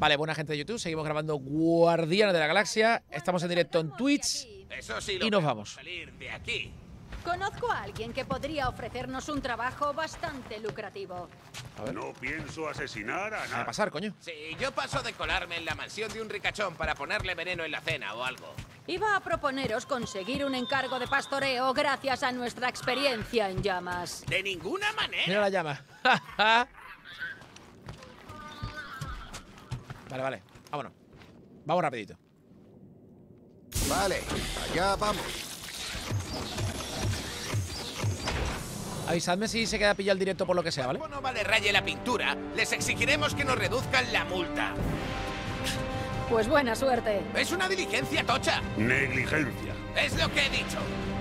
Vale, buena gente de YouTube. Seguimos grabando Guardianes de la Galaxia. Estamos en directo en Twitch. Eso sí, y nos vamos. Salir de aquí. Conozco a alguien que podría ofrecernos un trabajo bastante lucrativo. A ver. No pienso asesinar a ¿Qué va a nadie. pasar, coño? Sí, yo paso de colarme en la mansión de un ricachón para ponerle veneno en la cena o algo. Iba a proponeros conseguir un encargo de pastoreo gracias a nuestra experiencia en llamas. De ninguna manera. Mira la llama. Vale, vale. Vámonos. Vamos rapidito. Vale, allá vamos. Avisadme si se queda pillado el directo por lo que sea, ¿vale? Como no vale raye la pintura, les exigiremos que nos reduzcan la multa. Pues buena suerte. Es una diligencia tocha. Negligencia. Es lo que he dicho.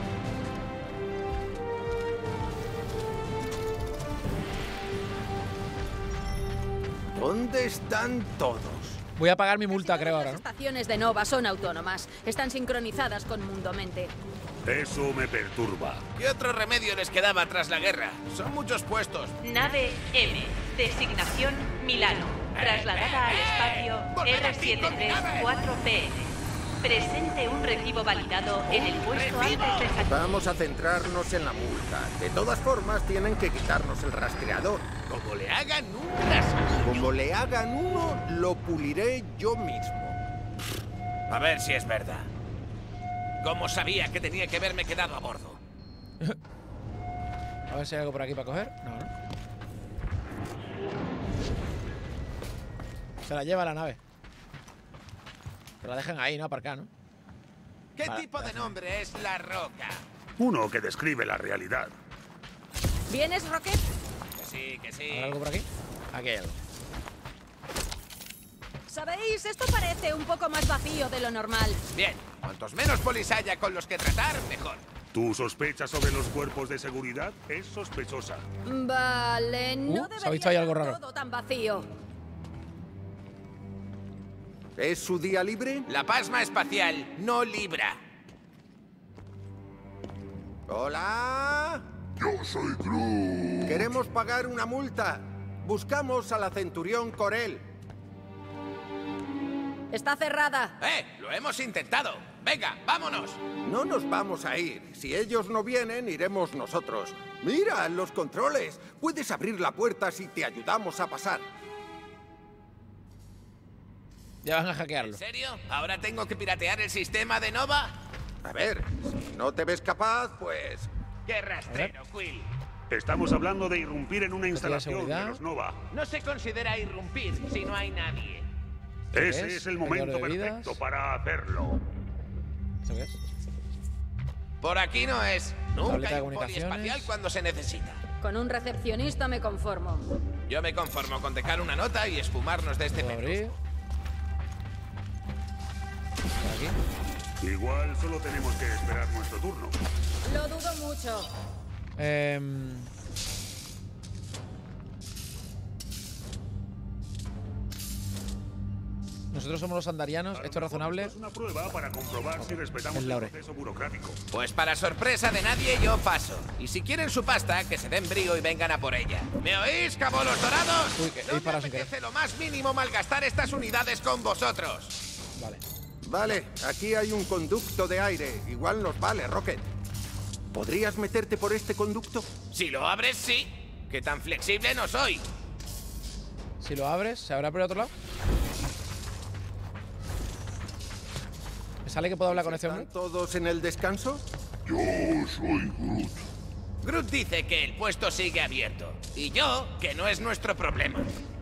¿Dónde están todos? Voy a pagar mi multa, Casi creo, todas ahora, Las ¿no? estaciones de Nova son autónomas. Están sincronizadas con Mundo Mente. Eso me perturba. ¿Qué otro remedio les quedaba tras la guerra? Son muchos puestos. Nave M, designación Milano, trasladada al espacio R734PM. Presente un recibo validado en el puesto ¿Recibo? antes de salir. Vamos a centrarnos en la multa. De todas formas, tienen que quitarnos el rastreador. Como le hagan un rasguño. Como le hagan uno, lo puliré yo mismo. A ver si es verdad. ¿Cómo sabía que tenía que haberme quedado a bordo? A ver si hay algo por aquí para coger. No, no. Se la lleva la nave. Que la dejen ahí, ¿no? Aparcar, ¿no? ¿Qué Vale, tipo de nombre es La Roca? Uno que describe la realidad. ¿Vienes, Rocket? Que sí, que sí. ¿Hay algo por aquí? Aquí hay algo. ¿Sabéis? Esto parece un poco más vacío de lo normal. Bien, cuantos menos polis haya con los que tratar, mejor. ¿Tu sospecha sobre los cuerpos de seguridad es sospechosa? Vale, no ¿se ha visto ahí debería algo estar raro? todo tan vacío. ¿Es su día libre? La pasma espacial no libra. ¡Hola! Yo soy Groot. Queremos pagar una multa. Buscamos a la Centurión Corel. Está cerrada. Lo hemos intentado. Venga, vámonos. No nos vamos a ir. Si ellos no vienen, iremos nosotros. Mira, los controles. Puedes abrir la puerta si te ayudamos a pasar. Ya van a hackearlo. ¿En serio? ¿Ahora tengo que piratear el sistema de Nova? A ver, si no te ves capaz, pues... ¡Qué rastrero, Quill! Estamos hablando de irrumpir en una de instalación de seguridad. los Nova. No se considera irrumpir si no hay nadie. Ese es? es el Medidor momento de bebidas. perfecto para hacerlo. ¿Esto qué es? Por aquí no es. Nunca Tableta de hay un comunicaciones. poliespacial cuando se necesita. Con un recepcionista me conformo. Yo me conformo con dejar una nota y esfumarnos de este ¿Puedo menú. abrir? Por aquí. Igual solo tenemos que esperar nuestro turno. Lo dudo mucho. Nosotros somos los andarianos. A lo Esto es mejor razonable. Es una prueba para comprobar si respetamos Es el Laure. proceso burocrático. Pues para sorpresa de nadie, yo paso. Y si quieren su pasta, que se den brío y vengan a por ella. ¿Me oís, cabolos dorados? Uy, que he No me disparado sin querer. apetece lo más mínimo malgastar estas unidades con vosotros. Vale. Vale, aquí hay un conducto de aire. Igual nos vale, Rocket. ¿Podrías meterte por este conducto? Si lo abres, sí. Que tan flexible no soy. Si lo abres, ¿se abre por el otro lado? ¿Me sale que puedo hablar con este hombre? ¿Están todos en el descanso? Yo soy Groot. Groot dice que el puesto sigue abierto. Y yo, que no es nuestro problema.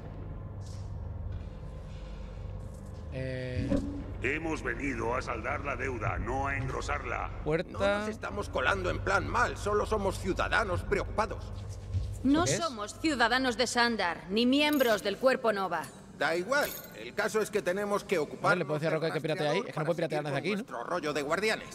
Hemos venido a saldar la deuda, no a engrosarla. No Puerta. nos estamos colando en plan mal, solo somos ciudadanos preocupados. No ¿Qué es? somos ciudadanos de Sandar, ni miembros del Cuerpo Nova. Da igual, el caso es que tenemos que ocupar. Vale, ¿le puedo decir a Rocket que piratee ahí? Es que no puede piratear desde aquí, ¿no? Nuestro rollo de guardianes.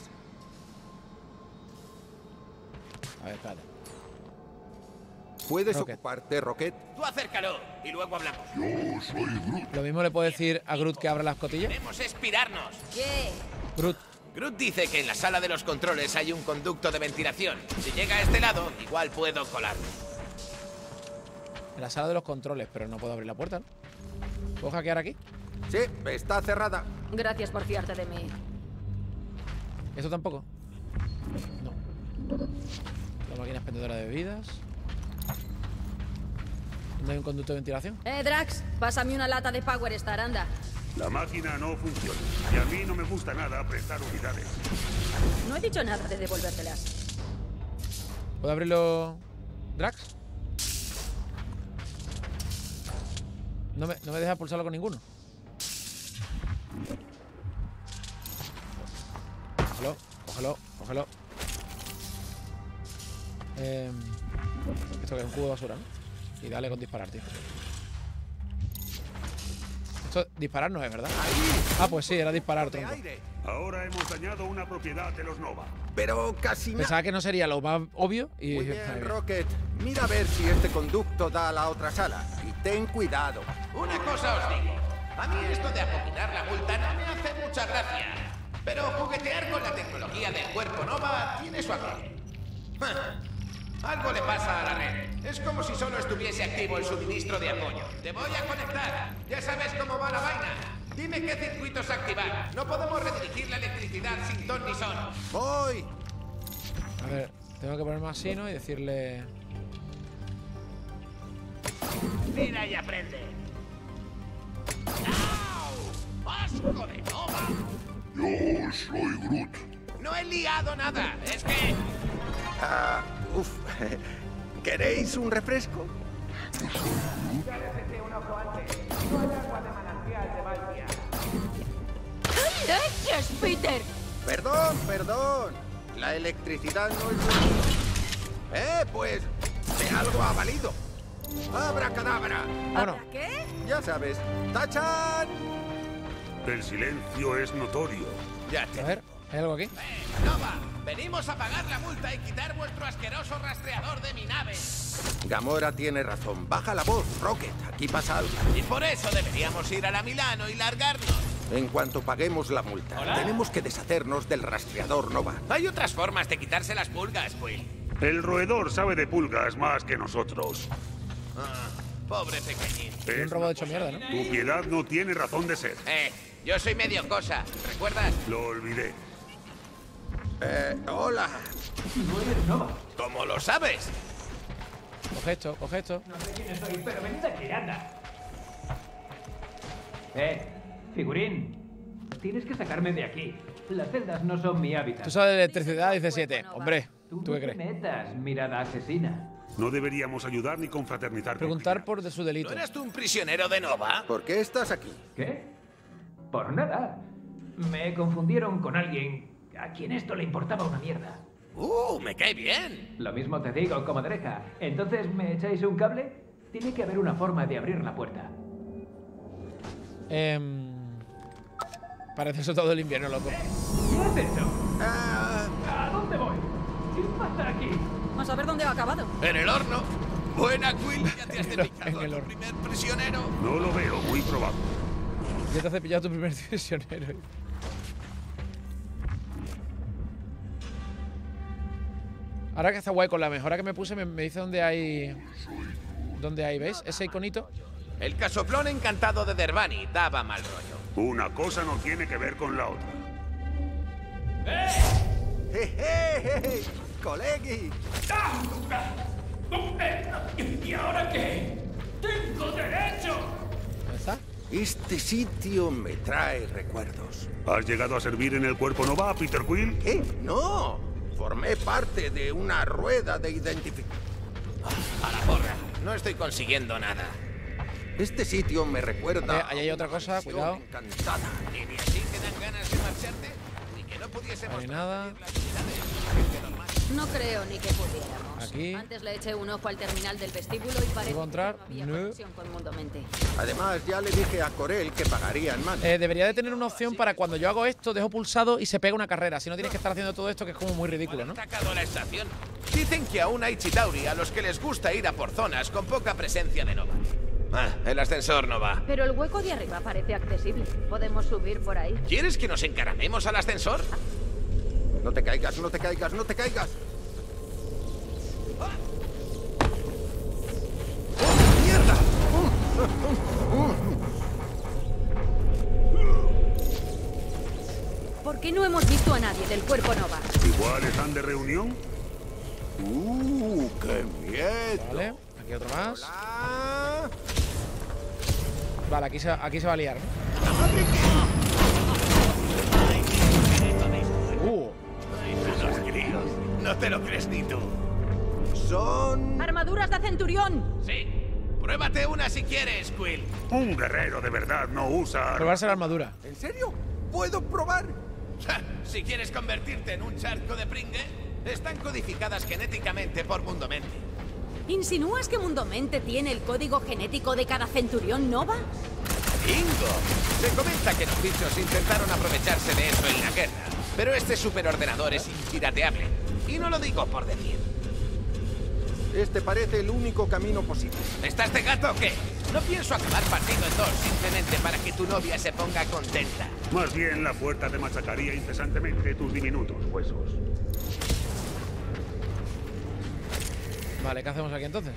A ver, espérate. ¿Puedes Rocket. ocuparte, Rocket? Tú acércalo y luego hablamos. Yo soy Groot. Lo mismo le puedo decir a Groot que abra las cotillas. Queremos expirarnos. ¿Qué? Groot. Groot dice que en la sala de los controles hay un conducto de ventilación. Si llega a este lado, igual puedo colarme. En la sala de los controles, pero no puedo abrir la puerta, ¿no? ¿Puedo hackear aquí? Sí, está cerrada. Gracias por fiarte de mí. ¿Esto tampoco? No. La máquina expendedora de bebidas. ¿Dónde hay un conducto de ventilación? Drax, pásame una lata de Power Star, anda. La máquina no funciona. Y a mí no me gusta nada prestar unidades. No he dicho nada de devolvértelas. ¿Puedo abrirlo, Drax? No me deja pulsarlo con ninguno. Cógelo. Esto que es un cubo de basura, ¿no? Y dale con disparar, tío. Esto disparar no es, ¿verdad? Ah, pues sí, era disparar, De tronco. aire. Ahora hemos dañado una propiedad de los Nova. Pero casi nada. Pensaba que no sería lo más obvio y... Muy bien, Rocket. Mira a ver si este conducto da a la otra sala. Y ten cuidado. Una cosa os digo. A mí esto de acoginar la multa no me hace mucha gracia. Pero juguetear con la tecnología del cuerpo Nova tiene su aquel. Algo le pasa a la red. Es como si solo estuviese activo el suministro de apoyo. Te voy a conectar. Ya sabes cómo va la vaina. Dime qué circuitos activar. No podemos redirigir la electricidad sin ton ni son. Voy. A ver, tengo que ponerme así, ¿no? Y decirle... Mira y aprende. ¡Au! ¡Asco de Nova! Yo soy Groot. No he liado nada. Es que... Uf. ¿Queréis un refresco? ¡Qué leches, Peter! Perdón. La electricidad no es buena. Pues de algo ha valido. ¡Abracadabra! Bueno, ¿Qué? Ya sabes. ¡Tachan! El silencio es notorio. Ya a te... ver, ¿hay algo aquí? Nova, venimos a pagar la multa y quitar vuestro asqueroso rastreador de mi nave. Gamora tiene razón. Baja la voz, Rocket. Aquí pasa algo. Y por eso deberíamos ir a la Milano y largarnos. En cuanto paguemos la multa, tenemos que deshacernos del rastreador Nova. Hay otras formas de quitarse las pulgas, Will. El roedor sabe de pulgas más que nosotros. Pobre pequeñín. Hay un robot hecho mierda, ¿no? Tu piedad no tiene razón de ser. Yo soy medio cosa, ¿recuerdas? Lo olvidé. Hola. No eres Nova. ¿Cómo lo sabes? Coge esto. No sé quién soy, pero venid aquí, anda. Figurín. Tienes que sacarme de aquí. Las celdas no son mi hábitat. Tú sabes de electricidad, dice 7. Hombre, Tú ¿tú no qué te crees? metas, mirada asesina. No deberíamos ayudar ni confraternizar. Preguntar por su ¿No delito. eras tú un prisionero de Nova? ¿Por qué estás aquí? ¿Qué? Por nada. Me confundieron con alguien a quien esto le importaba una mierda. Me cae bien. Lo mismo te digo, comadreja. ¿Entonces me echáis un cable? Tiene que haber una forma de abrir la puerta. Parece eso todo el invierno, loco. ¿Qué has hecho? Ah, ¿A dónde voy? ¿Qué pasa aquí? Vamos a ver dónde ha acabado. En el horno. Buena, Quill. Ya te has En dedicado el a tu horno. primer prisionero. No lo veo muy probable. Ya te has cepillado tu primer prisionero. Ahora que está guay, con la mejora que me puse, me dice dónde hay... ¿Dónde hay? ¿Veis? Ese iconito. El casoplón encantado de Derbani daba mal rollo. Una cosa no tiene que ver con la otra. ¡Jejeje! ¡Colegui! ¿Y ahora qué? ¡Tengo derecho! ¿Dónde está? Este sitio me trae recuerdos. ¿Has llegado a servir en el cuerpo Nova, Peter Quill? ¿Qué? ¡No! Formé parte de una rueda de identificación. A la porra. No estoy consiguiendo nada. Este sitio me recuerda. Ahí hay otra cosa, a una cuidado. mansión encantada. ¿Y ni así te dan ganas de marcharte? Ni que no pudiésemos... No hay nada. transferir las unidades. Gente normal. No creo ni que pudiéramos. Aquí. Antes le eché un ojo al terminal del vestíbulo y parece ¿Puedo entrar? que no había No. conexión con Mundo Mente. Además, ya le dije a Corel que pagaría en mano. Debería de tener una opción para cuando yo hago esto, dejo pulsado y se pega una carrera. Si no tienes que estar haciendo todo esto, que es como muy ridículo, ¿no? Atacado la estación. Dicen que aún hay Chitauri a los que les gusta ir a por zonas con poca presencia de Nova. El ascensor no va. Pero el hueco de arriba parece accesible. ¿Podemos subir por ahí? ¿Quieres que nos encaramemos al ascensor? No te caigas, no te caigas, no te caigas. ¡Oh, mierda! que no hemos visto a nadie del Cuerpo Nova. Igual están de reunión. ¡Qué miedo! Vale, aquí otro más. Hola. Vale, aquí se va a liar, ¿no? Esos críos. No te lo crees ni tú. Son... ¡Armaduras de Centurión! Sí. Pruébate una si quieres, Quill. Un guerrero de verdad no usa... Probarse la armadura. ¿En serio? ¿Puedo probar? Si quieres convertirte en un charco de pringue, están codificadas genéticamente por Mundomente. ¿Insinúas que Mundomente tiene el código genético de cada Centurión Nova? ¡Bingo! Se comenta que los bichos intentaron aprovecharse de eso en la guerra, pero este superordenador es impirateable. Y no lo digo por decir. Este parece el único camino posible. ¿Estás de gato o qué? No pienso acabar partido en dos simplemente para que tu novia se ponga contenta. Más bien la puerta te machacaría incesantemente tus diminutos huesos. Vale, ¿qué hacemos aquí entonces?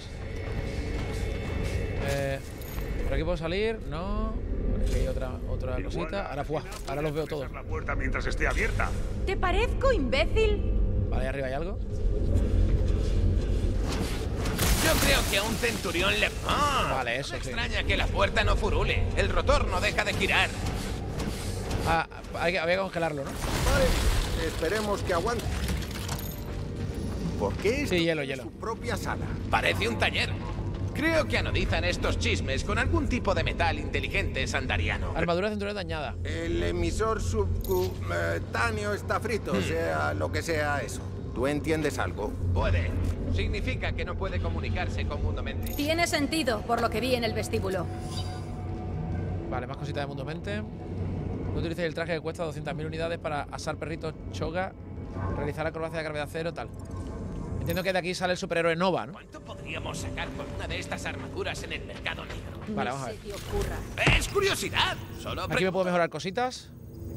¿Por aquí puedo salir? No. Aquí hay otra cosita. Ahora, ahora los veo todos. La puerta mientras esté abierta. ¿Te parezco, imbécil? Vale, ahí arriba hay algo. Yo creo que a un centurión le... Vale, eso Me sí. extraña que la puerta no furule. El rotor no deja de girar. Había que congelarlo, ¿no? Vale, esperemos que aguante. ¿Por qué esto Sí, hielo, tiene hielo. su propia sala? Parece un taller. Creo que anodizan estos chismes con algún tipo de metal inteligente sandariano. Armadura de Centurión dañada. El emisor subcutáneo está frito, sea lo que sea eso. ¿Tú entiendes algo? Puede. Significa que no puede comunicarse con Mundomente. Tiene sentido, por lo que vi en el vestíbulo. Vale, más cositas de Mundomente. No utilices el traje que cuesta 200.000 unidades para asar perritos choga, realizar acrobacia de gravedad cero, tal. Entiendo que de aquí sale el superhéroe Nova, ¿no? ¿Cuánto podríamos sacar por una de estas armaduras en el mercado negro? Vale, Ni vamos a se ver. te ocurra. Es curiosidad. Solo Aquí me puedo mejorar cositas.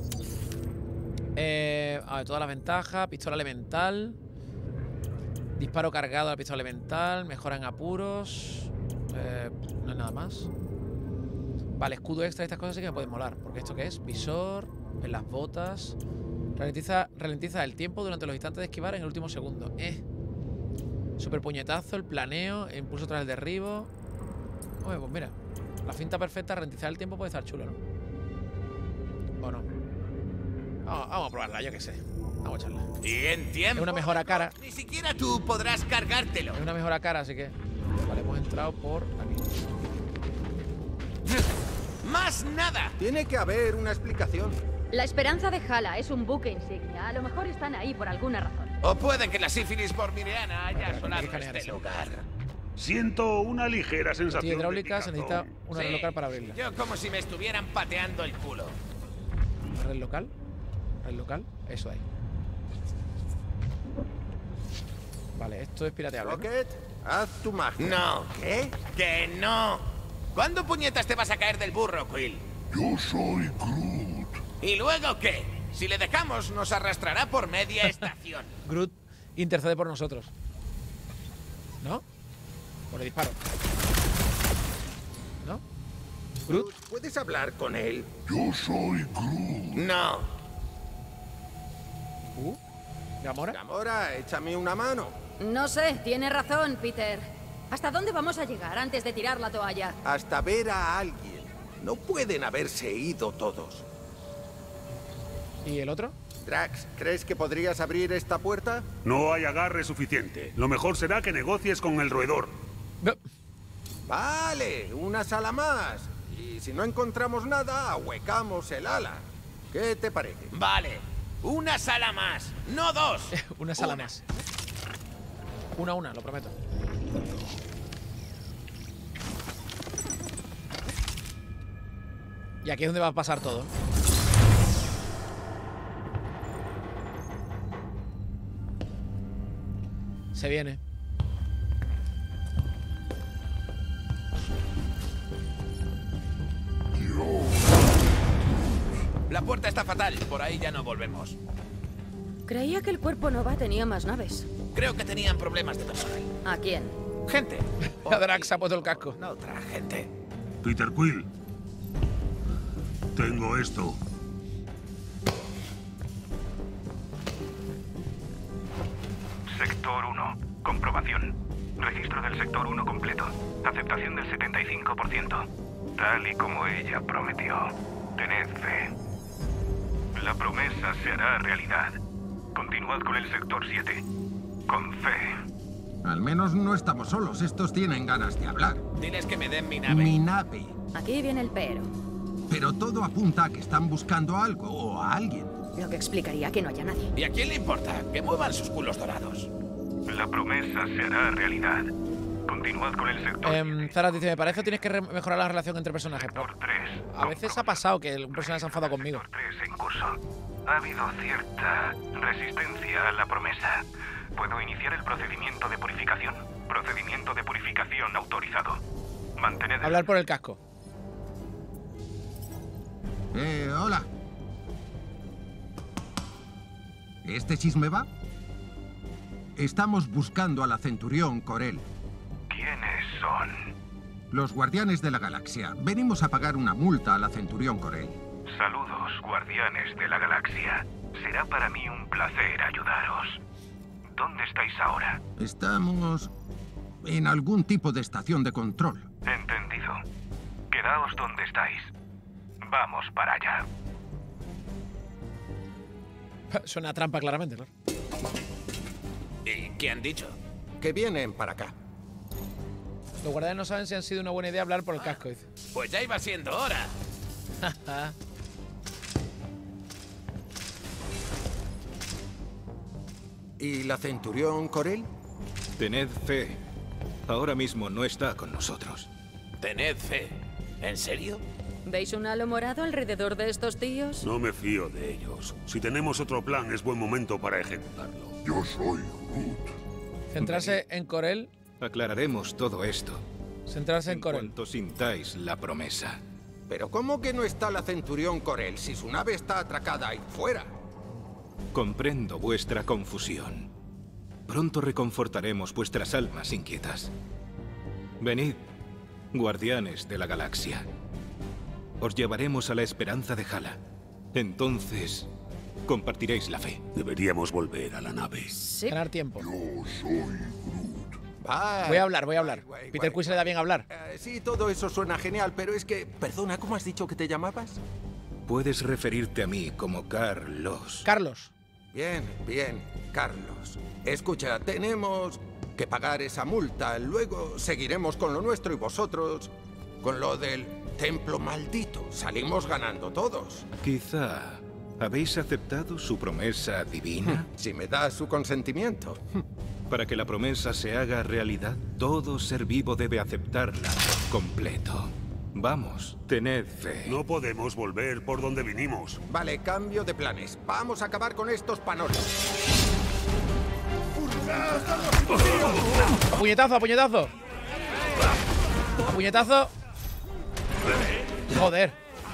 A ver, todas las ventajas. Pistola elemental. Disparo cargado a la pistola elemental. Mejora en apuros. No hay nada más. Vale, escudo extra y estas cosas sí que me pueden molar. Porque esto qué es, visor, en las botas. Ralentiza el tiempo durante los instantes de esquivar en el último segundo. Super puñetazo, el planeo, impulso tras el derribo. Oye, pues mira, la finta perfecta, ralentizar el tiempo puede estar chulo, ¿no? ¿O no? Vamos a probarla, yo qué sé. Vamos a echarla. Y en tiempo. Es una mejora cara. Ni siquiera tú podrás cargártelo. Es una mejora cara, así que... Vale, hemos entrado por aquí. ¡Más nada! Tiene que haber una explicación. La Esperanza de Hala es un buque insignia. A lo mejor están ahí por alguna razón. O puede que la sífilis borminiana haya Hay asolado que escanear este eso. lugar. Siento una ligera sensación Pastilla hidráulica, se de necesita picazón. una red local para abrirla. Yo como si me estuvieran pateando el culo. ¿Una red local? ¿Red local? Eso hay. Vale, esto es pirateable, ¿no? Rocket, haz tu magia. No. ¿Qué? ¡Que no! ¿Cuándo puñetas te vas a caer del burro, Quill? Yo soy Groot. ¿Y luego qué? Si le dejamos, nos arrastrará por media estación. Groot intercede por nosotros. ¿No? Por el disparo. ¿No? Groot. ¿Puedes hablar con él? Yo soy Groot. No. Gamora. Gamora, échame una mano. No sé, tiene razón, Peter. ¿Hasta dónde vamos a llegar antes de tirar la toalla? Hasta ver a alguien. No pueden haberse ido todos. ¿Y el otro? Drax, ¿crees que podrías abrir esta puerta? No hay agarre suficiente. Lo mejor será que negocies con el roedor. No. Vale, una sala más. Y si no encontramos nada, ahuecamos el ala. ¿Qué te parece? Vale. Una sala más. No dos. Una sala más. Una, lo prometo. Y aquí es donde va a pasar todo. Se viene. La puerta está fatal. Por ahí ya no volvemos. Creía que el Cuerpo Nova tenía más naves. Creo que tenían problemas de personal. ¿A quién? Gente. A Drax se ha puesto el casco. No otra gente. Peter Quill. Tengo esto. comprobación. Registro del sector 1 completo. Aceptación del 75%. Tal y como ella prometió. Tened fe. La promesa se hará realidad. Continuad con el sector 7. Con fe. Al menos no estamos solos. Estos tienen ganas de hablar. Diles que me den mi nave. Mi nave. Aquí viene el pero. Pero todo apunta a que están buscando algo o a alguien. Lo que explicaría que no haya nadie. ¿Y a quién le importa? Que muevan sus culos dorados. La promesa se hará realidad. Continuad con el sector. Zara dice, me parece que tienes que mejorar la relación entre personajes. Sector 3. A veces ha pasado que un personaje se ha enfadado conmigo. Sector 3 en curso. Ha habido cierta resistencia a la promesa. Puedo iniciar el procedimiento de purificación. Procedimiento de purificación autorizado. Mantened... Hablar por el casco. Hola. ¿Este chisme va? Estamos buscando a la Centurión Corel. ¿Quiénes son? Los Guardianes de la Galaxia. Venimos a pagar una multa a la Centurión Corel. Saludos, guardianes de la galaxia. Será para mí un placer ayudaros. ¿Dónde estáis ahora? Estamos en algún tipo de estación de control. Entendido. Quedaos donde estáis. Vamos para allá. Suena a trampa claramente, claro. ¿Y qué han dicho? Que vienen para acá. Los guardianes no saben si han sido una buena idea hablar por el casco, dice. Pues ya iba siendo hora. ¿Y la Centurión Corel? Tened fe. Ahora mismo no está con nosotros. Tened fe. ¿En serio? ¿Veis un halo morado alrededor de estos tíos? No me fío de ellos. Si tenemos otro plan, es buen momento para ejecutarlo. Yo soy Groot. Centrarse en Corel. Aclararemos todo esto. Centrarse en Corel. Cuanto sintáis la promesa. ¿Pero cómo que no está la Centurión Corel si su nave está atracada ahí fuera? Comprendo vuestra confusión. Pronto reconfortaremos vuestras almas inquietas. Venid, guardianes de la galaxia. Os llevaremos a la esperanza de Hala. Entonces, compartiréis la fe. Deberíamos volver a la nave. Sí. Ganar tiempo. Yo soy Groot. Voy a hablar. Peter Quill se le da bien hablar. Sí, todo eso suena genial, pero es que... Perdona, ¿cómo has dicho que te llamabas? Puedes referirte a mí como Carlos. Carlos. Bien, Carlos. Escucha, tenemos que pagar esa multa. Luego seguiremos con lo nuestro y vosotros con lo del templo maldito. Salimos ganando todos. Quizá habéis aceptado su promesa divina. Si me da su consentimiento. Para que la promesa se haga realidad, todo ser vivo debe aceptarla por completo. Vamos, tened fe. No podemos volver por donde vinimos. Vale, cambio de planes. Vamos a acabar con estos panoles. ¡A puñetazo, a puñetazo! ¡A puñetazo! ¡Joder!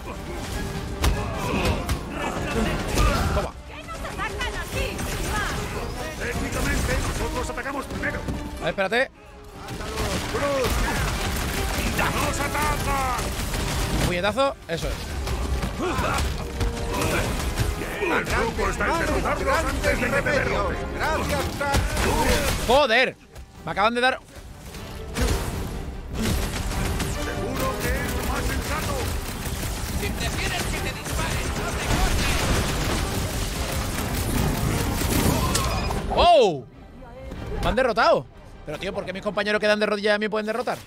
Toma. Técnicamente, nosotros atacamos primero. A ver, espérate. ¡Nos atacan! Puñetazo, eso es. El truco está en derrotarlos antes de que me derroten. Gracias, Crack. ¡Joder! Me acaban de dar... Seguro que es lo más sensato. Si prefieres que te disparen, no te cortes. ¡Oh! Me han derrotado. Pero, tío, ¿por qué mis compañeros quedan de rodillas y a mí pueden derrotar?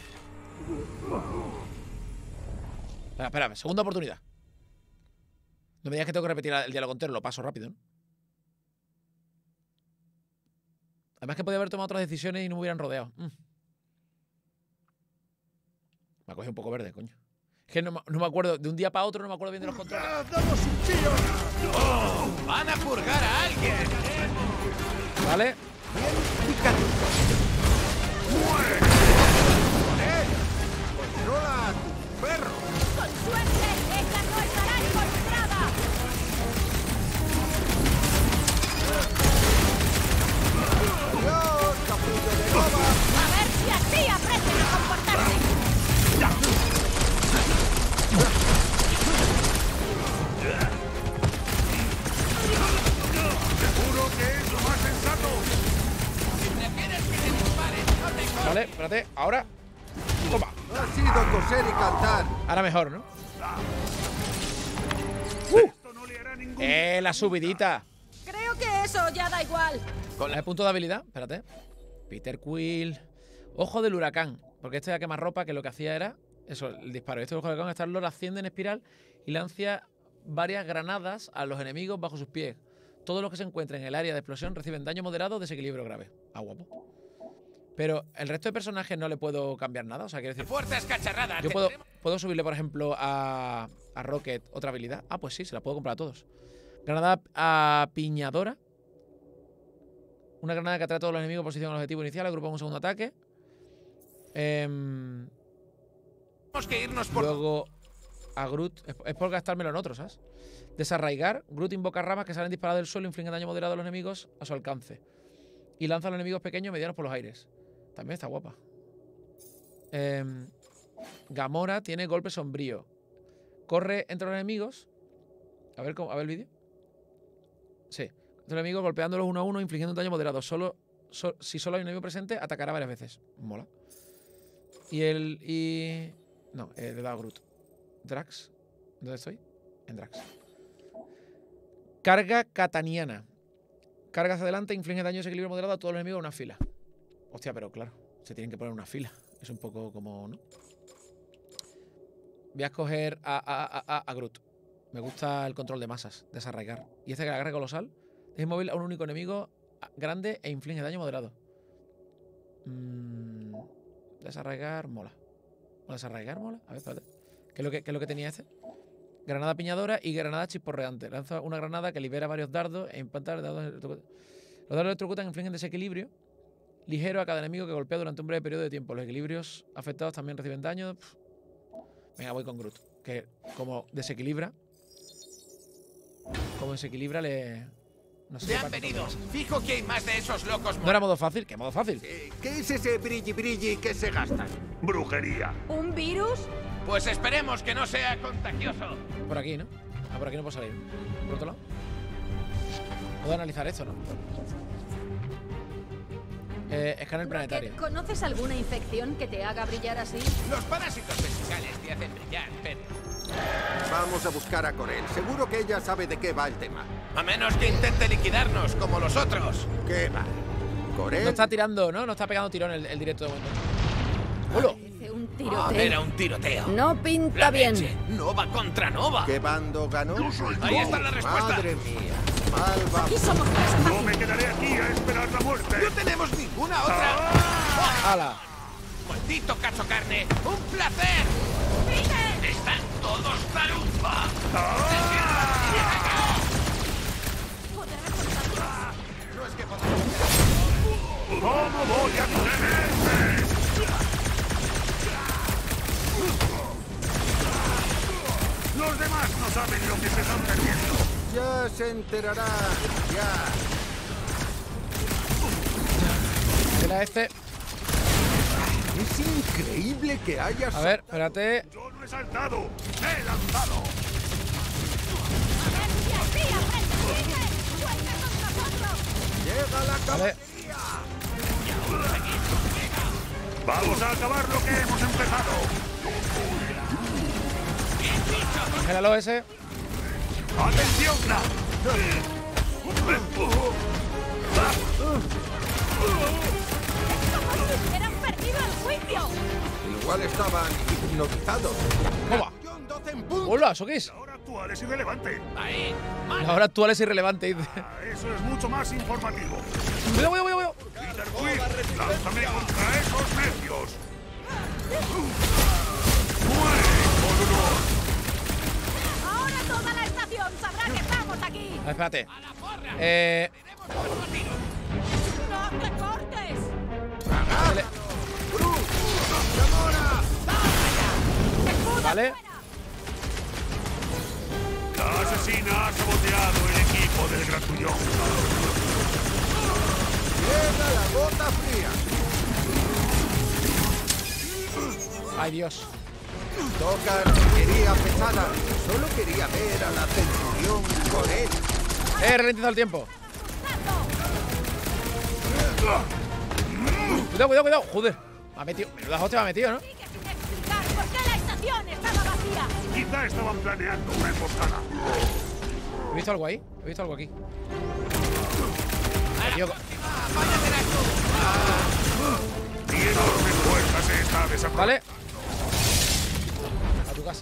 Espera, segunda oportunidad. No me digas que tengo que repetir el diálogo entero, lo paso rápido, ¿no? Además que podía haber tomado otras decisiones y no me hubieran rodeado. Me ha cogido un poco verde, coño. Es que no me acuerdo, de un día para otro no me acuerdo bien de los controles. ¡Damos un tiro! ¡Oh! ¡Van a purgar a alguien! ¿Vale? ¡Controla a tu perro! ¡Con suerte! ¡Esta no estará involucrada! ¡Dios, capullo de loba! A ver si así aprenden a comportarse. Seguro que es lo más sensato. Si prefieres que te disparen, espérate. Ahora. Toma. Ha sido coser y cantar. Ahora mejor, ¿no? La subidita. Creo que eso ya da igual. Con el punto de habilidad, espérate. Peter Quill. Ojo del huracán. Porque este ya quema ropa, que lo que hacía era. Eso, el disparo. Este ojo del huracán, Star-Lord asciende en espiral y lanza varias granadas a los enemigos bajo sus pies. Todos los que se encuentren en el área de explosión reciben daño moderado o desequilibrio grave. Ah, guapo. Pero el resto de personajes no le puedo cambiar nada. O sea, quiero decir. Fuerzas cacharradas. Yo puedo subirle, por ejemplo, a Rocket otra habilidad. Ah, pues sí, se la puedo comprar a todos. Granada apiñadora. Una granada que atrae a todos los enemigos en posición al objetivo inicial. Agrupa un segundo ataque. Tenemos que irnos por... Luego a Groot. Es por gastármelo en otros, ¿sabes? Desarraigar. Groot invoca ramas que salen disparadas del suelo, infligen daño moderado a los enemigos a su alcance. Y lanza a los enemigos pequeños y medianos por los aires. También está guapa. Gamora tiene golpe sombrío. Corre entre los enemigos. A ver el vídeo. Sí. Entre los enemigos golpeándolos uno a uno, infligiendo un daño moderado. Si solo hay un enemigo presente, atacará varias veces. Mola. No, le da a Groot. Drax. ¿Dónde estoy? En Drax. Carga cataniana. Carga hacia adelante, inflige daño y desequilibrio moderado a todos los enemigos en una fila. Hostia, pero claro, se tienen que poner en una fila. Es un poco como, ¿no? Voy a escoger a Groot. Me gusta el control de masas, desarraigar. Y este que agarre colosal. Es inmóvil a un único enemigo grande e inflige daño moderado. Desarraigar mola. ¿O desarraigar mola? A ver, espérate. ¿Qué es lo que tenía este? Granada piñadora y granada chisporreante. Lanza una granada que libera varios dardos e impacta dardos. Los dardos electrocutan e infligen desequilibrio ligero a cada enemigo que golpea durante un breve periodo de tiempo. Los equilibrios afectados también reciben daño. Venga, voy con Groot. Que como desequilibra. No sé. ¡Ya han venido! Fijo que hay más de esos locos. ¿No era modo fácil? ¿Qué modo fácil? ¿Qué es ese brilli que se gastan? Brujería. ¿Un virus? Pues esperemos que no sea contagioso. Por aquí, ¿no? Ah, por aquí no puedo salir. ¿Por otro lado? Puedo analizar esto, ¿no? Escáner planetario. ¿Conoces alguna infección que te haga brillar así? Los parásitos vesicales te hacen brillar, pero... Vamos a buscar a Corel. Seguro que ella sabe de qué va el tema. A menos que intente liquidarnos, como los otros. ¿Qué va? ¿Corel? No está tirando, ¿no? No está pegando tirón el directo de momento. ¡Hola! Parece un tiroteo. Ah, era un tiroteo. No pinta La bien. leche. Nova contra Nova. ¿Qué bando ganó? Ahí está la respuesta. Madre mía. Malva. Aquí somos tres. No me quedaré aquí a esperar la muerte. No tenemos ninguna otra. ¡Hala! ¡Maldito cacho carne! ¡Un placer! ¡Están todos tarufa! No es que podamos... ¿Cómo voy a tenerme? Los demás no saben lo que se están perdiendo. Ya se enterará. Ya. Era este. Es increíble que hayas... A ver, espérate. Yo no he saltado, me he lanzado. Llega la Vale. caballería. Vamos a acabar lo que hemos empezado. Congélalo ese. ¡Atención! ¡Hubieran perdido el juicio! Igual estaban hipnotizados. ¡Toma! John 12 en punto. ¡Hola! ¿Eso qué es? La hora actual es irrelevante. Ahí. La hora actual es irrelevante, dice. Eso es mucho más informativo. ¡Cuidado! Peter Quill, lánzame contra esos necios. ¡Muere con honor! Ahora toda la estación sabrá que estamos aquí. A ver, espérate. ¡No te cortes! Vale. La asesina ha saboteado el equipo del gratullón. Llega la gota fría. Ay, Dios. Toca artillería pesada. Solo quería ver a la centurión con él. Ralentizado el tiempo. Cuidado. Joder. Me ha metido. Menuda hostia me ha metido, ¿no? Sigue sin explicar por qué la estación estaba vacía. Quizá estaban planeando una emboscada. He visto algo ahí. He visto algo aquí. Tío, Mi enorme fuerza se está desaprovechando. vale. A tu casa.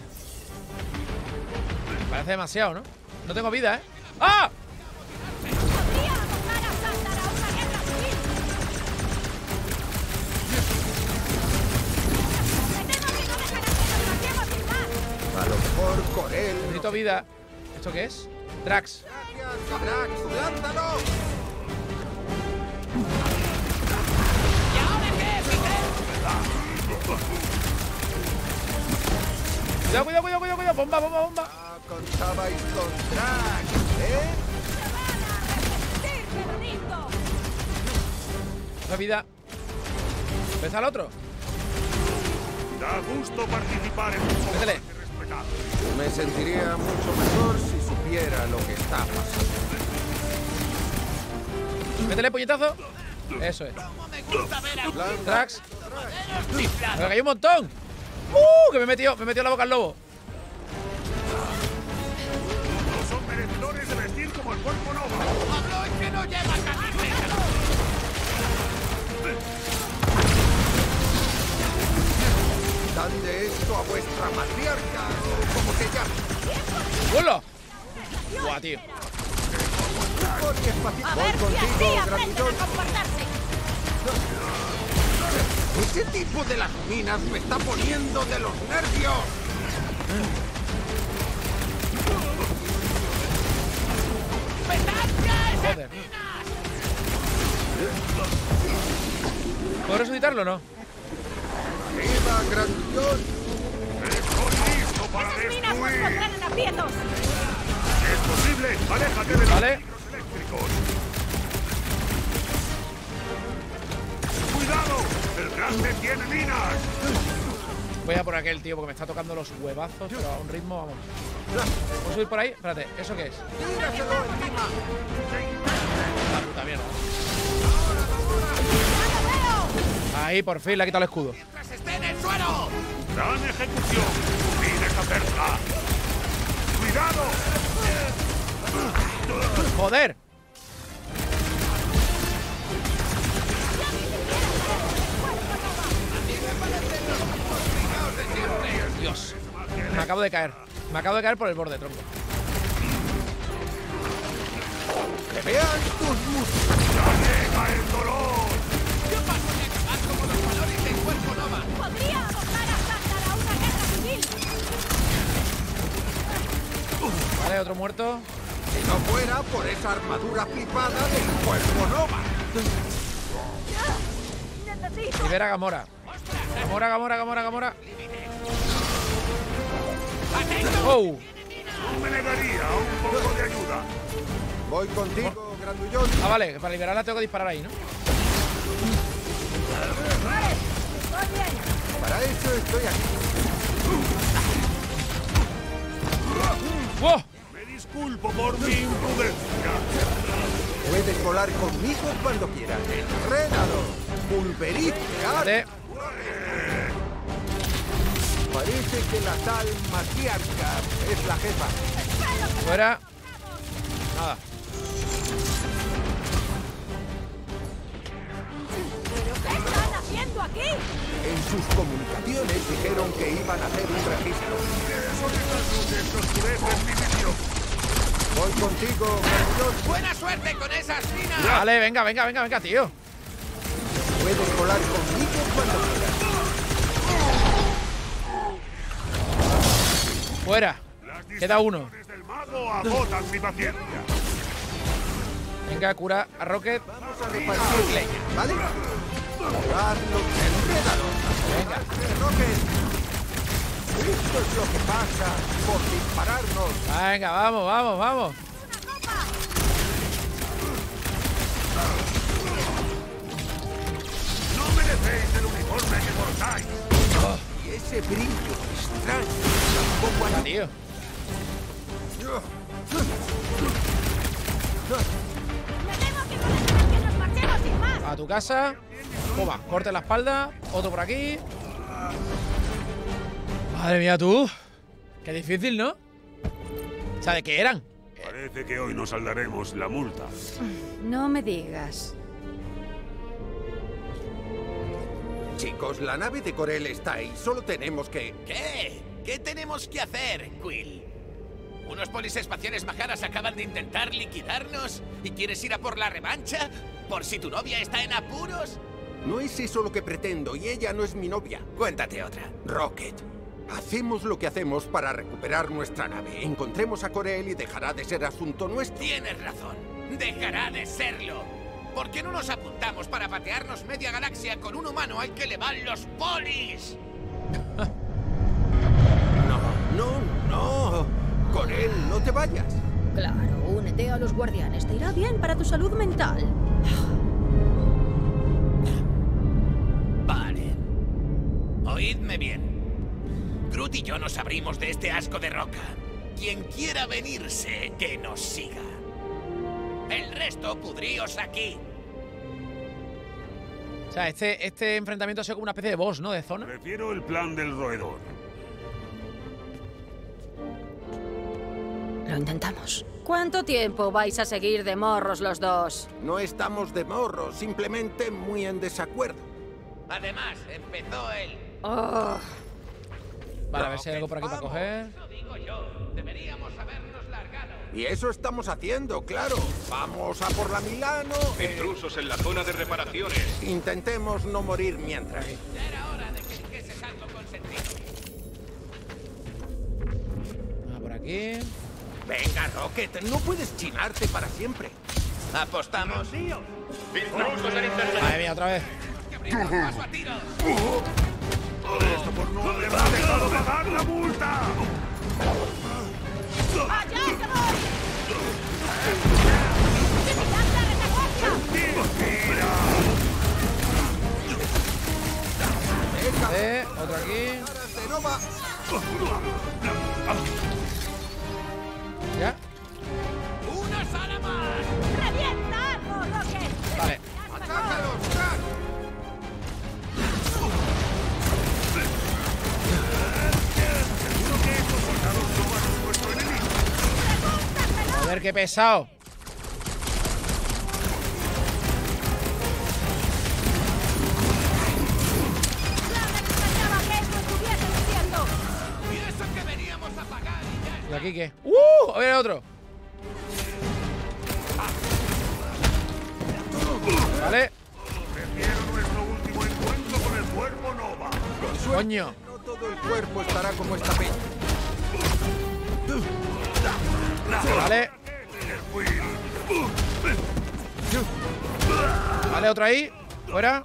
Parece demasiado, ¿no? No tengo vida, ¿eh? ¡Ah! Podría abocar a Sandar a una guerra civil. Tenemos que no dejar a que nos marchemos sin más. A lo mejor Corel... Necesito vida. ¿Esto qué es? Drax. Gracias, Drax, lánzalo. Cuidado, cuidado, cuidado, cuidado, cuidado. Bomba, bomba, bomba. Ah, contabais con Drax, ¿eh? ¡Sí, Benedicto! Una vida. ¿Ves al otro? Da gusto participar en un Métele. combate respetado. Me sentiría mucho mejor si supiera lo que está pasando. Métele puñetazo. Eso es. Drax. Me cayó un montón. Que me he metido en la boca al lobo. No son merecedores de vestir como el cuerpo Nova. Habló es que no lleva camiseta. Dadle esto a vuestra matriarca, o como se llama. ¡Hola! Buah, tío. Porque es fácil. A Voy ver si así contigo, aprenden Grandillón. a comportarse. Ese tipo de las minas me está poniendo de los nervios. Joder. ¿Puedo resucitarlo o no? ¡Viva, Grandillón! Estoy listo para Esas minas nos destruir. pondrán en aprietos. Es posible. Aléjate de los Vale. peligros eléctricos. ¡Cuidado! ¡El grande tiene minas! Voy a por aquel tío porque me está tocando los huevazos, pero a un ritmo, vamos. ¿Puedo subir por ahí? Espérate, ¿eso qué es? ¡Tíraselo encima! La puta mierda. Ahí, por fin le ha quitado el escudo. ¡Mientras esté en el suelo! ¡Gran ejecución! ¡Tienes hacerla! ¡Cuidado! ¡Joder! Dios. Me acabo de caer. Me acabo de caer por el borde, tronco. ¡Que vean tus músculos! ¡Ya llega el dolor! Yo paso de actuar como los valores del cuerpo Nova. Podría abocar a Sandar a una guerra civil. Vale, otro muerto. Si no fuera por esa armadura flipada del cuerpo Nova. Necesito. Libera a Gamora. Gamora, Gamora, Gamora, Gamora. ¡Oh! No me negaría un poco de ayuda. Voy contigo, Grandullón. Ah, vale, para liberarla tengo que disparar ahí, ¿no? Vale, estoy bien. Para eso estoy aquí. ¡Wow! Me disculpo por mi imprudencia. Puedes volar conmigo cuando quieras. Entrenado. Pulverizar. Vale. Parece que la tal matriarca es la jefa. Fuera. Nada. ¿Pero qué están haciendo aquí? En sus comunicaciones dijeron que iban a hacer un registro. Son estas luces que oscurecen mi visión. Voy contigo, Grandullón. ¡Buena suerte con esas minas! Vale, venga, venga, venga, venga, tío. Puedes volar conmigo cuando quieras. Fuera. Las Queda uno. distracciones del mago agotan mi paciencia. Venga, cura a Rocket. Vamos a repartir leña, ¿vale? Hazlo, enrédalo. Venga. Rocket. Esto es lo que pasa por dispararnos. Venga, vamos, vamos, vamos. No merecéis el uniforme que portáis. Y ese brillo extraño tampoco Venga, ayuda. tío. ¡Me tengo que conectar que nos marchemos sin más! A tu casa. Toma, corte la espalda. Otro por aquí. Madre mía, tú. Qué difícil, ¿no? O sea, ¿de qué eran? Parece que hoy nos saldaremos la multa. No me digas. Chicos, la nave de Corel está ahí. Solo tenemos que... ¿Qué? ¿Qué tenemos que hacer, Quill? ¿Unos polis espaciales majaras acaban de intentar liquidarnos? ¿Y quieres ir a por la revancha? ¿Por si tu novia está en apuros? No es eso lo que pretendo, y ella no es mi novia. Cuéntate otra. Rocket, hacemos lo que hacemos para recuperar nuestra nave. Encontremos a Corel y dejará de ser asunto nuestro. Tienes razón. Dejará de serlo. ¿Por qué no nos apuntamos para patearnos media galaxia con un humano al que le van los polis? No. Corel, no te vayas. Claro, únete a los guardianes. Te irá bien para tu salud mental. Vale. Oídme bien. Groot y yo nos abrimos de este asco de roca. Quien quiera venirse, que nos siga. El resto, pudríos aquí. O sea, este enfrentamiento ha sido como una especie de boss, ¿no? De zona. Prefiero el plan del roedor. Lo intentamos. ¿Cuánto tiempo vais a seguir de morros los dos? No estamos de morros, simplemente muy en desacuerdo. Además, empezó el... Oh. Vale, a ver si hay algo por aquí para coger. Lo digo yo. Deberíamos habernos largado. Y eso estamos haciendo, claro. Vamos a por la Milano. Intrusos en la zona de reparaciones. Intentemos no morir mientras. Ya era hora de que hicieses algo con sentido. Por aquí. Venga, Rocket, no puedes chinarte para siempre. ¿Apostamos? Intrusos en internet. Madre mía, otra vez. ¡Paso a tiros! Esto por no habernos dejado pagar la multa. ¡Allá se voy! Otro aquí. ¿Ya? ¡Una sala más! ¡Revienta algo, Rocket! Vale. ¡Atácalos, Jack! Seguro que estos soldados no van a ser nuestro enemigo. Joder, qué pesado. ¡Y eso que veníamos a pagar y ya! ¿Y aquí qué? A ver otro. Vale. Prefiero nuestro último encuentro con el cuerpo Nova. Con suerte, Coño. no todo el cuerpo estará como esta peña. Vale. Vale, otro ahí. Fuera.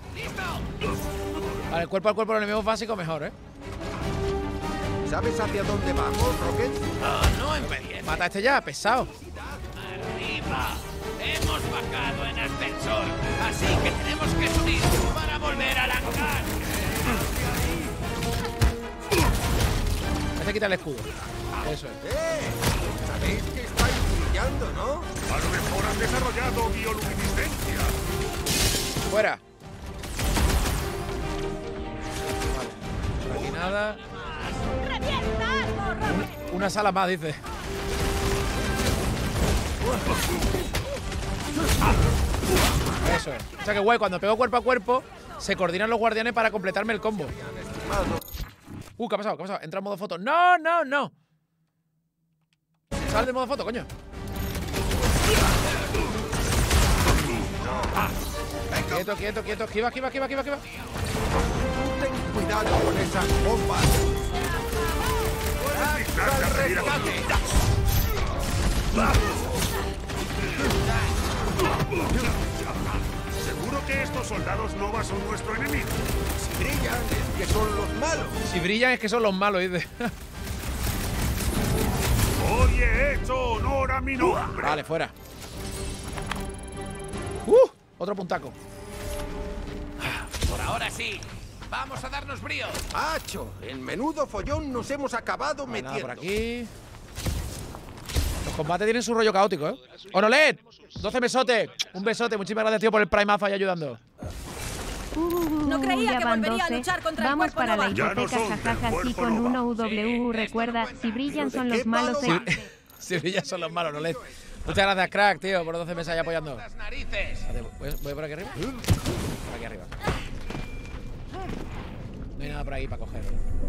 Vale, el cuerpo al cuerpo de los enemigos básicos mejor, ¿eh? ¿Sabes hacia dónde vamos, Rocket? No empecé. Mata a este ya, pesado. ¡Arriba! Hemos bajado en ascensor, así que tenemos que subir para volver al hangar. Este quita el escudo. Eso es. ¿Sabéis que estáis brillando, no? A lo mejor han desarrollado bioluminiscencia. Fuera. Vale. Por aquí nada. ¡Revienta algo, Rocket! Una sala más, dice. Eso es. O sea que guay, cuando pego cuerpo a cuerpo, se coordinan los guardianes para completarme el combo. ¿Qué ha pasado? ¿Qué ha pasado? Entra en modo foto. ¡No, no, no! Sal de modo foto, coño. Quieto, quieto, quieto. Esquiva, esquiva, esquiva, esquiva, esquiva. Ten cuidado con esas bombas. Deslizarte a seguir Seguro que estos soldados Nova son nuestro enemigo. Si brillan, es que son los malos. Si brillan es que son los malos, dice. Hoy he hecho honor a mi nombre. Vale, fuera. Otro puntaco. Por ahora sí. Vamos a darnos brío. ¡Hacho! En menudo follón nos hemos acabado Vale, nada metiendo. por aquí. Los combates tienen su rollo caótico, ¿eh? ¡Onolet! 12 besotes. Un besote. Muchísimas gracias, tío, por el primazo ahí ayudando. No creía ya que van volvería a 12. luchar contra el Vamos cuerpo para la Nova. Ya no hipoteca, son del jajaja, sí cuerpo con Nova. 1W, recuerda, si brillan son los qué malos. palo va? Si brillan son los malos, no LED. Muchas gracias, crack, tío, por 12 meses ahí apoyando. Las narices. Espérate, voy por aquí arriba. Por aquí arriba. No hay nada por ahí para coger.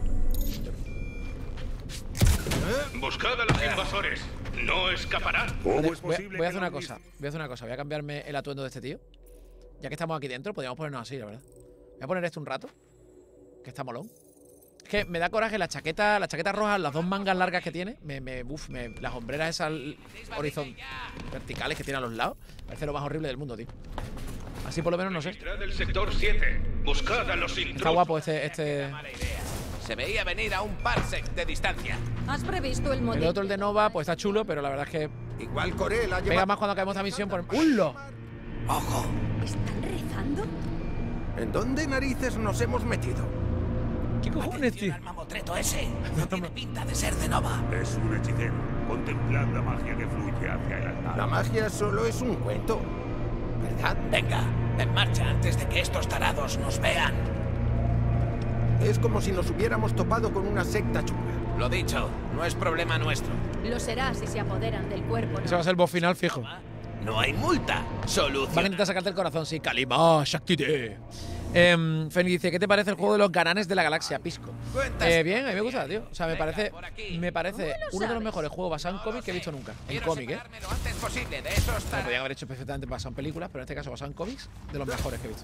Buscad a los invasores. No escaparán. ¿Cómo Vale, es posible voy a que hacer una lo cosa. Voy a hacer una cosa. Voy a cambiarme el atuendo de este tío. Ya que estamos aquí dentro, podríamos ponernos así, la verdad. Voy a poner esto un rato. Que está molón. Es que me da coraje la chaqueta roja, las dos mangas largas que tiene. Las hombreras esas verticales que tiene a los lados. Parece lo más horrible del mundo, tío. Así por lo menos no sé. Registrad el sector 7. Buscad a los Está intrusos. guapo este. Se veía venir a un parsec de distancia. ¿Has previsto el El motivo? otro, el de Nova, pues está chulo, pero la verdad es que Igual Corel ha pega llevado... más cuando acabemos esta misión por... ¡Hullo! ¡Ojo! ¿Están rezando? ¿En dónde narices nos hemos metido? ¿Qué cojones, tío? mamotreto ese. No tiene pinta de ser de Nova. Es un hechicero. Contemplad la magia que fluye hacia el altar. La magia solo es un cuento, ¿verdad? Venga, en marcha antes de que estos tarados nos vean. Es como si nos hubiéramos topado con una secta chunga. Lo dicho, no es problema nuestro. Lo será si se apoderan del cuerpo Ese va a ser el boss final fijo. No hay multa. Van a Solución. intentar sacarte el corazón, sí. Kalima, Shakti-te. Fenix dice, ¿qué te parece el juego de los gananes de la galaxia, Pisco? Cuentas. Bien, a mí me gusta, tío. O sea, me Venga, parece por aquí. uno de los sabes? mejores juegos basados en cómic que he visto nunca. En Quiero cómic, separarme lo antes posible de esos Lo tarados. podían haber hecho perfectamente basado en películas, pero en este caso basado en cómics, de los mejores que he visto.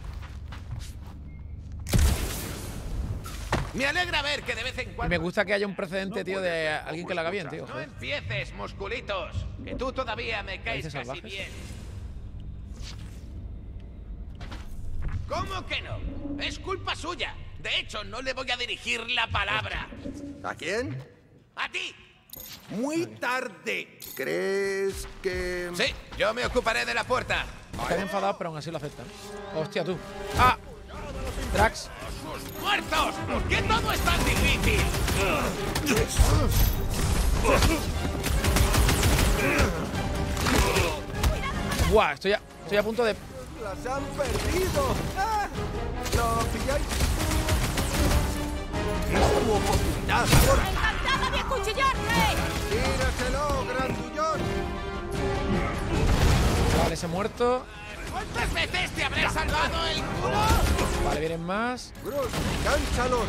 Me alegra ver que de vez en Y cuando... me gusta que haya un precedente, tío, de alguien que lo haga bien, tío. No Joder. empieces, musculitos. Que tú todavía me caes Raíces casi salvajes. bien. ¿Cómo que no? Es culpa suya. De hecho, no le voy a dirigir la palabra. ¿A quién? ¡A ti! Muy tarde. ¿Crees que...? Sí, yo me ocuparé de la puerta. Están enfadados, pero aún así lo aceptan. Hostia, tú. ¡Ah! Drax. ¡Sus muertos! ¿Por qué todo es tan difícil? ¡Buah! Estoy a punto de... ¡Las han perdido! ¡Ah! ¿Lo pilláis? ¡Es tu oportunidad ahora! ¡Encantada de acuchillarle! ¡Tíraselo, grandullón! Vale, ese muerto. ¿Cuántas veces te habré salvado el culo? Vale, vienen más. ¡Bruce, cánchalos!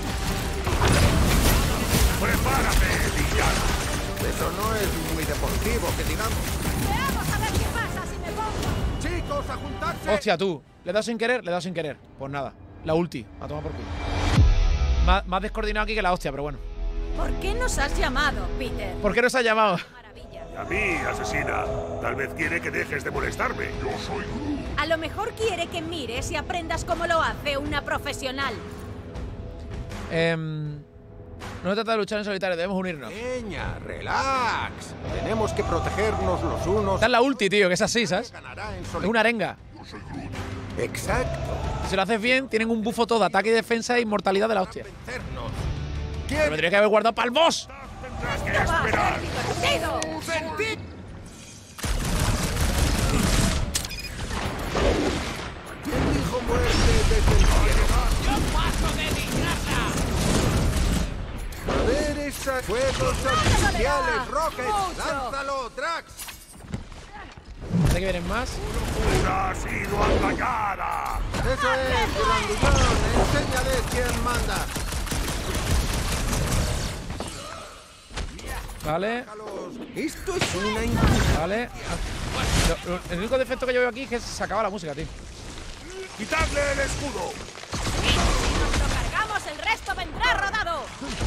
¡Prepárate, villano! Eso no es muy deportivo, que digamos. Veamos a ver qué pasa si me pongo. ¡Chicos, a juntarse! Hostia, tú. ¿Le he dado sin querer? Le he dado sin querer. Pues nada. La ulti. A tomar por culo. Más descoordinado aquí que la hostia, pero bueno. ¿Por qué nos has llamado, Peter? ¿Por qué nos ha llamado? Maravilla. A mí, asesina. Tal vez quiere que dejes de molestarme. Yo soy Groot. A lo mejor quiere que mires y aprendas cómo lo hace una profesional. No se trata de luchar en solitario, debemos unirnos. Peña, relax. Tenemos que protegernos los unos. Esta es la ulti, tío, que es así, ¿sabes? Ganará en Es solitario. una arenga. Exacto. Si lo haces bien, tienen un bufo todo, ataque y defensa e inmortalidad de la hostia. Vencernos. Pero me ¿Quién? tendría que haber guardado para el boss. Tendrás que ¡Va a esperar. ser divertido! ¡Sentí! ¿Quién dijo muerte desde el cielo? ¡Yo paso de dignarla! A ver esas fuegos artificiales, da. Rocket. Mucho. Lánzalo, Drax. Parece que vienen más. ¡Una ha sido engañada! Eso es, grandullón. Enséñales quién manda. Vale, Déjalos. Esto es una injusticia. vale. El único defecto que yo veo aquí es que se acaba la música, tío. ¡Quitadle el escudo! Si nos lo cargamos, el resto vendrá rodado.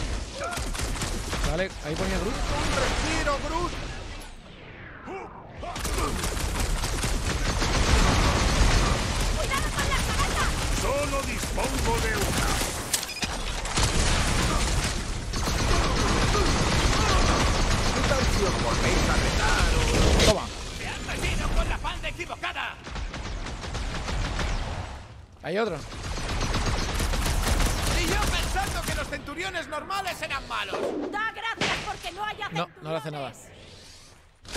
Vale, ahí ponía Groot. Un respiro, Groot. ¡Cuidado con las cabezas! Solo dispongo de una. ¿Qué tal si os volvéis a retar o...? Toma. ¡Se han metido con la banda equivocada! Hay otro. Y yo pensando que los centuriones normales eran malos. Da gracias porque no haya No, no le hace nada.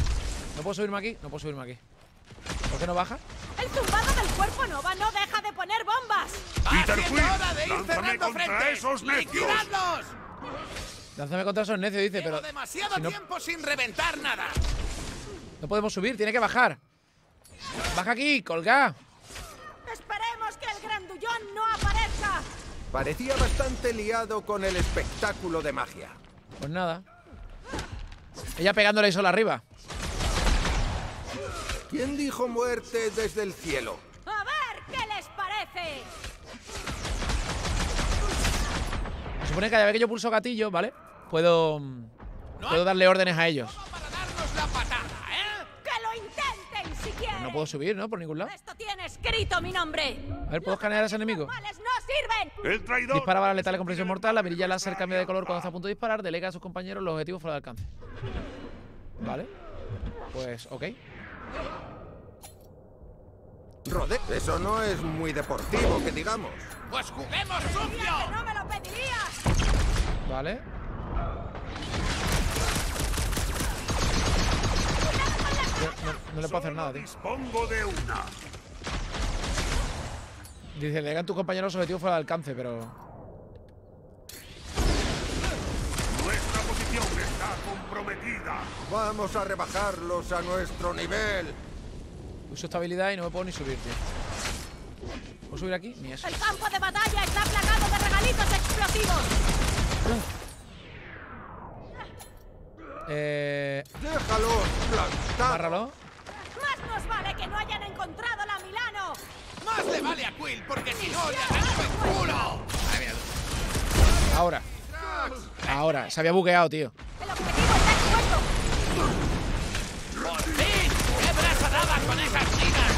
¿No puedo subirme aquí? No puedo subirme aquí. ¿Por qué no baja? El zumbado del cuerpo Nova no deja de poner poner bombas! Peter ¡Va siendo Quill, hora de ir lánzame cerrando contra frentes! esos necios. ¡Liquidadlos! Lánzame contra esos necios, dice, Llevo pero... demasiado si no, tiempo sin reventar nada. no podemos subir, tiene que bajar. Baja aquí, colga. ¡Esperemos que el grandullón no aparezca! Parecía bastante liado con el espectáculo de magia. Pues nada. Ella pegándole sola arriba. ¿Quién dijo muerte desde el cielo? ¡A ver qué les parece! Se supone que cada vez que yo pulso gatillo, ¿vale? Puedo darle órdenes a ellos. Para darnos la patada, ¿eh? ¡Que lo intenten si quieren! No puedo subir, ¿no? Por ningún lado. ¡Esto tiene escrito mi nombre! A ver, ¿puedo escanear a ese enemigo? ¡Males no sirven! El traidor. Dispara balas letales con precisión mortal. La mirilla láser cambia de color cuando está a punto de disparar. Delega a sus compañeros los objetivos fuera de alcance. Vale. Pues, ok. Eso no es muy deportivo, que digamos. ¡Pues juguemos sucio! ¡Que no me lo pedirías! Vale. No le puedo hacer nada, tío. Dispongo de una. Dice, delegan tus compañeros los objetivos fuera de alcance, pero... Nuestra posición está comprometida. Vamos a rebajarlos a nuestro nivel. Uso esta habilidad y no me puedo ni subir, tío. ¿Puedo subir aquí? Ni eso. ¡El campo de batalla está plagado de regalitos explosivos! ¡Déjalo plantado! Agárralo. ¡Más nos vale que no hayan encontrado la Milano! ¡Más le vale a Quill, porque si no, le arranco el culo! Ahora. Ahora. Se había bugueado, tío. ¡El objetivo está expuesto! ¡Por fin! ¡Qué brazadada con esas minas!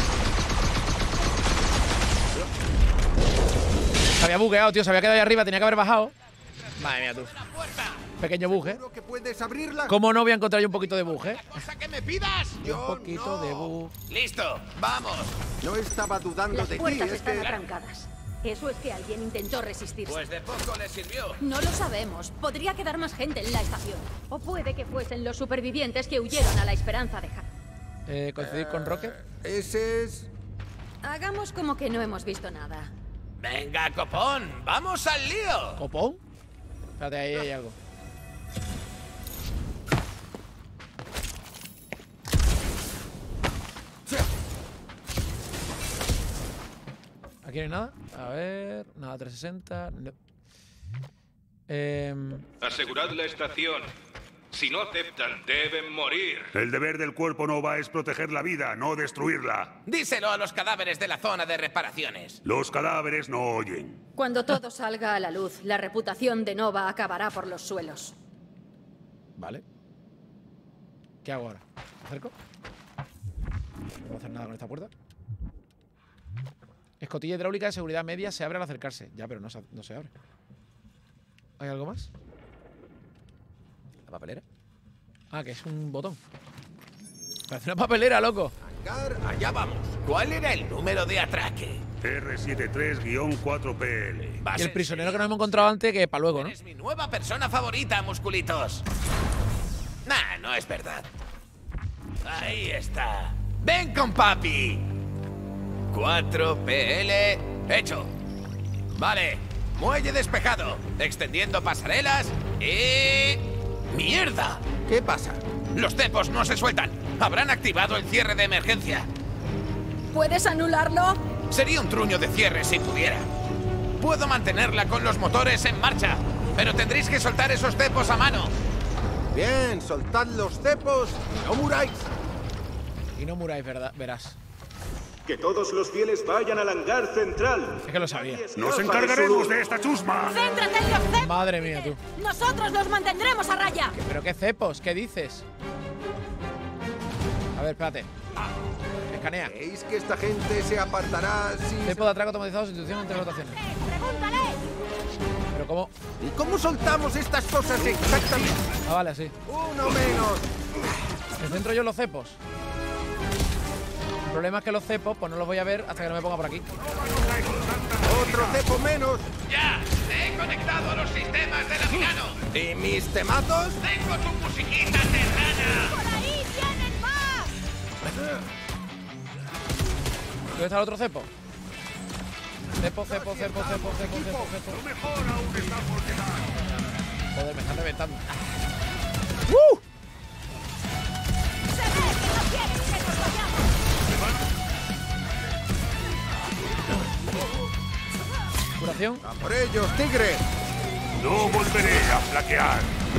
Se había bugueado, tío. Se había quedado ahí arriba. Tenía que haber bajado. Madre mía, tú. Pequeño bug, ¿eh? ¿Seguro que puedes abrirla? ¿Cómo no voy a encontrar yo un poquito de bug, eh? ¡Cosa que me pidas! Un poquito de bug. ¡Listo! ¡Vamos! No estaba dudando Las de ti, puertas es están que... atrancadas. Eso es que alguien intentó resistirse. Pues de poco le sirvió. No lo sabemos. Podría quedar más gente en la estación. O puede que fuesen los supervivientes que huyeron a la esperanza de Hack. Coincidir con Rocket. Ese es... Hagamos como que no hemos visto nada. ¡Venga, copón! ¡Vamos al lío! ¿Copón? Espérate, ahí hay algo. ¿Aquí no hay nada? A ver... Nada, 360... No. Asegurad la estación. Si no aceptan, deben morir. El deber del cuerpo Nova es proteger la vida, no destruirla. Díselo a los cadáveres de la zona de reparaciones. Los cadáveres no oyen. Cuando todo salga a la luz, la reputación de Nova acabará por los suelos. Vale. ¿Qué hago ahora? ¿Me acerco? No puedo hacer nada con esta puerta. Escotilla hidráulica de seguridad media se abre al acercarse. Ya, pero no se abre. ¿Hay algo más? ¿La papelera? Ah, que es un botón. Parece una papelera, loco. Allá vamos. ¿Cuál era el número de atraque? R73-4PL. Y el prisionero que nos hemos encontrado antes, que para luego, ¿no? Es mi nueva persona favorita, musculitos. Nah, no es verdad. Ahí está. ¡Ven con papi! 4PL hecho. Vale. Muelle despejado. Extendiendo pasarelas y... ¡Mierda! ¿Qué pasa? Los cepos no se sueltan. Habrán activado el cierre de emergencia. ¿Puedes anularlo? Sería un truño de cierre si pudiera. Puedo mantenerla con los motores en marcha, pero tendréis que soltar esos cepos a mano. Bien, soltad los cepos y no muráis. Y no muráis, ¿verdad? Verás. Que todos los fieles vayan al hangar central. Es que lo sabía. ¡Nos encargaremos de esta chusma! ¡Céntrate en los cepos! Madre mía, tú. ¡Nosotros los mantendremos a raya! ¿Pero qué cepos? ¿Qué dices? A ver, espérate. Escanea. ¿Creéis que esta gente se apartará si... Cepo de atraco automatizado, sustitución entre rotaciones. ¡Pregúntale! ¿Pero cómo? ¿Y cómo soltamos estas cosas exactamente? Ah, vale, así. Uno menos. ¿Me centro yo en los cepos? El problema es que los cepos, pues no los voy a ver hasta que no me ponga por aquí. Otro cepo menos. ¡Ya! ¡Te he conectado a los sistemas de la Milano! ¿Y mis temazos? ¡Tengo tu musiquita terrana! ¡Por ahí vienen más! ¿Dónde está el otro cepo? Cepo. Lo mejor aún está por llegar. Joder, me están reventando. ¡Se ve que no quieren que nos vayamos! Curación. ¡A por ellos, tigre! No volveré a flaquear.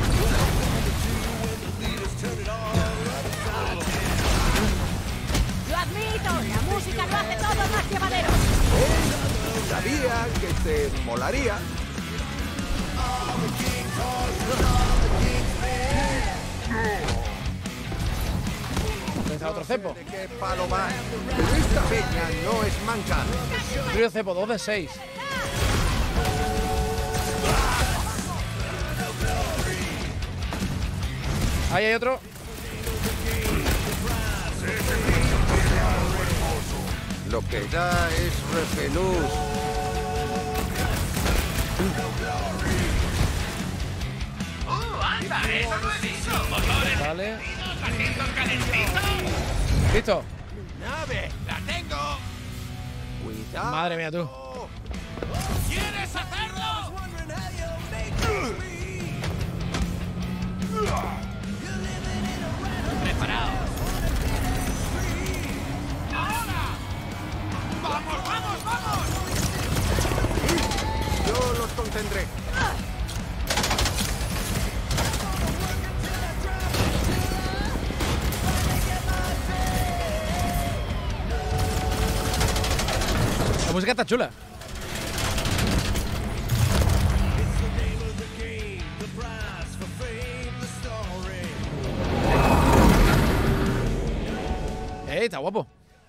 ¡Lo admito! La música lo hace todo más llevadero. Sabía que te molaría. ¿Dónde está otro cepo? ¿De qué palo va? Pero esta peña no es manca. Frío cepo, 2 de 6. Ahí hay otro. Lo que da es repelús. ¡Anda! ¡Eso no he visto! ¡Motores! Vale. ¡Asientos calentitos! Listo. ¡Nave! ¡La tengo! Cuidado. Madre mía, tú. ¿Quieres hacerlo? ¡Preparaos! ¡Ahora! ¡Vamos, vamos, vamos! Yo los contendré. La música está chula. Está guapo.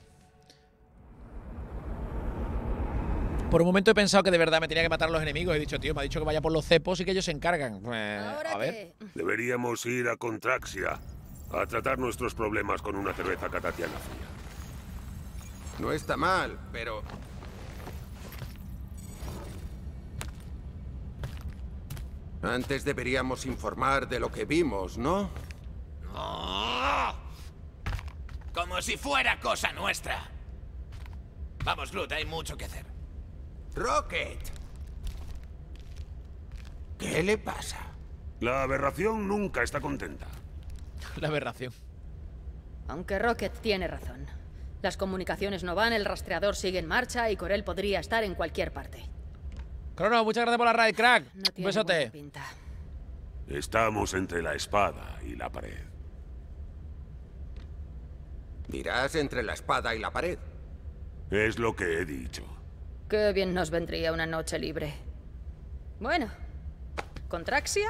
Por un momento he pensado que de verdad me tenía que matar a los enemigos. He dicho, tío, me ha dicho que vaya por los cepos y que ellos se encargan. A ver. Deberíamos ir a Contraxia a tratar nuestros problemas con una cerveza catatiana fría. No está mal, pero... Antes deberíamos informar de lo que vimos, ¿no? ¡Oh! Como si fuera cosa nuestra. Vamos, Groot, hay mucho que hacer. ¡Rocket! ¿Qué le pasa? La aberración nunca está contenta. La aberración. Aunque Rocket tiene razón. Las comunicaciones no van, el rastreador sigue en marcha y Corel podría estar en cualquier parte. Crono, muchas gracias por la raid, crack. No Un tiene besote. buena pinta. Estamos entre la espada y la pared. Dirás entre la espada y la pared. Es lo que he dicho. Qué bien nos vendría una noche libre. Bueno, ¿Contraxia?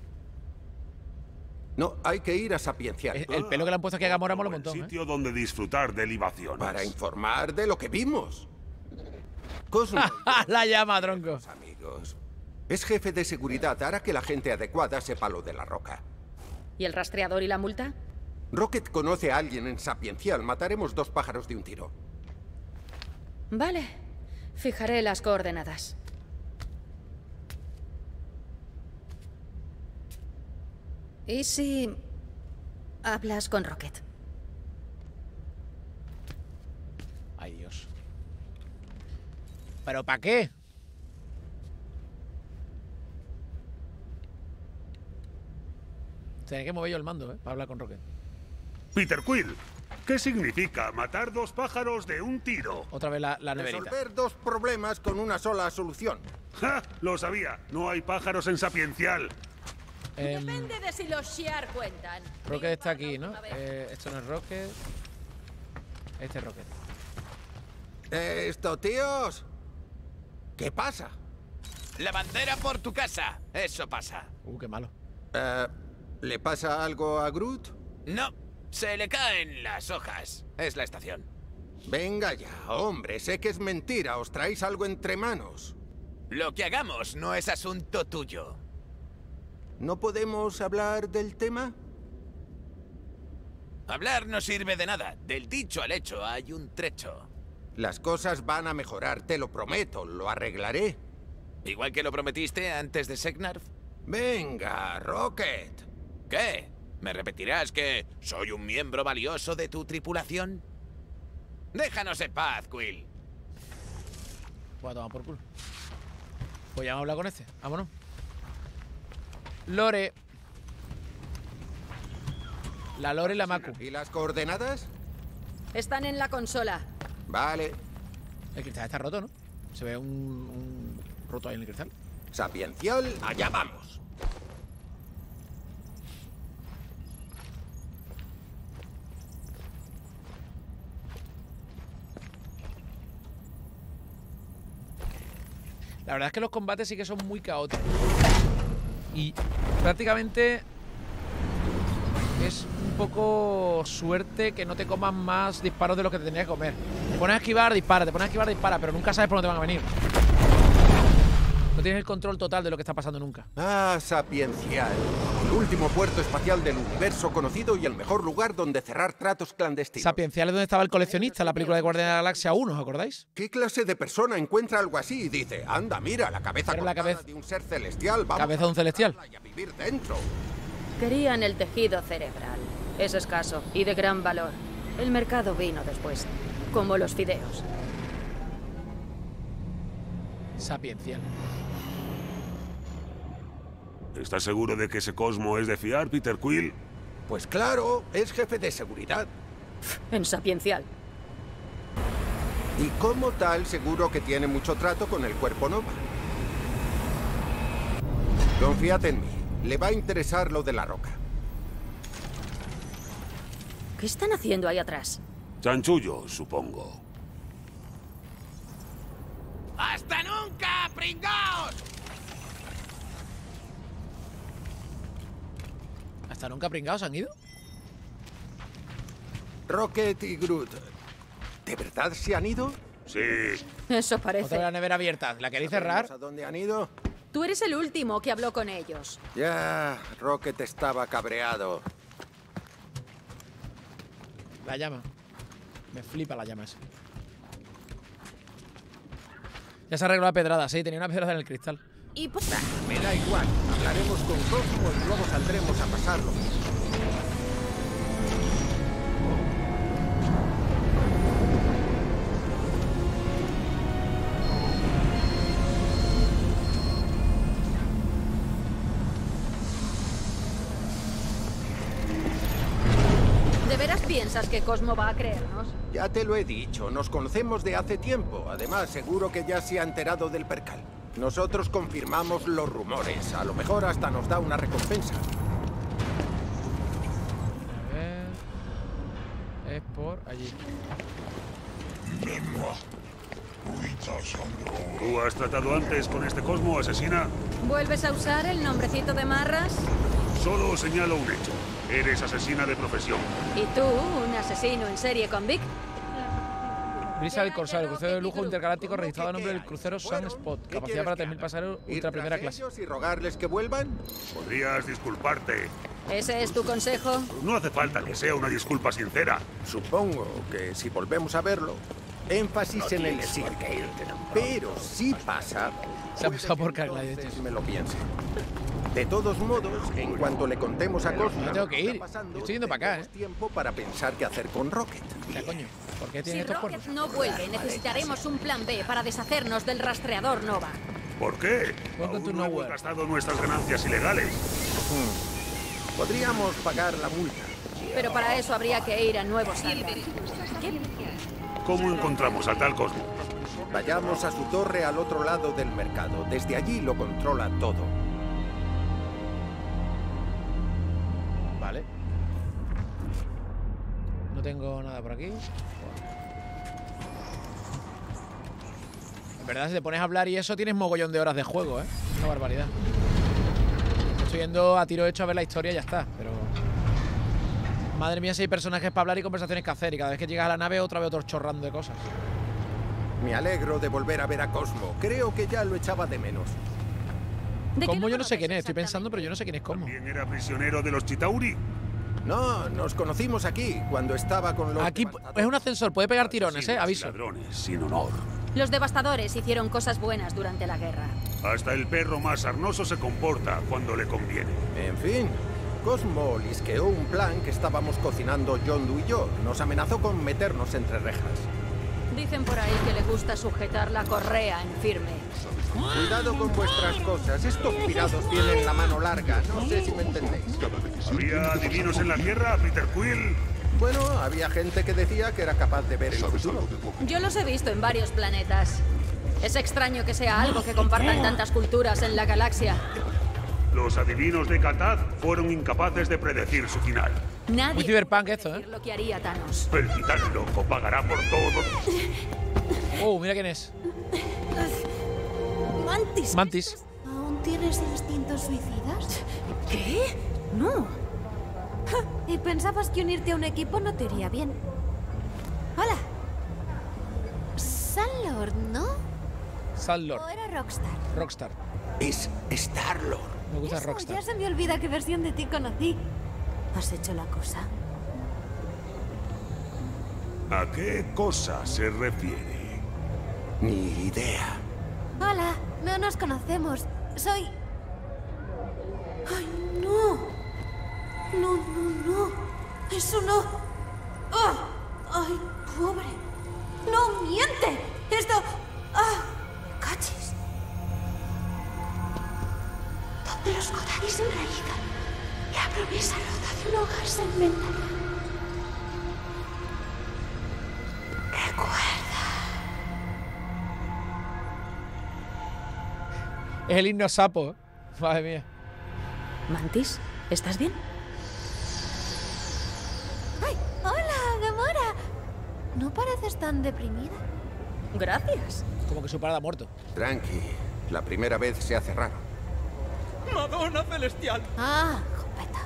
No, hay que ir a Sapiencial. El pelo que le han puesto aquí a Gamora mola un Un montón. sitio donde disfrutar de libaciones. Para informar de lo que vimos. Cosmo, La llama, tronco. amigos. Es jefe de seguridad, hará que la gente adecuada sepa lo de la roca. ¿Y el rastreador y la multa? Rocket conoce a alguien en Sapiencial. Mataremos 2 pájaros de un tiro. Vale, fijaré las coordenadas. ¿Y si hablas con Rocket? Ay, Dios. ¿Pero para qué? Tendré que mover yo el mando, para hablar con Rocket. Peter Quill, ¿qué significa matar 2 pájaros de un tiro? Otra vez la neverita. Resolver 2 problemas con una sola solución. ¡Ja! Lo sabía. No hay pájaros en Sapiencial. Depende de si los Shi'ar cuentan. Rocket está aquí, ¿no? Esto no es Rocket. Este es Rocket. Esto, tíos. ¿Qué pasa? La bandera por tu casa. Eso pasa. Qué malo. ¿Le pasa algo a Groot? No, se le caen las hojas. Es la estación. Venga ya, hombre, sé que es mentira. Os traéis algo entre manos. Lo que hagamos no es asunto tuyo. ¿No podemos hablar del tema? Hablar no sirve de nada. Del dicho al hecho hay un trecho. Las cosas van a mejorar, te lo prometo. Lo arreglaré. Igual que lo prometiste antes de Seknarf. Venga, Rocket. ¿Qué? ¿Me repetirás que soy un miembro valioso de tu tripulación? Déjanos en paz, Quill. Pues a tomar por culo. Pues ya vamos a hablar con este. Vámonos. Lore. La Lore y la Maku. ¿Y las coordenadas? Están en la consola. Vale. El cristal está roto, ¿no? Se ve un roto ahí en el cristal. Sapiencial, allá vamos. La verdad es que los combates sí que son muy caóticos. Y prácticamente es un poco suerte que no te comas más disparos de lo que te tenías que comer. Te pones a esquivar, dispara, te pones a esquivar, dispara, pero nunca sabes por dónde van a venir. No tienes el control total de lo que está pasando nunca. Ah, Sapiencial. El último puerto espacial del universo conocido y el mejor lugar donde cerrar tratos clandestinos. Sapiencial es donde estaba el coleccionista en la película de Guardianes de la Galaxia 1, ¿os acordáis? ¿Qué clase de persona encuentra algo así y dice, anda, mira, la cabeza Era la cabeza de un ser celestial, vamos cabeza de un celestial. y a vivir dentro? Querían el tejido cerebral. Es escaso y de gran valor. El mercado vino después, como los fideos. Sapiencial. ¿Estás seguro de que ese Cosmo es de fiar, Peter Quill? Pues claro, es jefe de seguridad. En Sapiencial. Y como tal, seguro que tiene mucho trato con el Cuerpo Nova. Confíate en mí. Le va a interesar lo de la roca. ¿Qué están haciendo ahí atrás? Chanchullo, supongo. ¡Hasta nunca, pringaos! ¿Hasta nunca pringados han ido? Rocket y Groot, ¿de verdad se han ido? Sí. Eso Otra parece. vez la nevera abierta. ¿La queréis cerrar? ¿A dónde han ido? Tú eres el último que habló con ellos. Ya, Rocket estaba cabreado. La llama. Me flipa la llama esa. Ya se arregló la pedrada, sí, tenía una pedrada en el cristal. Y pues, Me da igual. Hablaremos con Cosmo y luego saldremos a pasarlo. ¿de veras piensas que Cosmo va a creernos? Ya te lo he dicho, nos conocemos de hace tiempo. Además, seguro que ya se ha enterado del percal. Nosotros confirmamos los rumores. A lo mejor hasta nos da una recompensa. A ver. Es por allí. ¿Tú has tratado antes con este Cosmo, asesina? ¿Vuelves a usar el nombrecito de Marras? Solo señalo un hecho. Eres asesina de profesión. ¿Y tú, un asesino en serie convict? Brisa del Corsario, crucero de lujo intergaláctico registrado a nombre del crucero Sunspot. Capacidad para 3.000 pasajeros, ultra primera clase. ¿Y rogarles que vuelvan? Podrías disculparte. ¿Ese es tu consejo? No hace falta que sea una disculpa sincera. Supongo que si volvemos a verlo, énfasis en el sí. Pero si pasa, Se ha pasado por cargar, de hecho. me lo piense. De todos modos, en cuanto le contemos a Cosmo, no tengo que ir. lo está pasando, Yo estoy yendo para acá, tendremos tiempo para pensar qué hacer con Rocket. Ya, coño. ¿Por qué tiene Si estos Rocket cuernos? no vuelve, necesitaremos un plan B para deshacernos del rastreador Nova. ¿Por qué? Welcome to Aún no hemos nowhere. gastado nuestras ganancias ilegales. Podríamos pagar la multa. Pero para eso habría que ir a Nuevo Salem. ¿Cómo encontramos a tal Cosmo? Vayamos a su torre al otro lado del mercado. Desde allí lo controla todo. Vale. No tengo nada por aquí. En verdad, si te pones a hablar y eso, tienes mogollón de horas de juego, ¿eh? Una barbaridad. Estoy yendo a tiro hecho a ver la historia y ya está, pero... Madre mía, si hay personajes para hablar y conversaciones que hacer. Y cada vez que llegas a la nave, otra vez otro chorrando de cosas. Me alegro de volver a ver a Cosmo. Creo que ya lo echaba de menos. Cosmo yo no sé quién es, estoy pensando, pero yo no sé quién es Cosmo. ¿Quién era prisionero de los Chitauri? No, nos conocimos aquí, cuando estaba con los... Aquí es un ascensor, puede pegar tirones, aviso. Ladrones, sin honor. Los devastadores hicieron cosas buenas durante la guerra. Hasta el perro más sarnoso se comporta cuando le conviene. En fin, Cosmo lisqueó un plan que estábamos cocinando Yondu y yo. Nos amenazó con meternos entre rejas. Dicen por ahí que le gusta sujetar la correa en firme. Cuidado con vuestras cosas. Estos pirados tienen la mano larga. No sé si me entendéis. ¿Había adivinos en la Tierra, Peter Quill? Bueno, había gente que decía que era capaz de ver el futuro. Yo los he visto en varios planetas. Es extraño que sea algo que compartan tantas culturas en la galaxia. Los adivinos de Katad fueron incapaces de predecir su final. Nadie Muy cyberpunk esto, puede decir lo que haría Thanos. El titán loco pagará por todo. Oh, mira quién es. Mantis. Mantis. ¿Aún tienes instintos suicidas? ¿Qué? No. ¿Y pensabas que unirte a un equipo no te iría bien? Hola. Star-Lord, ¿no? Star-Lord. ¿O era Rockstar? Rockstar. Es Star-Lord. Me gusta Eso, Rockstar. ya se me olvida qué versión de ti conocí. ¿Has hecho la cosa? ¿A qué cosa se refiere? Ni idea. Hola, no nos conocemos. Soy... ¡Ay, no! No, no, no. Eso no. ¡Ah! ¡Ay, pobre! ¡No miente! Esto... ¡Ah! ¡Cachis! ¿Dónde los Codaris en realidad? La promesa rota de un hogar segmental. Recuerda. Es el himno sapo. Madre mía. Mantis, ¿estás bien? ¡Ay! ¡Hola, Gamora! No pareces tan deprimida. Gracias. Como que su parada ha muerto. Tranqui. La primera vez se hace raro. ¡Madonna celestial! Ah, jopeta.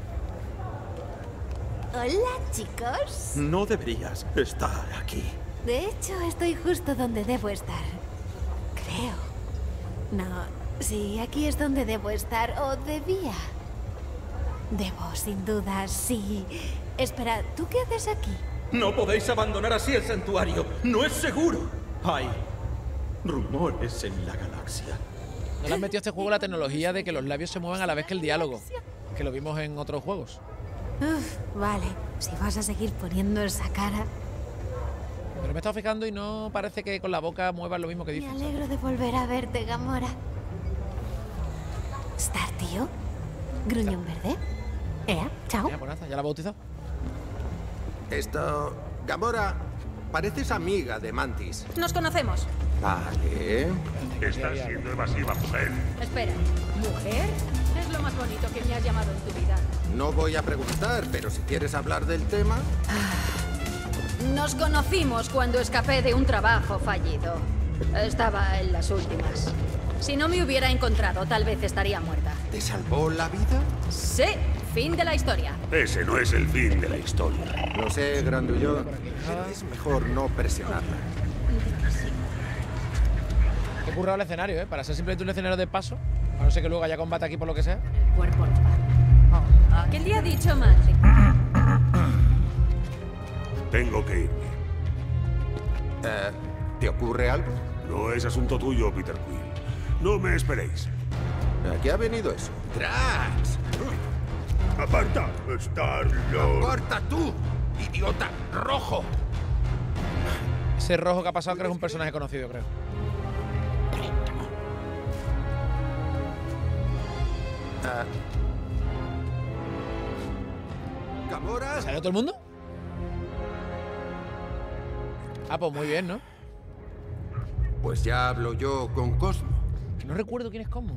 Hola, chicos. No deberías estar aquí. De hecho, estoy justo donde debo estar. Creo. No, sí, aquí es donde debo estar, o debía. Debo, sin duda, sí. Espera, ¿tú qué haces aquí? No podéis abandonar así el santuario. No es seguro. Hay rumores en la galaxia. ¿No le han metido a este juego la tecnología de que los labios se muevan a la vez que el diálogo? Que lo vimos en otros juegos. Uf, vale. Si vas a seguir poniendo esa cara... Pero me he estado fijando y no parece que con la boca muevas lo mismo que Me dices. alegro de volver a verte, Gamora. ¿Star, tío? ¿Gruñón verde? Chao. Ya, pues nada, ya la he bautizado. Esto... Gamora, pareces amiga de Mantis. Nos conocemos. Vale. Estás siendo evasiva, mujer. Espera, ¿mujer? Es lo más bonito que me has llamado en tu vida. No voy a preguntar, pero si quieres hablar del tema... Nos conocimos cuando escapé de un trabajo fallido. Estaba en las últimas. Si no me hubiera encontrado, tal vez estaría muerta. ¿Te salvó la vida? Sí, fin de la historia. Ese no es el fin de la historia. Lo sé, Grandullón, pero es mejor no presionarla. Qué currado el escenario, ¿eh? Para ser simplemente un escenario de paso. A no ser que luego haya combate aquí por lo que sea. El cuerpo no va. ¿Qué le ha dicho Mantis? Tengo que irme. ¿Te ocurre algo? No es asunto tuyo, Peter Quill. No me esperéis. ¿A qué ha venido eso? ¡Drax! ¡Aparta, Star-Lord! ¡Aparta tú, idiota rojo! Ese rojo que ha pasado creo que es un personaje conocido, creo. ¿Gamora? ¿Salió todo el mundo? Ah, pues muy bien, ¿no? Pues ya hablo yo con Cosmo. Que no recuerdo quién es Cosmo.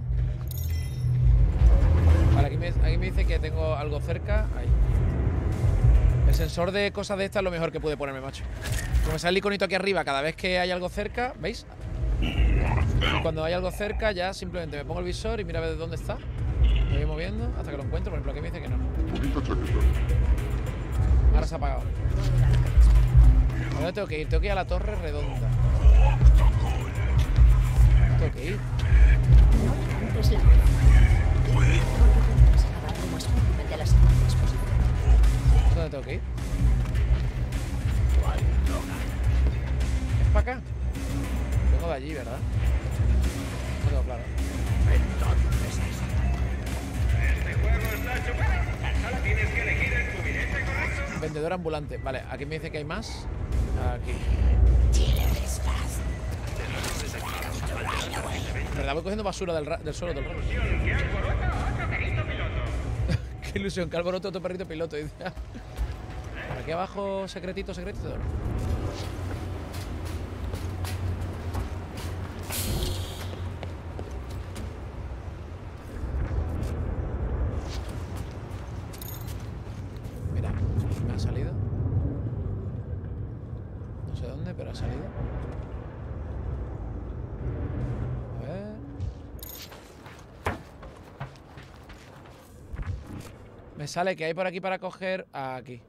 Vale, aquí me dice que tengo algo cerca. Ahí. El sensor de cosas de estas es lo mejor que pude ponerme, macho. Como me sale el iconito aquí arriba cada vez que hay algo cerca, ¿veis? Y cuando hay algo cerca ya simplemente me pongo el visor y mira a ver de dónde está. Me voy moviendo hasta que lo encuentro. Por ejemplo, aquí me dice que no. Ahora se ha apagado. ¿A dónde tengo que ir? Tengo que ir a la Torre Redonda. Tengo que ir. Antes la... ¿Dónde tengo que ir? ¿Es para acá? Vengo de allí, ¿verdad? No tengo claro. Este juego está chupado. Tan solo tienes que elegir el cubilete correcto. Vendedor ambulante. Vale, aquí me dice que hay más. Aquí. verdad voy cogiendo basura del suelo todo el rato. Qué ilusión, que alboroto otro perrito piloto. Por aquí abajo, secretito. Mira, me ha salido. No sé dónde, pero ha salido. A ver. Me sale que hay por aquí para coger aquí.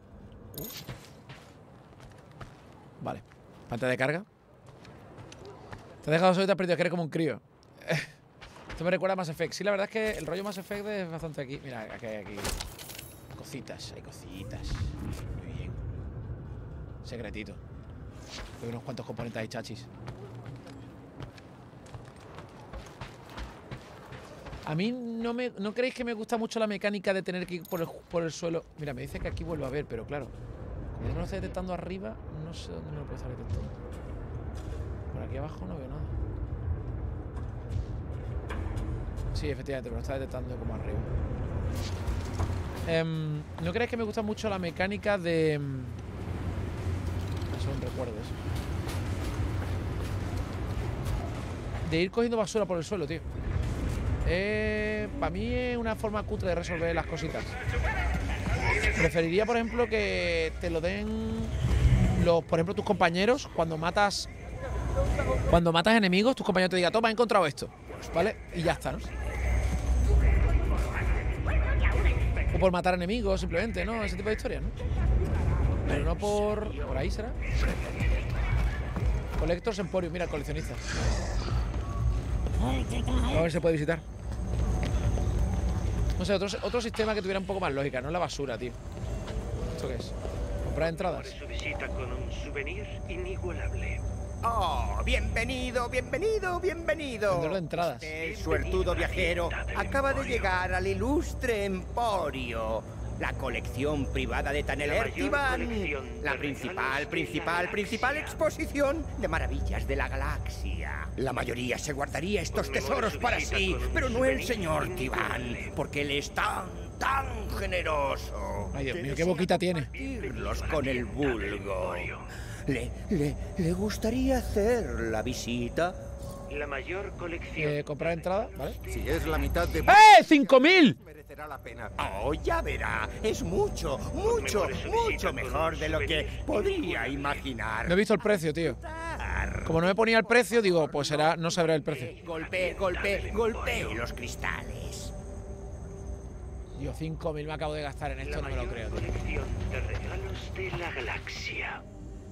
Vale. Pantalla de carga. Te has dejado solo y te has perdido, que eres como un crío. Esto me recuerda a Mass Effect. Sí, la verdad es que el rollo Mass Effect es bastante aquí. Mira, aquí hay cositas, hay cositas. Muy bien. Secretito. Hay unos cuantos componentes ahí, chachis. A mí no creéis que me gusta mucho la mecánica de tener que ir por el suelo. Mira, me dice que aquí vuelvo a ver, pero claro, como no lo estoy detectando arriba, no sé dónde me lo puedo estar detectando. Por aquí abajo no veo nada. Sí, efectivamente, pero lo está detectando como arriba. ¿No creéis que me gusta mucho la mecánica de... Eso es un recuerdo eso. De ir cogiendo basura por el suelo, tío. Para mí es una forma cutre de resolver las cositas. Preferiría, por ejemplo, que te lo den por ejemplo, tus compañeros cuando matas enemigos, tus compañeros te digan, toma, he encontrado esto, ¿vale? Y ya está, ¿no? O por matar enemigos, simplemente, ¿no? Ese tipo de historias, ¿no? Pero no por ahí, ¿será? Collectors Emporium, mira, coleccionistas. A ver si se puede visitar. No sé, otro sistema que tuviera un poco más lógica, no la basura, tío. ¿Esto qué es? ¿Comprar entradas? Su visita con un souvenir inigualable. ¡Oh! ¡Bienvenido, bienvenido, bienvenido! Vendedor de entradas. El suertudo viajero acaba de llegar al ilustre Emporio. La colección privada de Taneler Tiban. La principal exposición de maravillas de la galaxia. La mayoría se guardaría estos tesoros para sí, pero no el señor Tiban, porque él es tan generoso. Ay, Dios mío, qué boquita tiene. Irlos con el vulgo. ¿Le gustaría hacer la visita? La mayor colección. Comprar entrada, ¿vale? Si es la mitad de... ¡5.000! Merecerá la pena. Oh, ya verá. Es mucho mejor de lo que podría imaginar. No he visto el precio, tío. Como no me ponía el precio, digo, pues será, no sabrá el precio. Golpee los cristales. Dios, 5.000 me acabo de gastar en esto, no me lo creo, tío. Colección de regalos de la galaxia.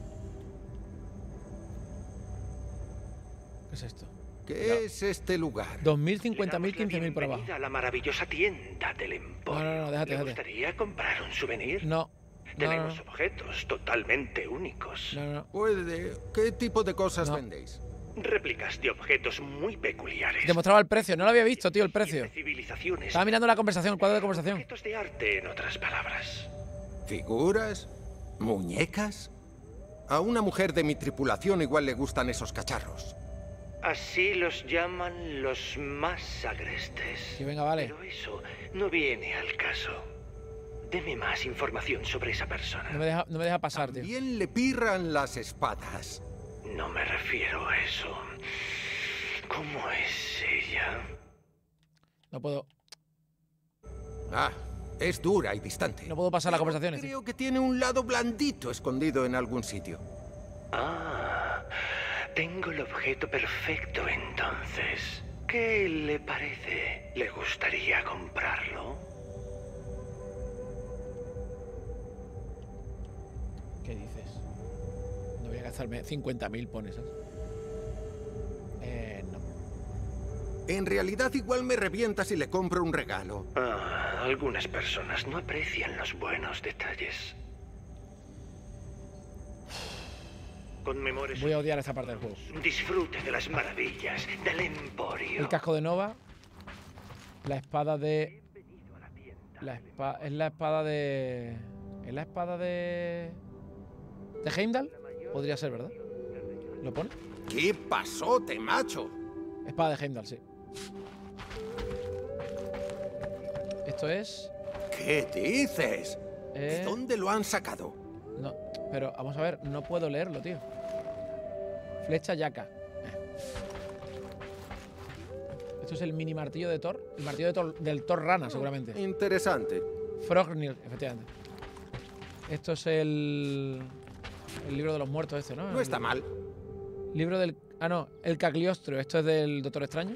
¿Qué es esto? ¿Qué es este lugar? 2.000, 50.000, 15.000 por abajo. A la maravillosa tienda del Emporio. No, déjate. ¿Le gustaría comprar un souvenir? No. Tenemos objetos totalmente únicos. Puede. ¿Qué tipo de cosas vendéis? Réplicas de objetos muy peculiares. Te mostraba el precio, no lo había visto, tío, el precio. Civilizaciones. Estaba mirando la conversación, el cuadro de conversación. Objetos de arte, en otras palabras. ¿Figuras? ¿Muñecas? A una mujer de mi tripulación igual le gustan esos cacharros. Así los llaman los más agrestes. Sí, venga, vale. Pero eso no viene al caso. Deme más información sobre esa persona. No me deja pasar, tío. También le pirran las espadas. No me refiero a eso. ¿Cómo es ella? No puedo. Ah, es dura y distante. No puedo pasar las conversaciones. Creo que tiene un lado blandito escondido en algún sitio. Ah, tengo el objeto perfecto entonces. ¿Qué le parece? ¿Le gustaría comprarlo? ¿Qué dices? No voy a gastarme 50.000, pones, ¿sabes? No. En realidad igual me revienta si le compro un regalo. Ah, algunas personas no aprecian los buenos detalles. Conmemore Voy a odiar esta parte del juego. Disfrute de las maravillas del Emporio. El casco de Nova. La espada de... Es la espada de... ¿Es la espada de... ¿De Heimdall? Podría ser, ¿verdad? ¿Lo pone? ¿Qué pasote, macho? Espada de Heimdall, sí. Esto es... ¿Qué dices? ¿De dónde lo han sacado? No, pero vamos a ver, no puedo leerlo, tío. Flecha yaca. Esto es el mini martillo de Thor. El martillo de Thor, del Thor rana, seguramente. Interesante. Frognir, efectivamente. Esto es el libro de los muertos este, ¿no? No está mal. Libro del... Ah, no, el Cagliostro. Esto es del Doctor Extraño.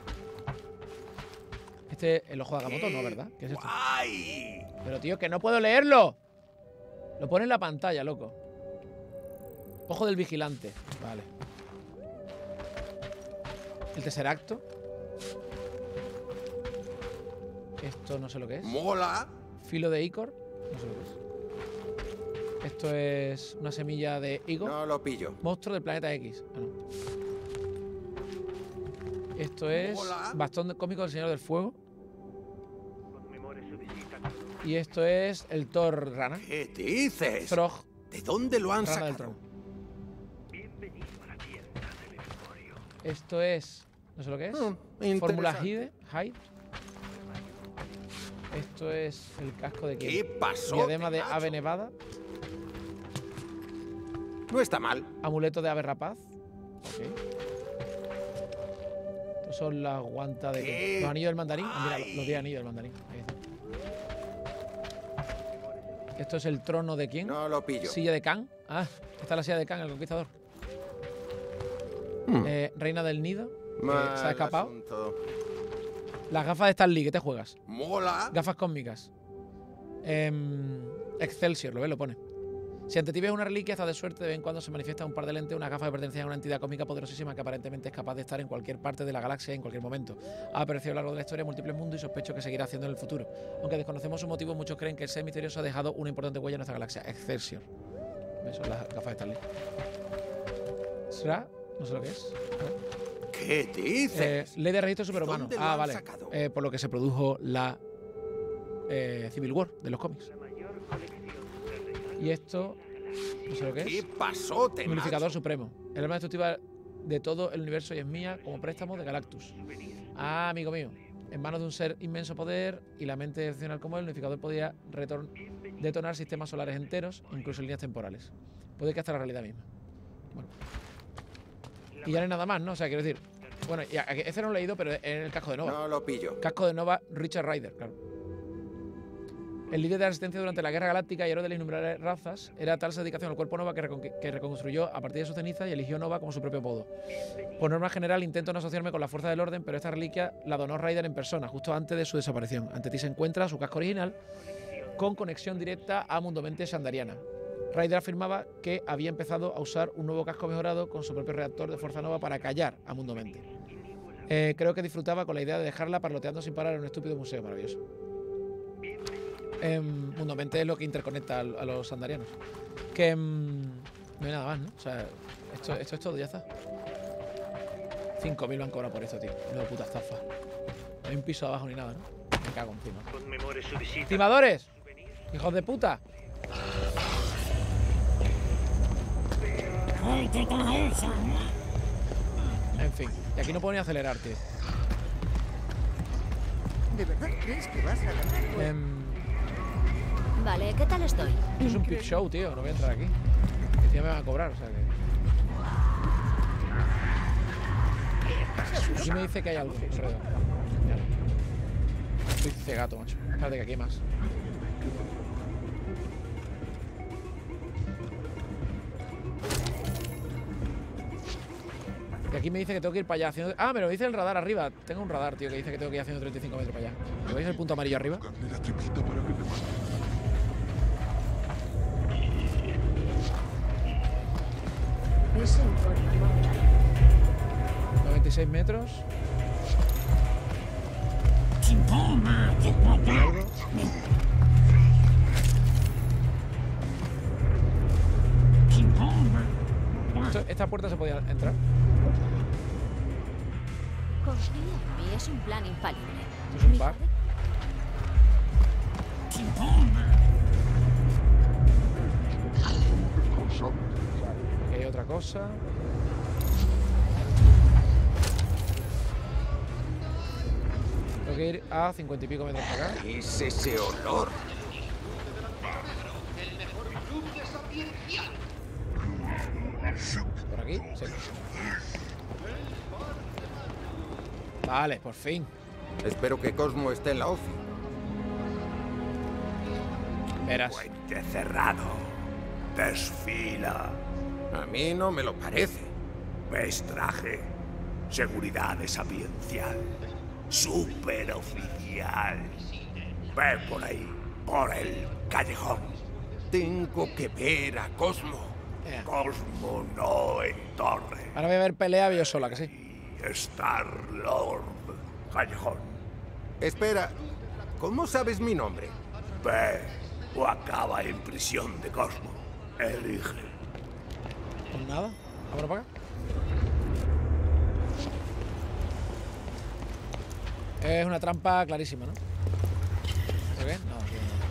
Este, el ojo de Agamotto, ¿no? ¿Verdad? ¿Qué es esto? ¡Ay! Pero, tío, que no puedo leerlo. Lo pone en la pantalla, loco. Ojo del vigilante. Vale. El Tesseracto. Esto no sé lo que es. ¡Mola! Filo de Icor. No sé lo que es. Esto es una semilla de higo. No lo pillo. Monstruo del planeta X. Ah, no. Esto es bastón cómico del Señor del Fuego. Y esto es el Thor rana. ¿Qué dices? Throg. ¿De dónde lo han Rana del sacado? trono. Esto es... No sé lo que es. Fórmula Hyde. Esto es el casco de quién. ¿Qué pasó? Diadema de ave nevada. No está mal. Amuleto de ave rapaz. Ok. Estos son las guantas de... ¿Qué? Los anillos del mandarín. Ah, mira, los 10 anillos del mandarín. Ahí está. Esto es el trono de quién. No lo pillo. Silla de Khan. Ah, esta es la silla de Khan, el conquistador. Reina del nido. Se ha escapado. Asunto. Las gafas de Stan Lee, ¿qué te juegas? Mola. Gafas cósmicas. Excelsior, lo ves, lo pone. Si ante ti ves una reliquia, estás de suerte. De vez en cuando se manifiesta un par de lentes, una gafa que pertenece a una entidad cósmica poderosísima que aparentemente es capaz de estar en cualquier parte de la galaxia en cualquier momento. Ha aparecido a lo largo de la historia en múltiples mundos y sospecho que seguirá haciendo en el futuro. Aunque desconocemos su motivo, muchos creen que el ser misterioso ha dejado una importante huella en nuestra galaxia. Excelsior. ¿Ves? Son las gafas de Stan Lee. ¿Será? No sé lo que es. ¿Qué dices? Ley de registro superhumano. ¿Dónde lo Ah, han vale. sacado? Por lo que se produjo la Civil War de los cómics. Y esto, no sé lo que es. ¿Qué pasó, temazo? Unificador supremo. El arma destructiva de todo el universo y es mía como préstamo de Galactus. Ah, amigo mío. En manos de un ser inmenso poder y la mente excepcional como él, el unificador podía detonar sistemas solares enteros, incluso líneas temporales. Puede que hasta la realidad misma. Bueno. Y ya no hay nada más, ¿no? O sea, quiero decir... Bueno, ya, este no lo he leído, pero en el casco de Nova. No lo pillo. Casco de Nova, Richard Ryder, claro. El líder de la resistencia durante la Guerra Galáctica y héroe de las innumerables razas, era tal su dedicación al cuerpo Nova que reconstruyó a partir de sus cenizas y eligió Nova como su propio apodo. Por norma general intento no asociarme con la fuerza del orden, pero esta reliquia la donó Ryder en persona, justo antes de su desaparición. Ante ti se encuentra su casco original, con conexión directa a Mundomente Shandariana. Ryder afirmaba que había empezado a usar un nuevo casco mejorado con su propio reactor de fuerza nova para callar a Mundomente. Creo que disfrutaba con la idea de dejarla parloteando sin parar en un estúpido museo maravilloso. Mundomente es lo que interconecta a los sandarianos. Que no hay nada más, ¿no? O sea, esto es todo, ya está. 5.000 me han cobrado por esto, tío. No, puta estafa. No hay un piso abajo ni nada, ¿no? Me cago encima. ¡Timadores! ¡Hijos de puta! En fin, y aquí no puedo ni acelerar, tío. ¿De verdad crees que vas a ganar? Vale, ¿qué tal estoy? Esto es un pit show, tío. No voy a entrar aquí. Que encima me van a cobrar, o sea que... Aquí me dice que hay algo alrededor. Estoy cegato, macho. Espérate que aquí hay más. Y aquí me dice que tengo que ir para allá haciendo... Ah, me lo dice el radar arriba. Tengo un radar, tío, que dice que tengo que ir haciendo 35 metros para allá. ¿Lo veis el punto amarillo arriba? 96 metros. Esta puerta se podía entrar. Confía en mí, es un plan infalible. Esto es un bar. Aquí hay otra cosa. que ir a 50 y pico metros para acá. Es ese olor. ¿Por aquí? Sí. Vale, por fin. Espero que Cosmo esté en la ofi. Verás. Puente cerrado. Desfila. A mí no me lo parece. ¿Ves traje? Seguridad de sapiencial. Superoficial. Ve por ahí, por el callejón. Tengo que ver a Cosmo. Cosmo no en torre. Ahora voy a ver pelea yo sola, que sí. Star-Lord. Callejón. Espera, ¿cómo sabes mi nombre? Ve o acaba en prisión de Cosmo. Elige. Pues nada, ahora para acá. Es una trampa clarísima, ¿no? ¿Se ve? No, aquí no.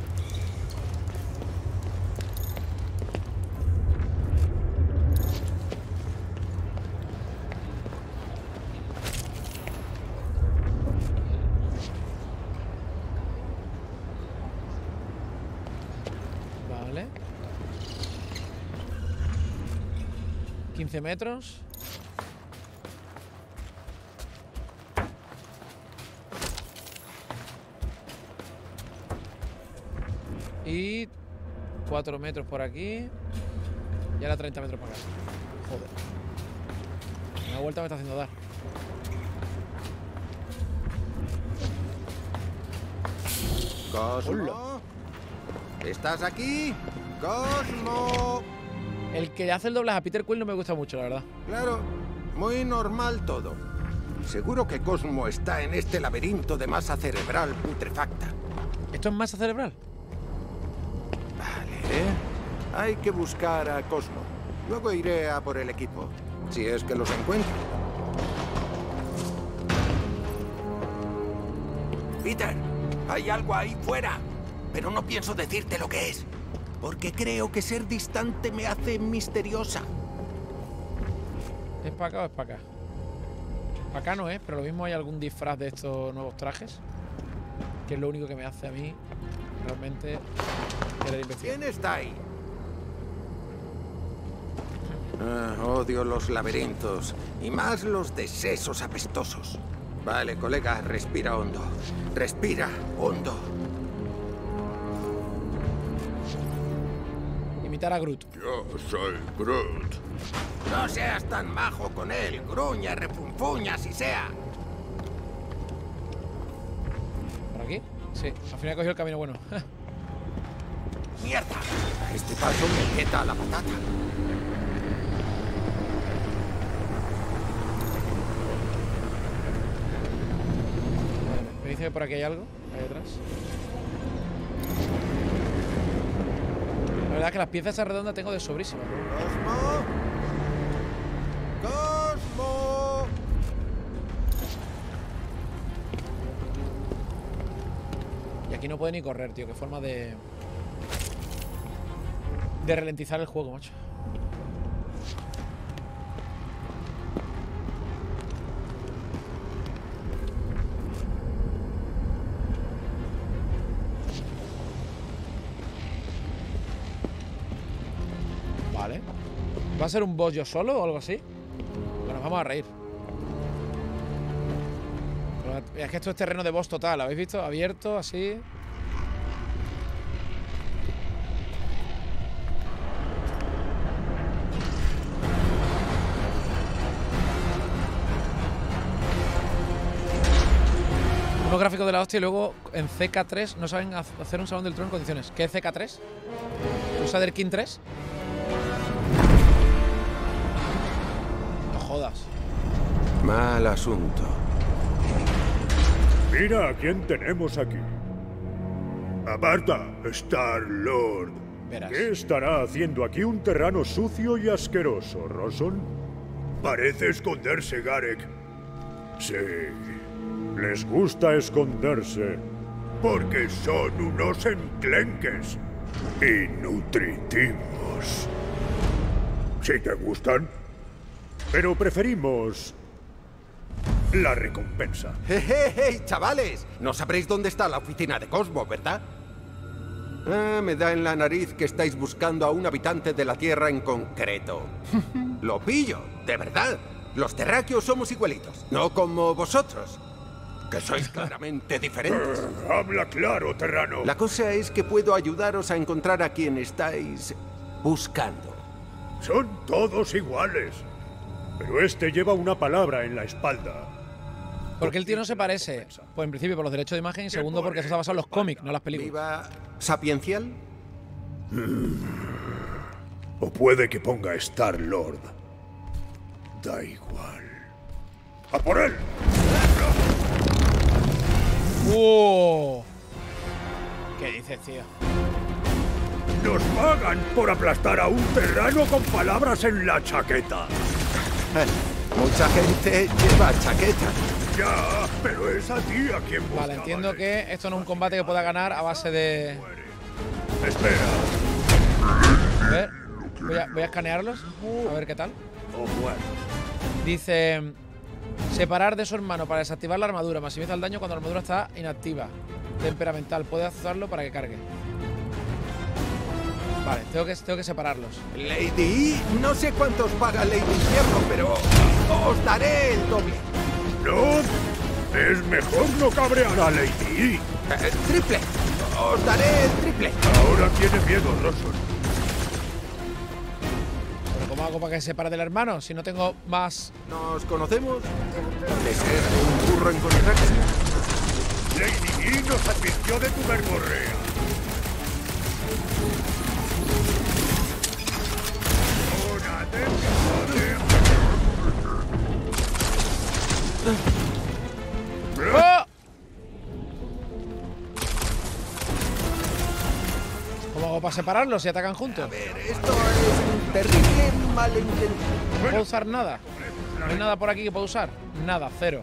Vale. 15 metros. Y 4 metros por aquí. Y ahora 30 metros por acá. Joder. Una vuelta me está haciendo dar. Cosmo. Hola. ¿Estás aquí? Cosmo. El que hace el doblaje a Peter Quill no me gusta mucho, la verdad. Claro, muy normal todo. Seguro que Cosmo está en este laberinto de masa cerebral putrefacta. ¿Esto es masa cerebral? Hay que buscar a Cosmo. Luego iré a por el equipo, si es que los encuentro. Peter, hay algo ahí fuera, pero no pienso decirte lo que es, porque creo que ser distante me hace misteriosa. ¿Es para acá o es para acá? Para acá no es, pero lo mismo hay algún disfraz de estos nuevos trajes, que es lo único que me hace a mí realmente querer investigar. ¿Quién está ahí? Odio los laberintos, y más los de sesos apestosos. Vale, colega, respira hondo. Respira hondo. Imitar a Groot. Yo soy Groot. No seas tan majo con él. Gruña, refunfuña, si sea. ¿Por aquí? Sí, al final he cogido el camino bueno. ¡Mierda! A este paso me peta la patata. Me dice que por aquí hay algo, ahí atrás. La verdad es que las piezas esas redondas tengo de sobrísima. ¡Cosmo! Y aquí no puede ni correr, tío. Qué forma de ralentizar el juego, macho. Vale. ¿Va a ser un boss yo solo o algo así? Bueno, nos vamos a reír. Pero es que esto es terreno de boss total, ¿lo habéis visto? Abierto, así. Unos gráficos de la hostia y luego en CK3 no saben hacer un Salón del Trono en condiciones. ¿Qué es CK3? ¿Crusader King 3? No jodas. Mal asunto. Mira a quién tenemos aquí. Aparta, Star-Lord. ¿Qué estará haciendo aquí un terrano sucio y asqueroso, Roson? Parece esconderse, Garek. Sí, les gusta esconderse. Porque son unos enclenques. Y nutritivos. Si te gustan. Pero preferimos la recompensa. ¡Hey, chavales! No sabréis dónde está la oficina de Cosmo, ¿verdad? Me da en la nariz que estáis buscando a un habitante de la Tierra en concreto. Lo pillo, de verdad. Los terráqueos somos igualitos, no como vosotros, que sois claramente diferentes. Habla claro, Terrano. La cosa es que puedo ayudaros a encontrar a quien estáis buscando. Son todos iguales. Pero este lleva una palabra en la espalda. Porque el tío no se parece. Pues en principio por los derechos de imagen y segundo porque eso está basado en los cómics, no las películas. ¿Viva Sapiencial? O puede que ponga Star-Lord. Da igual. ¡A por él! ¿Qué dices, tío? Nos pagan por aplastar a un terrano con palabras en la chaqueta. Mucha gente lleva chaqueta. Ya, pero es a ti a quien buscaba. Vale, entiendo que esto no es un combate que pueda ganar a base de... Espera. A ver, voy a escanearlos, a ver qué tal. Dice... Separar de su hermano para desactivar la armadura. Maximiza el daño cuando la armadura está inactiva. Temperamental, puede usarlo para que cargue. Vale, tengo que separarlos. Lady E, no sé cuánto os paga Lady Infierno, pero os daré el doble. No, es mejor no cabrear a Lady E. Triple, os daré el triple. Ahora tiene miedo, Lawson. ¿Pero cómo hago para que se separe del hermano si no tengo más? ¿Nos conocemos? ¿De ser un burro en contrato? Lady E nos advirtió de tu verborrea. ¡Oh! ¿Cómo hago para separarlos si atacan juntos? A ver, esto es un terrible malentendido. ¿No puedo usar nada? ¿No hay nada por aquí que puedo usar? Nada, cero.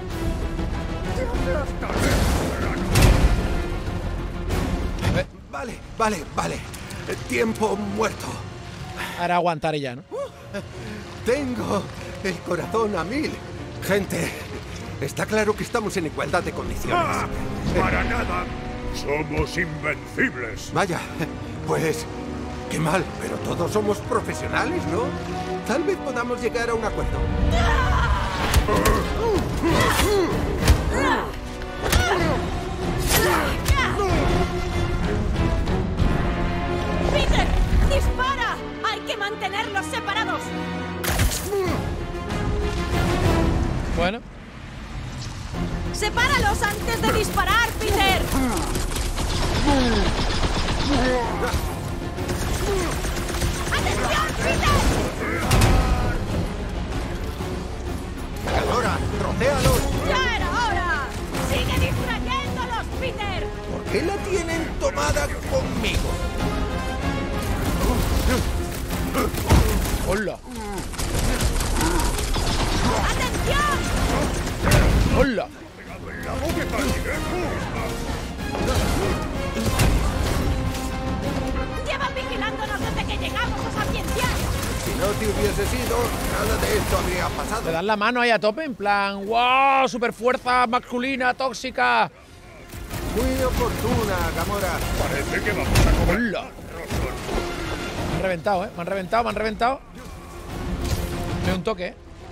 Vale. Tiempo muerto. Ahora aguantar y ya, ¿no? Tengo el corazón a 1000. Gente, está claro que estamos en igualdad de condiciones. Para nada. Somos invencibles. Vaya, pues qué mal, pero todos somos profesionales, ¿no? Tal vez podamos llegar a un acuerdo. ¡Peter! ¡Dispara! ¡Hay que mantenerlos separados! Bueno. ¡Sepáralos antes de disparar, Peter! ¡Atención, Peter! ¡Ahora, rodéalos! ¡Ya era hora! ¡Sigue distrayéndolos, Peter! ¿Por qué la tienen tomada conmigo? ¡Hola! ¡Atención! ¡Hola! ¡Llevan vigilándonos desde que llegamos a Sapiencial! Si no te hubiese sido, nada de esto habría pasado. Te dan la mano ahí a tope, en plan, ¡wow! Super fuerza masculina, tóxica. Muy oportuna, Gamora. Parece que vamos a comer. ¡Hola! Me han reventado, ¿eh? Me han reventado. Me un toque, ¿eh?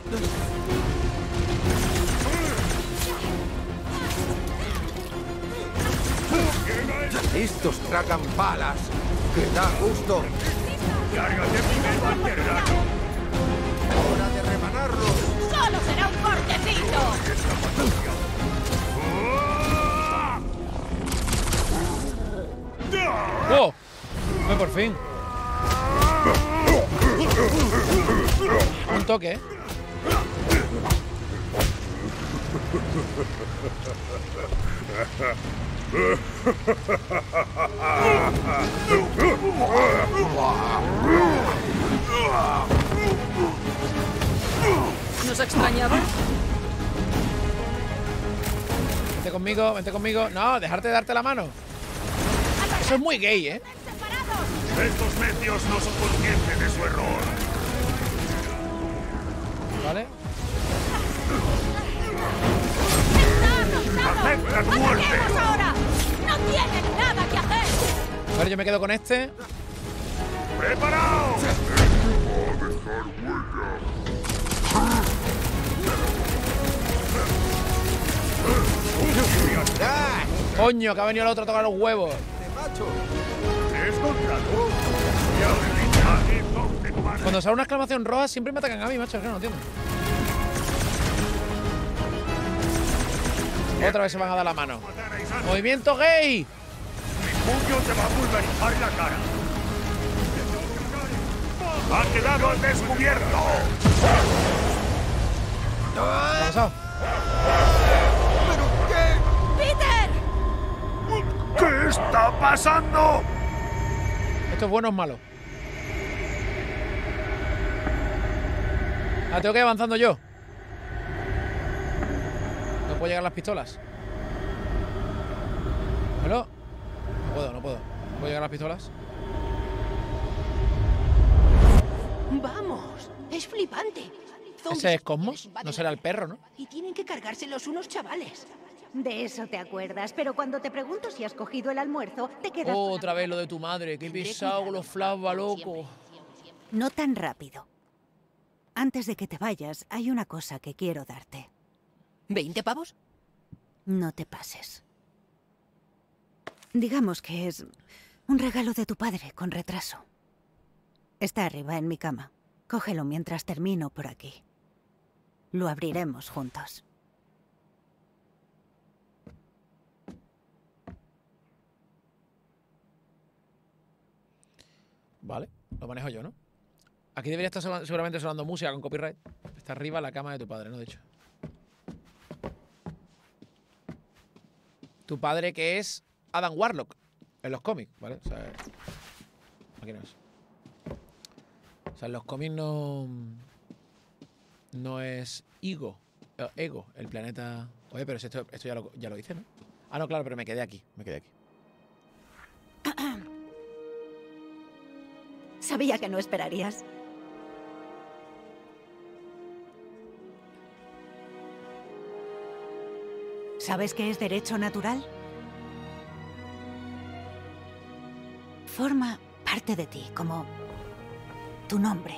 Estos tragan balas. ¡Que da gusto! ¡Lárgate primero al terrano! ¡Hora de rebanarlos! ¡Solo será un cortecito! ¡Oh! Por fin. Un toque, ¿eh? ¿Nos extrañabas? Vente conmigo. No, dejarte de darte la mano. Eso es muy gay, ¿eh? Estos necios no son conscientes de su error. Vale. ¡Acepta tu muerte! ¡Ataquemos ahora! ¡No tienen nada que hacer! A ver, yo me quedo con este. ¡Preparaos! Coño, que ha venido el otro a tocar los huevos. ¡Es contra tú! Cuando sale una exclamación roja siempre me atacan a mí, macho. Es que no lo entiendo. Otra vez se van a dar la mano. ¡Movimiento gay! Mi puño te va a pulverizar la cara. ¡Ha quedado al descubierto! ¿Qué ha pasado? ¡Peter! ¿Qué está pasando? ¿Esto es bueno o es malo? Ah, tengo que ir avanzando yo. No puedo llegar a las pistolas. ¿Hello? No puedo, no puedo. ¿No puedo llegar a las pistolas? Vamos, es flipante. ¿Ese es Cosmos? No será el perro, ¿no? Y tienen que cargárselos unos chavales. De eso te acuerdas, pero cuando te pregunto si has cogido el almuerzo, te quedas... Otra vez lo de tu madre. Qué pesado con los flashbacks, loco. No tan rápido. Antes de que te vayas, hay una cosa que quiero darte. ¿20 pavos? No te pases. Digamos que es un regalo de tu padre con retraso. Está arriba en mi cama. Cógelo mientras termino por aquí. Lo abriremos juntos. Vale, lo manejo yo, ¿no? Aquí debería estar seguramente sonando música con copyright. Está arriba la cama de tu padre, ¿no? De hecho. Tu padre que es Adam Warlock en los cómics, ¿vale? O sea, aquí no es. O sea, en los cómics no es Ego, el planeta... Oye, pero esto ya lo hice, ¿no? Ah, no, claro, pero me quedé aquí. Sabía que no esperarías. ¿Sabes qué es derecho natural? Forma parte de ti, como tu nombre.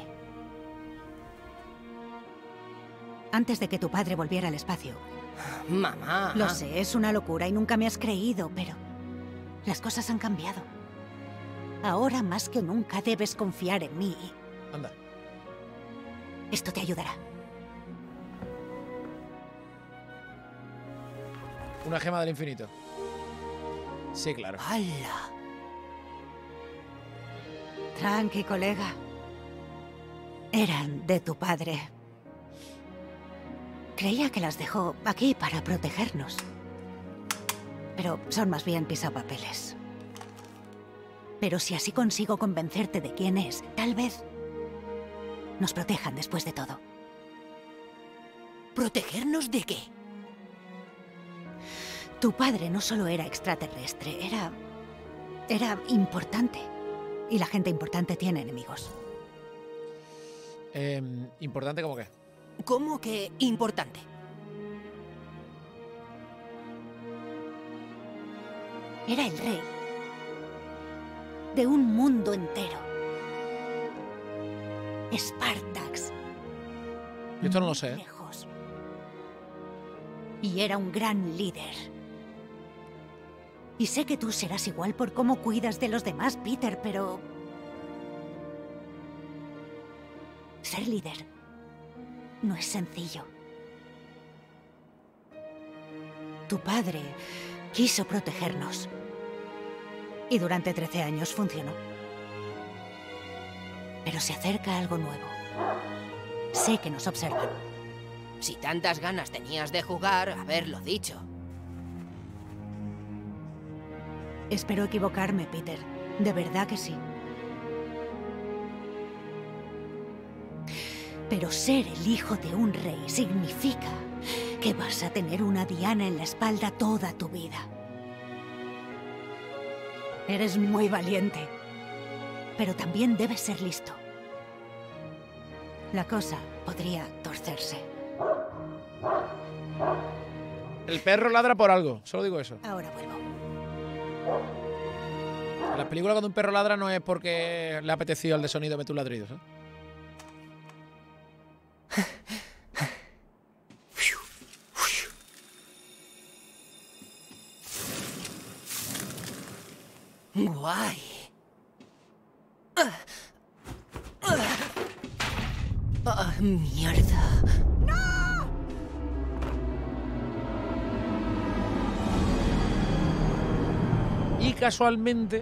Antes de que tu padre volviera al espacio. Mamá. Lo sé, es una locura y nunca me has creído, pero las cosas han cambiado. Ahora más que nunca debes confiar en mí. Anda. Esto te ayudará. Una gema del infinito. Sí, claro. ¡Hala! Tranqui, colega. Eran de tu padre. Creía que las dejó aquí para protegernos. Pero son más bien pisapapeles. Pero si así consigo convencerte de quién es, tal vez nos protejan después de todo. ¿Protegernos de qué? Tu padre no solo era extraterrestre, era importante. Y la gente importante tiene enemigos. ¿Importante como qué? ¿Cómo que importante? Era el rey de un mundo entero. Spartax. Yo esto no lo sé. Lejos. Y era un gran líder. Y sé que tú serás igual por cómo cuidas de los demás, Peter, pero... ser líder no es sencillo. Tu padre quiso protegernos. Y durante 13 años funcionó. Pero se acerca algo nuevo. Sé que nos observan. Si tantas ganas tenías de jugar, haberlo dicho. Espero equivocarme, Peter. De verdad que sí. Pero ser el hijo de un rey significa que vas a tener una diana en la espalda toda tu vida. Eres muy valiente, pero también debes ser listo. La cosa podría torcerse. El perro ladra por algo, solo digo eso. Ahora vuelvo. En las películas cuando un perro ladra no es porque le ha apetecido el de sonido meter un ladrido, ¿eh? Guay. Mierda. Y casualmente...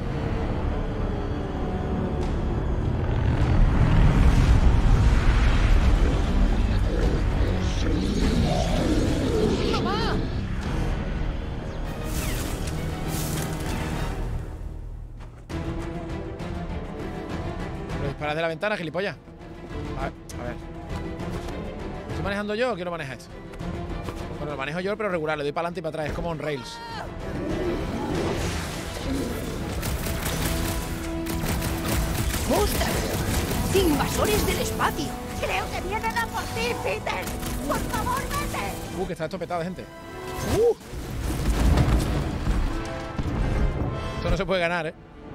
¡Mamá! Pero disparas de la ventana, gilipollas. A ver. ¿Estoy manejando yo o quién lo maneja esto? Bueno, lo manejo yo, pero regular. Le doy para adelante y para atrás. Es como on rails. ¡Monsters! ¡Invasores del espacio! Creo que vienen a por ti, Peter. Por favor, vete. Que está esto petado de gente. Esto no se puede ganar, ¿eh?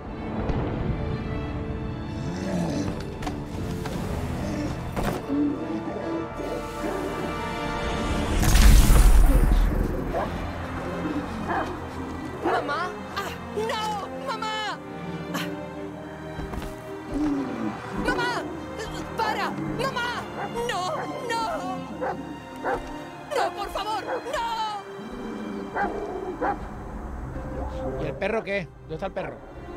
¡Mamá! ¡No! ¡Mamá! ¡Mamá! ¡Para! ¡Mamá! ¡No! ¡No! ¡No, por favor! ¡No! ¿Y el perro qué? ¿Dónde está el perro?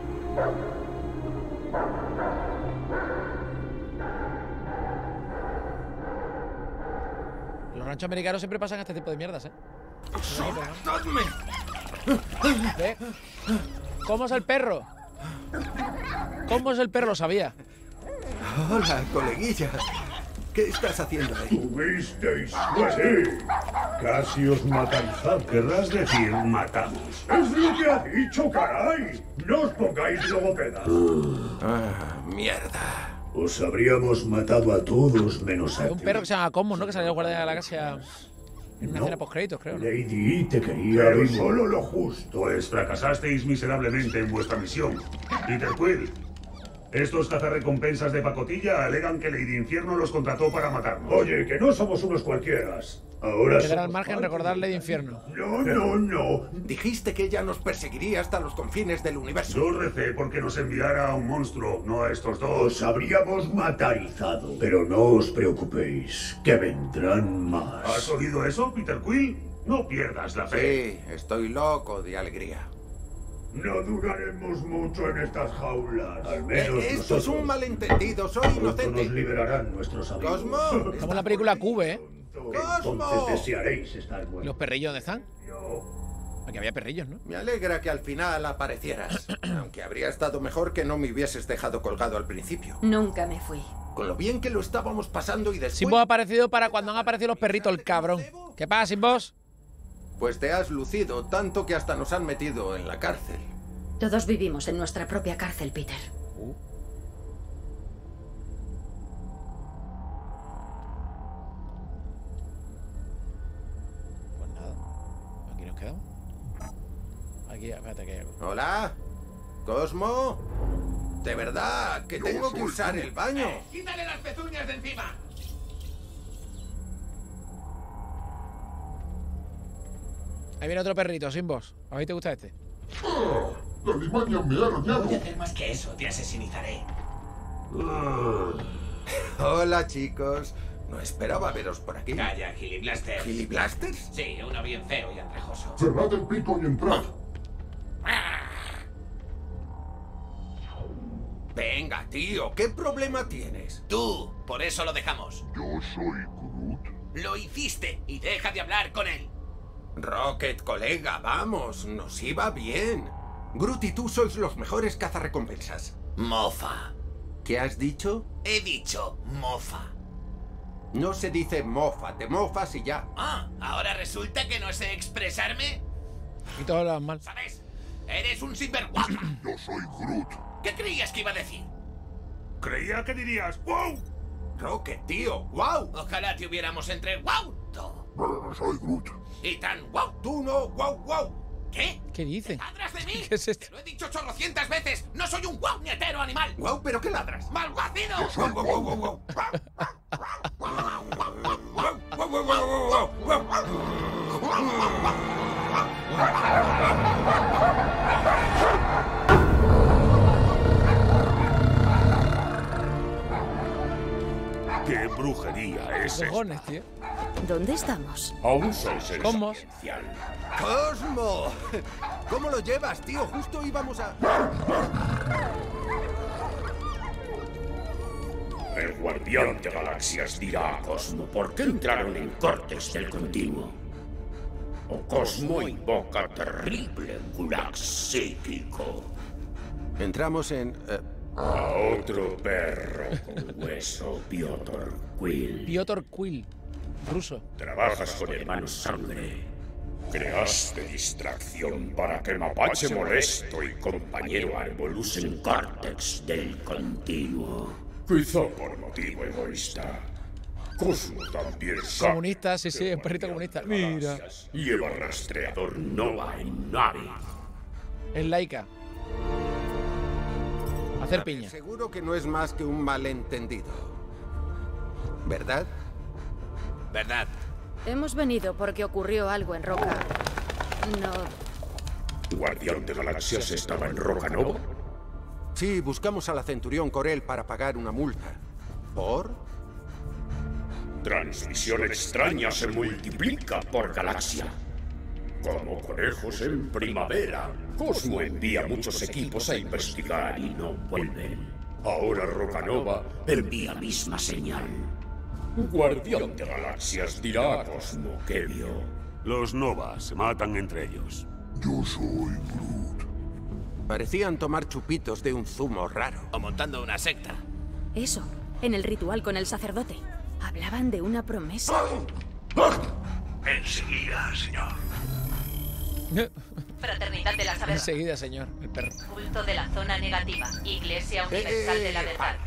Los ranchos americanos siempre pasan este tipo de mierdas, ¿eh? ¡Soltadme! ¿Ve? ¿Cómo es el perro? ¿Cómo es el perro? Lo sabía. Hola, coleguilla. ¿Qué estás haciendo ahí? ¿Tuvisteis suerte? Casi os matáis. Querrás decir matamos. ¡Es lo que ha dicho, caray! ¡No os pongáis logopedas! Mierda. Os habríamos matado a todos menos a Hay un ti. perro que se llama Cosmos, ¿no? Que salió de Guardia de la Galaxia en una escena post-créditos, creo, ¿no? Lady te quería Pero vivo. solo lo justo. Pues fracasasteis miserablemente en vuestra misión. Peter Quill. Estos cazarrecompensas de pacotilla alegan que Lady Infierno los contrató para matarnos. Oye, que no somos unos cualquieras. Ahora Quedará al somos margen parte recordarle de infierno. No. Dijiste que ella nos perseguiría hasta los confines del universo. Yo recé porque nos enviara a un monstruo, no a estos dos. Os habríamos matarizado. Pero no os preocupéis, que vendrán más. ¿Has oído eso, Peter Quill? No pierdas la fe. Sí, estoy loco de alegría. No duraremos mucho en estas jaulas. Al menos Esto nosotros. es un malentendido, soy Pronto inocente. nos liberarán nuestros amigos. ¡Cosmo! Estamos en la película Cube, ¿eh? Entonces desearéis estar ¿Y muertos. los perrillos dónde están? Aquí había perrillos, ¿no? Me alegra que al final aparecieras. Aunque habría estado mejor que no me hubieses dejado colgado al principio. Nunca me fui. Con lo bien que lo estábamos pasando y después... Simbo ha aparecido para cuando han aparecido los perritos, el cabrón. ¿Qué pasa, Simbos? Pues te has lucido tanto que hasta nos han metido en la cárcel. Todos vivimos en nuestra propia cárcel, Peter. Pues nada. Aquí nos quedamos. Aquí, espérate, que hay algo. ¿Hola? ¿Cosmo? De verdad, que tengo que usar el baño. ¡Quítale las pezuñas de encima! Ahí viene otro perrito, Simbos. ¿A ti te gusta este? La limaña me ha arañado. Voy a hacer más que eso, te asesinizaré. Hola, chicos. No esperaba veros por aquí. Calla, Giliblaster. ¿Giliblasters? Sí, uno bien feo y andrajoso. Cerrad el pico y entrad. Venga, tío, ¿qué problema tienes? Tú, por eso lo dejamos. Yo soy Groot. Lo hiciste y deja de hablar con él. Rocket, colega, vamos, nos iba bien. Groot y tú sois los mejores cazarrecompensas. Mofa. ¿Qué has dicho? He dicho mofa. No se dice mofa, te mofas y ya. Ah, ahora resulta que no sé expresarme. Y todos hablan mal. ¿Sabes? Eres un sinvergüenza. Yo soy Groot. ¿Qué creías que iba a decir? Creía que dirías ¡wow! Rocket, tío, wow. Ojalá te hubiéramos entre... ¡Wow! Soy Groot. Y tan guau, tú no, guau, guau. ¿Qué? ¿Qué dice? ¡Ladras de mí! ¿Qué es esto? ¡Te lo he dicho chorrocientas veces! ¡No soy un guau nietero animal! Guau, ¿pero qué ladras? ¡Malguacido! Guau, guau, guau, guau, guau. ¿Qué brujería es esta? Cojones, tío. ¿Dónde estamos? Aún sois el ¿Cómo? sapiencial. ¡Cosmo! ¿Cómo lo llevas, tío? Justo íbamos a... El guardián de galaxias dirá a Cosmo por qué entraron en Cortex del Continuo. O Cosmo invoca terrible gulag psíquico. Entramos en... A otro perro con hueso, Piotr Quill. Piotr Quill, ruso. Trabajas con hermanos sangre. Creaste distracción para que Mapache Molesto y compañero Árbol usen Cortex del Continuo. Quizá por motivo egoísta. Cosmo también sabe. Comunista, sí, sí, el perrito comunista. Mira. Lleva rastreador Nova en nave. Es laica. Hacer piña. Seguro que no es más que un malentendido. ¿Verdad? ¿Verdad? Hemos venido porque ocurrió algo en Roca. No. ¿Guardián de Galaxias estaba en Roca Nova? Sí, buscamos a la Centurión Corel para pagar una multa. ¿Por? Transmisión extraña se multiplica por galaxia. Como conejos en primavera, Cosmo envía muchos equipos a investigar y no vuelven. Ahora Rocanova envía la misma señal. Guardián de Galaxias dirá a Cosmo que vio. Los Nova se matan entre ellos. Yo soy Groot. Parecían tomar chupitos de un zumo raro. O montando una secta. Eso, en el ritual con el sacerdote. Hablaban de una promesa. Enseguida, señor. Fraternidad de las Aberraciones. Enseguida, señor. El perro. Culto de la zona negativa. Iglesia Universal de la Verdad.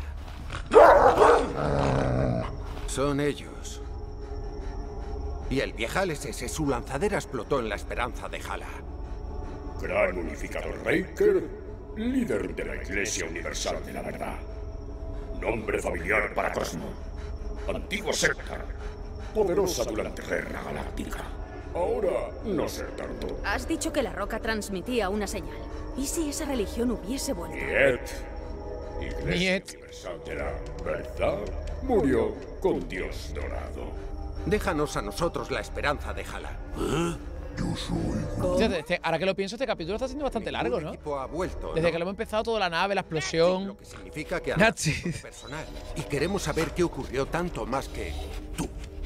Son ellos. Y el viejales ese, su lanzadera explotó en la esperanza de Hala. Gran unificador Raker, líder de la Iglesia Universal de la Verdad. Nombre familiar para Cosmo. Antigua secta. Poderosa durante Guerra Galáctica. Ahora no se tardó. Has dicho que la roca transmitía una señal. ¿Y si esa religión hubiese vuelto? Iglesia Universal de la Verdad murió con Dios dorado. Déjanos a nosotros la esperanza de Hala. Yo soy... Ahora que lo pienso, este capítulo está siendo bastante largo, ¿no? Ha vuelto, Desde ¿no? que lo hemos empezado, toda la nave, la explosión. Lo que significa que Nazis. personal. Y queremos saber qué ocurrió tanto más que tú.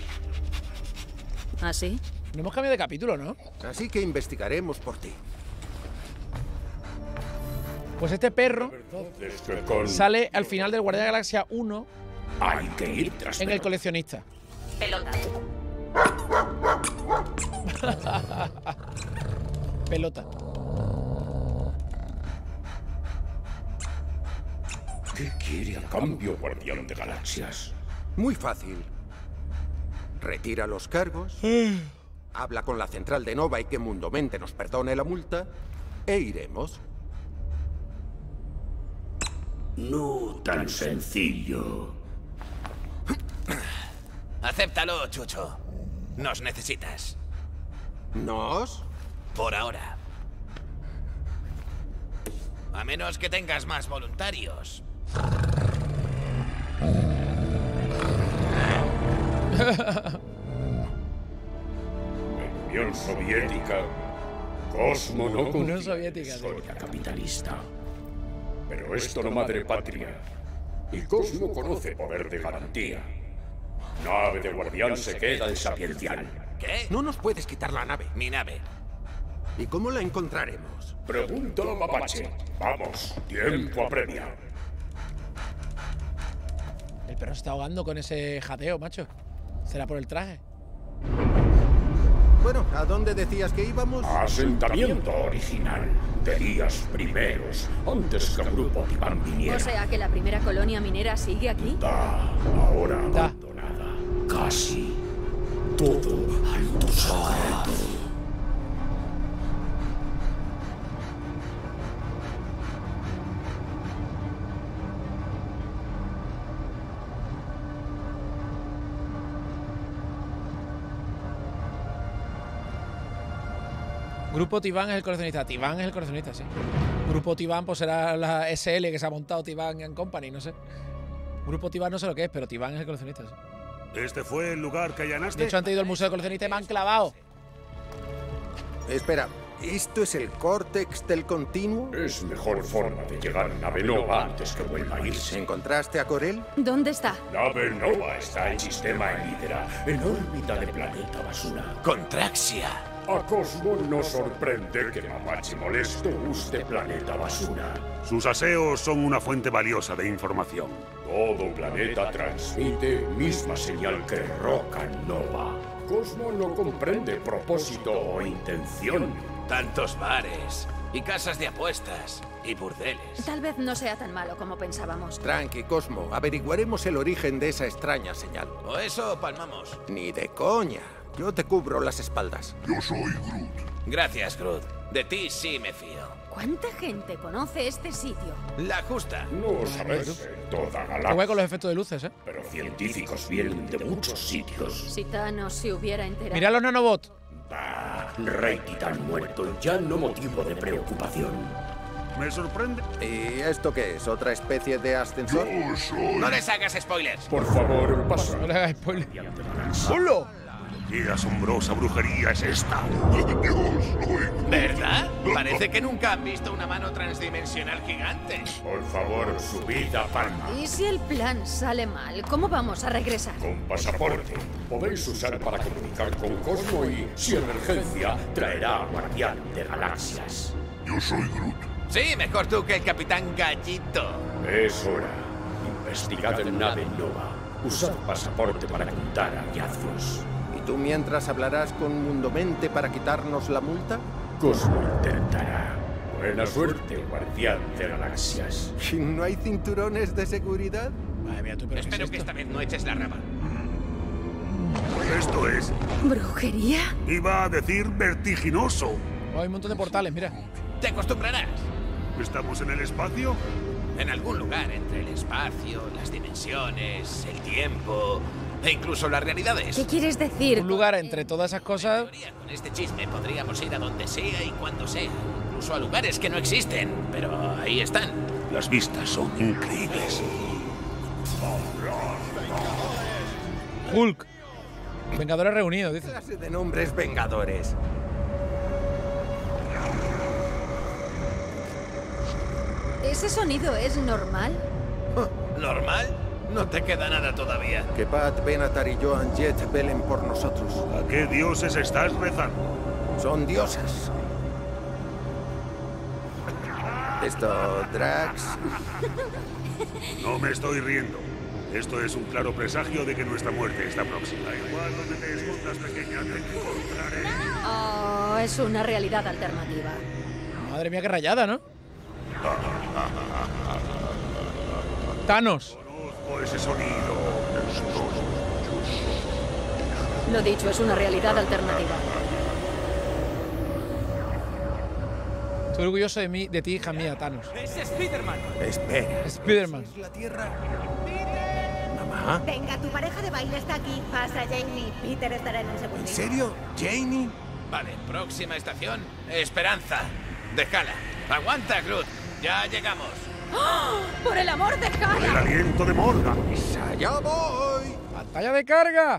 ¿Ah, sí? No hemos cambiado de capítulo, ¿no? Así que investigaremos por ti. Pues este perro Es que con... sale al final del Guardián de la Galaxia 1 Hay que ir tras en el coleccionista. Pelota. Pelota. ¿Qué quiere a cambio, Guardián de Galaxias? Muy fácil. Retira los cargos, habla con la central de Nova y que Mundomente nos perdone la multa, e iremos. No tan sencillo. Acéptalo, Chucho. Nos necesitas. ¿Nos? Por ahora. A menos que tengas más voluntarios. En Unión Soviética, Cosmo no Unión Soviética, sí. historia capitalista. Pero esto no madre patria. Y Cosmo conoce poder de garantía. Nave de guardián se queda de sapiencial. ¿Qué? No nos puedes quitar la nave. Mi nave. ¿Y cómo la encontraremos? Pregunta a Mapache. Vamos, tiempo apremia. El perro se está ahogando con ese jadeo, macho. ¿Será por el traje? Bueno, ¿a dónde decías que íbamos? Asentamiento original de días primeros, antes que el grupo Tibán viniera. O sea que la primera colonia minera sigue aquí. Ahora abandonada. Casi. todo alto secreto. Grupo Tibán es el coleccionista. Tibán es el coleccionista, sí. Grupo Tibán pues será la SL que se ha montado Tibán Company, no sé. Grupo Tibán no sé lo que es, pero Tibán es el coleccionista, sí. ¿Este fue el lugar que allanaste? De hecho, antes he ido al museo de coleccionista y me han clavado. Espera, ¿esto es el córtex del continuo? Es mejor forma de llegar a Nave Nova antes que vuelva a irse. ¿Encontraste a Corel? ¿Dónde está? Nave Nova está en sistema Elidera, en órbita de planeta basura. Contraxia. A Cosmo nos sorprende que Mapache Molesto guste planeta basura. Sus aseos son una fuente valiosa de información. Todo planeta transmite misma señal que Roca Nova. Cosmo no comprende propósito o intención. Tantos bares, y casas de apuestas, y burdeles. Tal vez no sea tan malo como pensábamos. Tranqui, Cosmo. Averiguaremos el origen de esa extraña señal. O eso palmamos. Ni de coña. Yo te cubro las espaldas. Yo soy Groot. Gracias, Groot. De ti sí me fío. ¿Cuánta gente conoce este sitio? La justa. No sabes en toda Qué galaxia. guay con los efectos de luces, ¿eh? Pero científicos vienen de muchos sitios. Si Thanos se hubiera enterado. Mirad los nanobots. Bah, Rey Titán muerto, ya no motivo de preocupación. Me sorprende. ¿Y esto qué es? ¿Otra especie de ascensor? Yo soy... No les hagas spoilers. Por favor, pasa. No le hagas spoiler. ¡Solo! ¡Qué asombrosa brujería es esta! ¿Verdad? Parece que nunca han visto una mano transdimensional gigante. Por favor, subid a Palma. ¿Y si el plan sale mal? ¿Cómo vamos a regresar? Con pasaporte. Podéis usar para comunicar con Cosmo y, si emergencia, traerá a Guardián de Galaxias. Yo soy Groot. Sí, mejor tú que el Capitán Gallito. Es hora. Investigad en Nave Nova. Usad pasaporte para contar hallazgos. ¿Y tú mientras hablarás con Mundomente para quitarnos la multa? Cosmo intentará. Buena suerte, Guardián de Galaxias. ¿Y no hay cinturones de seguridad? Madre mía, tú, pero ¿qué Espero es que esto? esta vez no eches la rama. Esto es. ¿Brujería? Iba a decir vertiginoso. Oh, hay un montón de portales, mira. Te acostumbrarás. ¿Estamos en el espacio? En algún lugar entre el espacio, las dimensiones, el tiempo e incluso las realidades. ¿Qué quieres decir? Un lugar entre todas esas cosas. Con este chisme podríamos ir a donde sea y cuando sea. Incluso a lugares que no existen, pero ahí están. Las vistas son increíbles. Hulk. Vengadores reunidos, ¿Qué dice. clase de nombres vengadores? ¿Ese sonido es normal? ¿Normal? No te queda nada todavía. Que Pat, Benatar y Joan Jett velen por nosotros. ¿A qué dioses estás rezando? Son diosas. Esto, Drax. No me estoy riendo. Esto es un claro presagio de que nuestra muerte está próxima. Igual donde te escondas, pequeña, te encontraré. Oh, es una realidad alternativa. Madre mía, qué rayada, ¿no? Thanos. Conozco ese sonido. Lo dicho, es una realidad alternativa. Estoy orgulloso de mí, de ti, hija mía, Thanos. ¡Es Spiderman! Espera. Spiderman. ¿Es la Tierra? Mamá. Venga, tu pareja de baile está aquí. Pasa, Jamie. Peter estará en un segundo. ¿En serio? ¿Janie? Vale, próxima estación, Esperanza. Déjala. Aguanta, Groot. Ya llegamos. ¡Oh! ¡Por el amor de El Hannah! aliento de Morgan. ¡Allá voy! ¡Pantalla de carga!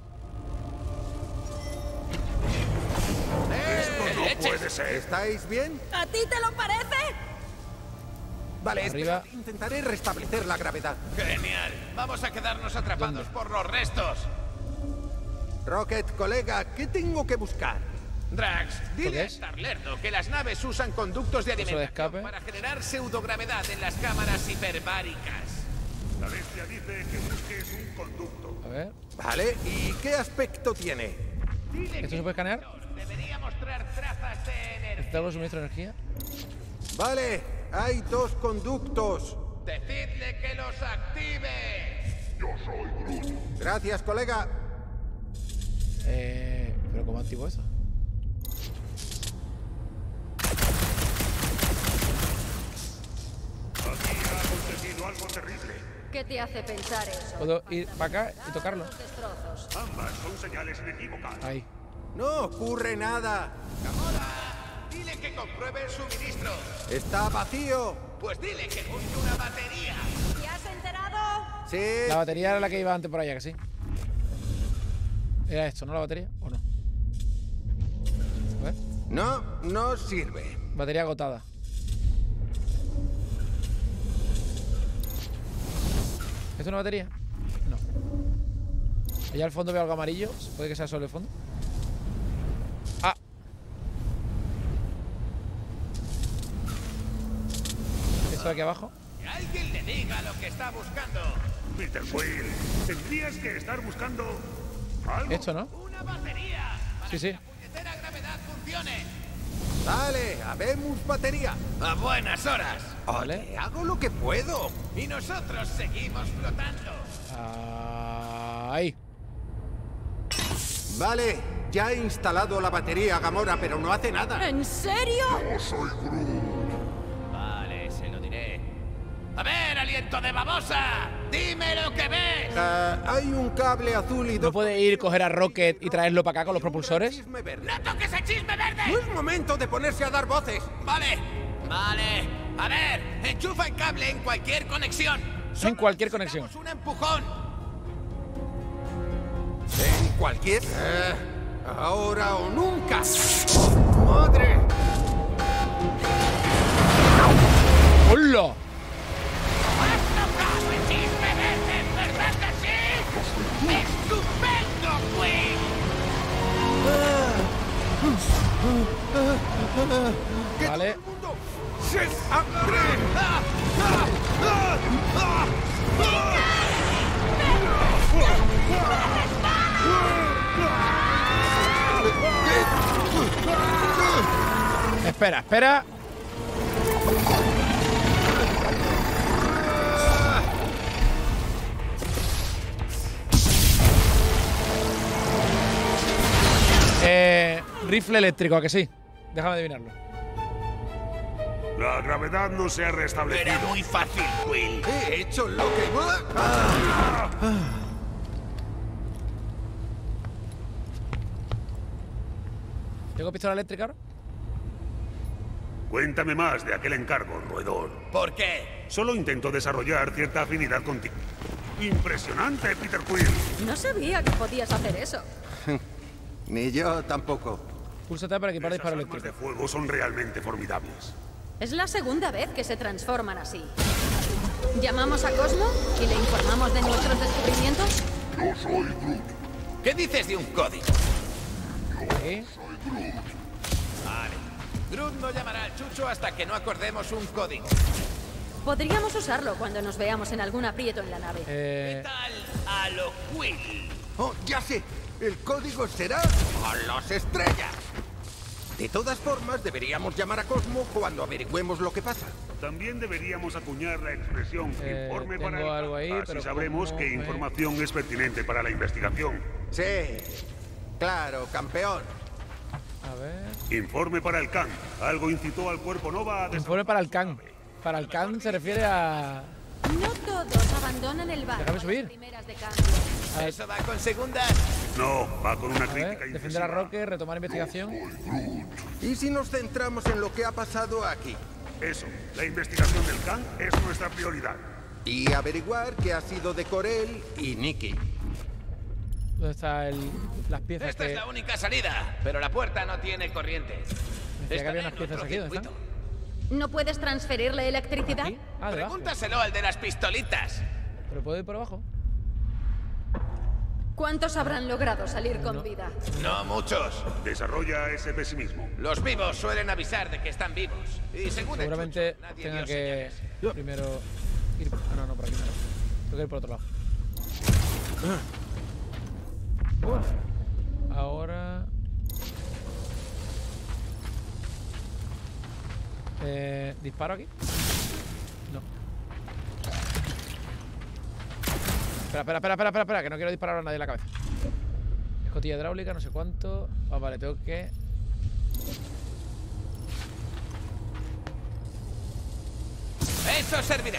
Esto no puede ser. ¿Estáis bien? ¿A ti te lo parece? Vale, Arriba. espera, intentaré restablecer la gravedad. Genial. Vamos a quedarnos atrapados por los restos. Rocket, colega, ¿qué tengo que buscar? Drax, dile qué a es? Star-Lerdo que las naves usan conductos de ¿Eso de alimentación escape? para generar pseudogravedad en las cámaras hiperbáricas. La bestia dice que busques un conducto. A ver. Vale, ¿y qué aspecto tiene? ¿Esto se puede escanear? Debería mostrar trazas de energía. ¿Necesitamos suministro de energía? Vale, hay dos conductos. Decidle que los active. Yo soy Groot. Gracias, colega. ¿Pero cómo activo eso? Aquí ha acontecido algo terrible. ¿Qué te hace pensar eso? Puedo ir para acá y tocarlo. Ambas son señales inequívocas. Ahí. No ocurre nada. ¡Gamora! Dile que compruebe el suministro. Está vacío. Pues dile que busque una batería. ¿Te has enterado? Sí. La batería era la que iba antes por allá, que sí. ¿Era esto, no la batería? ¿O no? A ver. No, no sirve. Batería agotada. ¿Esto es una batería? No. Allá al fondo veo algo amarillo. ¿Puede que sea solo el fondo? ¡Ah! ¿Eso de aquí abajo? Que alguien le diga lo que está buscando. Peter Quill, tendrías que estar buscando algo. Esto, ¿no? Una batería. Para Sí, sí. que la puñetera gravedad funcione. Dale, habemos batería. A buenas horas. Vale. Hago lo que puedo. Y nosotros seguimos flotando. Ahí. Vale, ya he instalado la batería, Gamora, pero no hace nada. ¿En serio? Yo soy Groot. Vale, se lo diré. A ver, aliento de babosa. Dime lo que ves. Hay un cable azul y dos... ¿No puede ir, coger a Rocket y traerlo para acá con los propulsores? ¡No toques el chisme verde! No es momento de ponerse a dar voces. Vale, vale. A ver, enchufa el cable en cualquier conexión. En cualquier conexión. Un empujón. ¿En cualquier? Ahora o nunca. ¡Madre! ¡Hola! ¿Has tocado el chisme verde? ¿Verdad que sí? ¡Estupendo, Quill! Vale. ¡Se abre! Espera, espera. Rifle eléctrico, ¿a que sí? Déjame adivinarlo. La gravedad no se ha restablecido. Era muy fácil, Quill. He hecho lo que... ¿Tengo pistola eléctrica ahora? Cuéntame más de aquel encargo, roedor. ¿Por qué? Solo intento desarrollar cierta afinidad contigo. Impresionante, Peter Quill. No sabía que podías hacer eso. Ni yo tampoco. Púlsate para equipar disparo Esas armas eléctrico. de fuego son realmente formidables. Es la segunda vez que se transforman así. ¿Llamamos a Cosmo y le informamos de nuestros descubrimientos? Yo soy Groot. ¿Qué dices de un código? ¿Sí? Vale. Groot no llamará al chucho hasta que no acordemos un código. Podríamos usarlo cuando nos veamos en algún aprieto en la nave. ¿Qué tal a lo Quill? Oh, ya sé. El código será a las estrellas. De todas formas, deberíamos llamar a Cosmo cuando averigüemos lo que pasa. También deberíamos acuñar la expresión informe tengo para el... algo ahí, Así pero sabremos ¿cómo? qué información es pertinente para la investigación. Sí, claro, campeón. A ver. Informe para el Khan. Algo incitó al cuerpo Nova a... Informe para el Khan. Para el Khan se refiere a... No todos abandonan el barco. Déjame subir. a las primeras de cambio. ¿Eso va con segundas? No, va con una A ver, crítica defender a incisiva. Rocket, retomar investigación. ¿Y si nos centramos en lo que ha pasado aquí? Eso, la investigación del Khan es nuestra prioridad. Y averiguar qué ha sido de Corel y Nikki. ¿Dónde están las piezas Esta que... es la única salida, pero la puerta no tiene corriente. Decía que había unas piezas aquí, ¿dónde están? ¿No puedes transferirle electricidad? ¿Aquí? Ah, debajo. Pregúntaselo al de las pistolitas. ¿Pero puedo ir por abajo? ¿Cuántos habrán logrado salir con vida? No muchos. Desarrolla ese pesimismo. Los vivos suelen avisar de que están vivos. Y según el Seguramente chucho, nadie tenga dio que señales. primero ir... Ah, no, por aquí no. Tengo que ir por otro lado. Ahora... ¿Disparo aquí? No. Espera, que no quiero disparar a nadie en la cabeza. Escotilla hidráulica, no sé cuánto. Ah, vale, tengo que... ¡Eso servirá!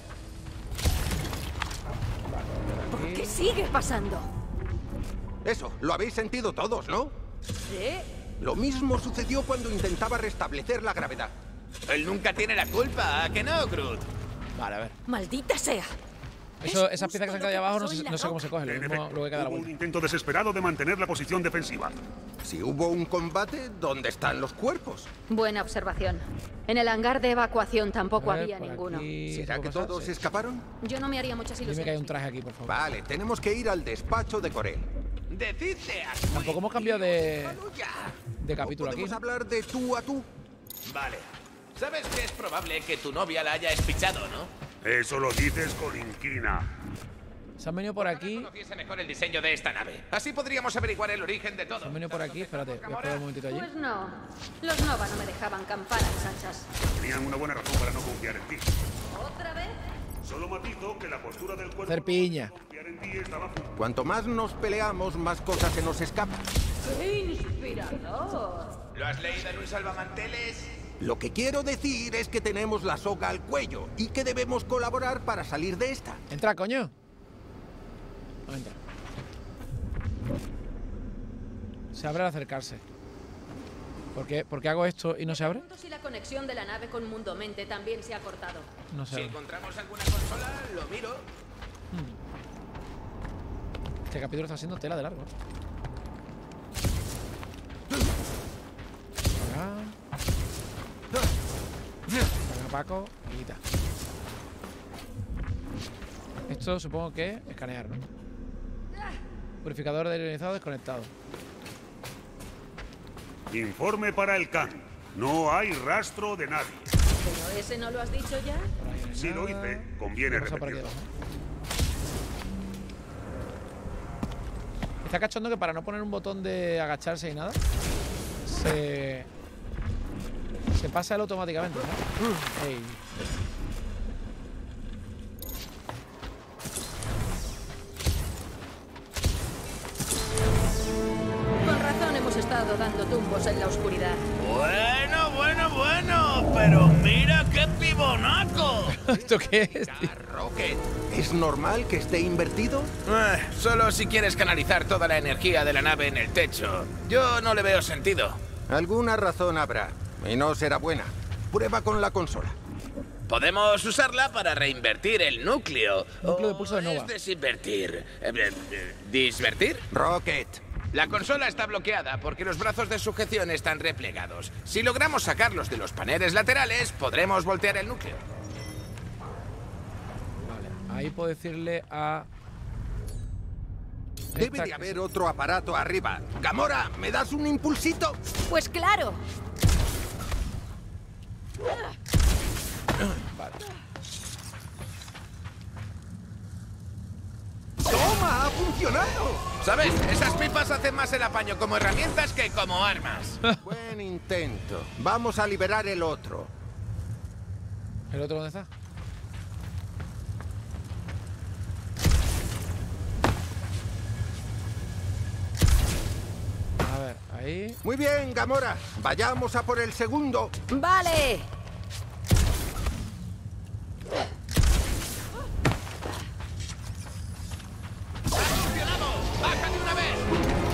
¿Por qué sigue pasando? Eso, lo habéis sentido todos, ¿no? ¿Sí? Lo mismo sucedió cuando intentaba restablecer la gravedad. Él nunca tiene la culpa, ¿a que no, Groot? Vale, a ver. ¡Maldita sea! Eso, esas piezas que se han quedado ahí abajo no sé cómo se cogen. Lo mismo luego hay que dar la Hubo un vuelta. intento desesperado de mantener la posición defensiva. Si hubo un combate, ¿dónde están los cuerpos? Buena observación. En el hangar de evacuación tampoco A ver, había por ninguno. aquí, ¿Será que ¿puedo pasar? todos Sí. escaparon? Yo no me haría muchas Dime que hay ilusiones. un traje aquí, por favor. Vale, tenemos que ir al despacho de Corel. Decidle a... Tampoco hemos cambiado de capítulo aquí. ¿Podemos hablar de tú a tú? Vale. ¿Sabes que es probable que tu novia la haya espichado, no? Eso lo dices con inquina. Se han venido por aquí. Conociese mejor el diseño de esta nave. Así podríamos averiguar el origen de todo. Se han venido por aquí. Espérate, voy a esperar un momentito allí. Pues no. Los Nova no me dejaban campanas anchas. Tenían una buena razón para no confiar en ti. ¿Otra vez? Solo matizo que la postura del cuerpo Hacer piña. confiar en ti estaba... Cuanto más nos peleamos, más cosas se nos escapan. ¡Qué inspirador! ¿Lo has leído en un salvamanteles? Lo que quiero decir es que tenemos la soga al cuello y que debemos colaborar para salir de esta. Entra, coño. No entra. Se abre al acercarse. ¿Por qué hago esto y no se abre? Pregunto si la conexión de la nave con Mundo Mente también se ha cortado. No se Si abre. encontramos alguna consola, lo miro. Este capítulo está siendo tela de largo. Acá Paco y quita. Esto supongo que es escanear, ¿no? Purificador de ionizado desconectado. Informe para el Khan. No hay rastro de nadie. ¿Pero ese no lo has dicho ya? Si lo hice, conviene Vamos a por aquí repetirlo. abajo. Está cachondo que para no poner un botón de agacharse y nada, se pasa él automáticamente, ¿no? Ey. Con razón hemos estado dando tumbos en la oscuridad. Bueno, pero mira qué pibonaco. ¿Esto qué es, tío? Rocket, ¿es normal que esté invertido? Solo si quieres canalizar toda la energía de la nave en el techo. Yo no le veo sentido. Alguna razón habrá, y no será buena. Prueba con la consola. Podemos usarla para reinvertir el núcleo. Núcleo de pulso de Nova. Es desinvertir. ¿Disvertir? Rocket. La consola está bloqueada porque los brazos de sujeción están replegados. Si logramos sacarlos de los paneles laterales, podremos voltear el núcleo. Vale, ahí puedo decirle a... Debe de haber otro aparato arriba. Gamora, ¿me das un impulsito? Pues claro. Vale. ¡Toma! ¡Ha funcionado! ¿Sabes? Esas pipas hacen más el apaño como herramientas que como armas. Buen intento. Vamos a liberar el otro. ¿El otro dónde está? A ver, ahí. Muy bien, Gamora. Vayamos a por el segundo. ¡Vale! ¡Baja de una vez!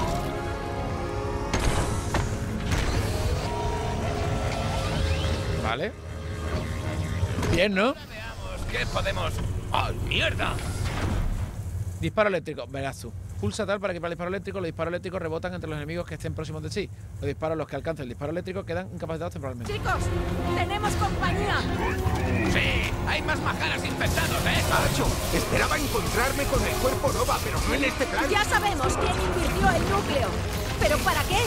Vale. Bien, ¿no? Veamos qué podemos... ¡Ay, mierda! Disparo eléctrico. Verás tú. Pulsa tal para equipar el disparo eléctrico. Los disparos eléctricos rebotan entre los enemigos que estén próximos de sí. Los disparos los que alcancen el disparo eléctrico quedan incapacitados temporalmente. Chicos, tenemos compañía. Sí, hay más majaras infectados, ¿eh? ¡Acho! Esperaba encontrarme con el cuerpo Nova, pero no en este plan. Ya sabemos quién invirtió el núcleo. ¿Pero para qué?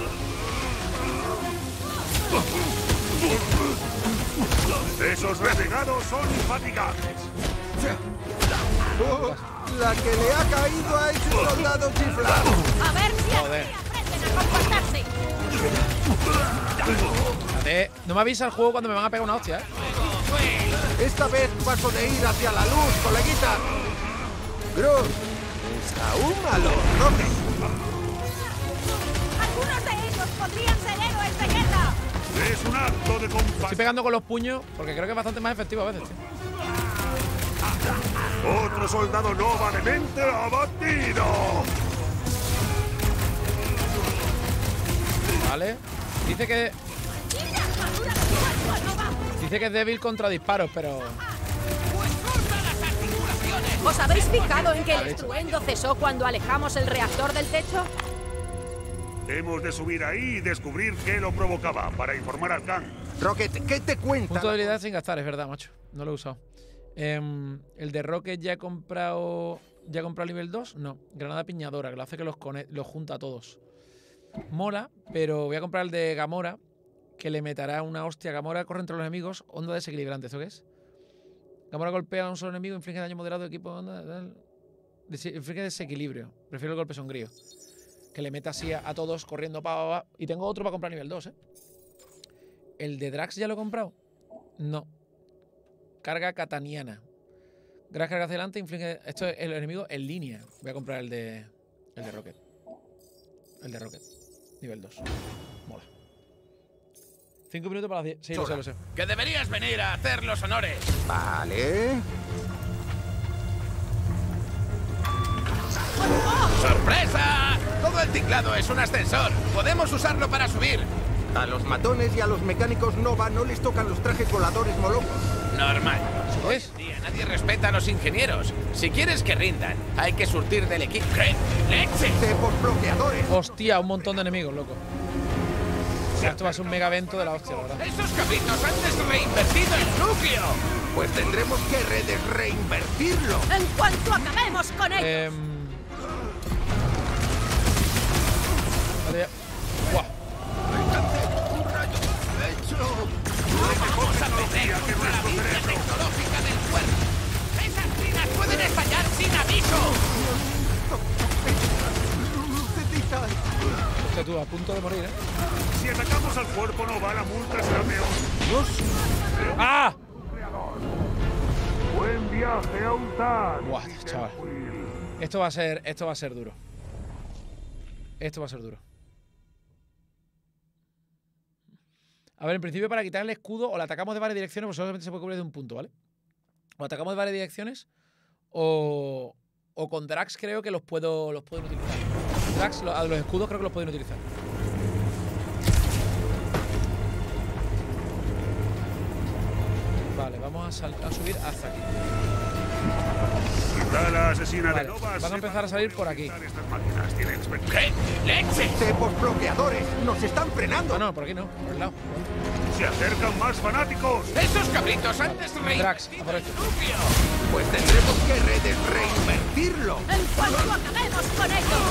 Esos renegados son infatigables. Oh, la que le ha caído a ese soldado chiflado. A ver si Joder. así aprenden a comportarse. Espérate, no me avisa el juego cuando me van a pegar una hostia, ¿eh? Esta vez paso de ir hacia la luz, coleguita. Groot, es aún malo, Rocket. Algunos de ellos podrían ser héroes de guerra. Es un acto de compasión. Estoy pegando con los puños porque creo que es bastante más efectivo a veces, tío. Otro soldado Nova de mente abatido. Vale. Dice que es débil contra disparos, pero... ¿Os habéis fijado en que el estruendo cesó cuando alejamos el reactor del techo? Hemos de subir ahí y descubrir qué lo provocaba para informar al Khan. Rocket, ¿qué te cuenta? Punto de habilidad sin gastar, es verdad, macho. No lo he usado. El de Rocket ya he comprado... ¿Ya he comprado nivel 2? No. Granada piñadora, que lo hace que los junta a todos. Mola, pero voy a comprar el de Gamora, que le meterá una hostia. Gamora corre entre los enemigos, onda desequilibrante. ¿Eso qué es? Gamora golpea a un solo enemigo, inflige daño moderado de equipo, onda... Inflige desequilibrio. Prefiero el golpe sombrío. Que le meta así a todos corriendo pa. Y tengo otro para comprar nivel 2, ¿eh? ¿El de Drax ya lo he comprado? No. Carga cataniana. Drax carga hacia adelante, inflige... Esto es el enemigo en línea. Voy a comprar el de Rocket. El de Rocket. Nivel 2. Mola. 5 minutos para las 10. Sí, lo sé. Que deberías venir a hacer los honores. Vale. ¡Sorpresa! Todo el tinglado es un ascensor. Podemos usarlo para subir. A los matones y a los mecánicos Nova no les tocan los trajes voladores molocos. Normal. Hoy en día nadie respeta a los ingenieros. Si quieres que rindan, hay que surtir del equipo. ¡Leche! ¡Cepos bloqueadores! Hostia, un montón de enemigos, loco. Esto va a ser un mega evento de la hostia, la verdad. ¡Esos cabritos han reinvertido el núcleo! Pues tendremos que reinvertirlo. En cuanto acabemos con ellos. Vale. ¡Buah! Vamos a pelear contra la Biblia tecnológica del cuerpo. Esas minas pueden estallar sin aviso. Hostia, tú, a punto de morir, ¿eh? Si atacamos al cuerpo Nova, la multa será peor. ¡Dios! ¡Ah! Buen viaje a Ultan. Buah, chaval. Esto va a ser duro. Esto va a ser duro. A ver, en principio para quitar el escudo o le atacamos de varias direcciones, pues solamente se puede cubrir de un punto, ¿vale? O atacamos de varias direcciones o con Drax creo que los pueden utilizar. Drax, a los escudos creo que los pueden utilizar. Vale, vamos a subir hasta aquí. La asesina vale, de Nova. Van a empezar a salir por aquí. ¿Qué? ¡Leche! ¡Cepos bloqueadores! ¡Nos están frenando! No, por aquí no, por el lado. ¡Se acercan más fanáticos! ¡Esos cabritos antes Drax, aprovecha. Pues tendremos que reinvertirlo. En cuanto acabemos con ellos.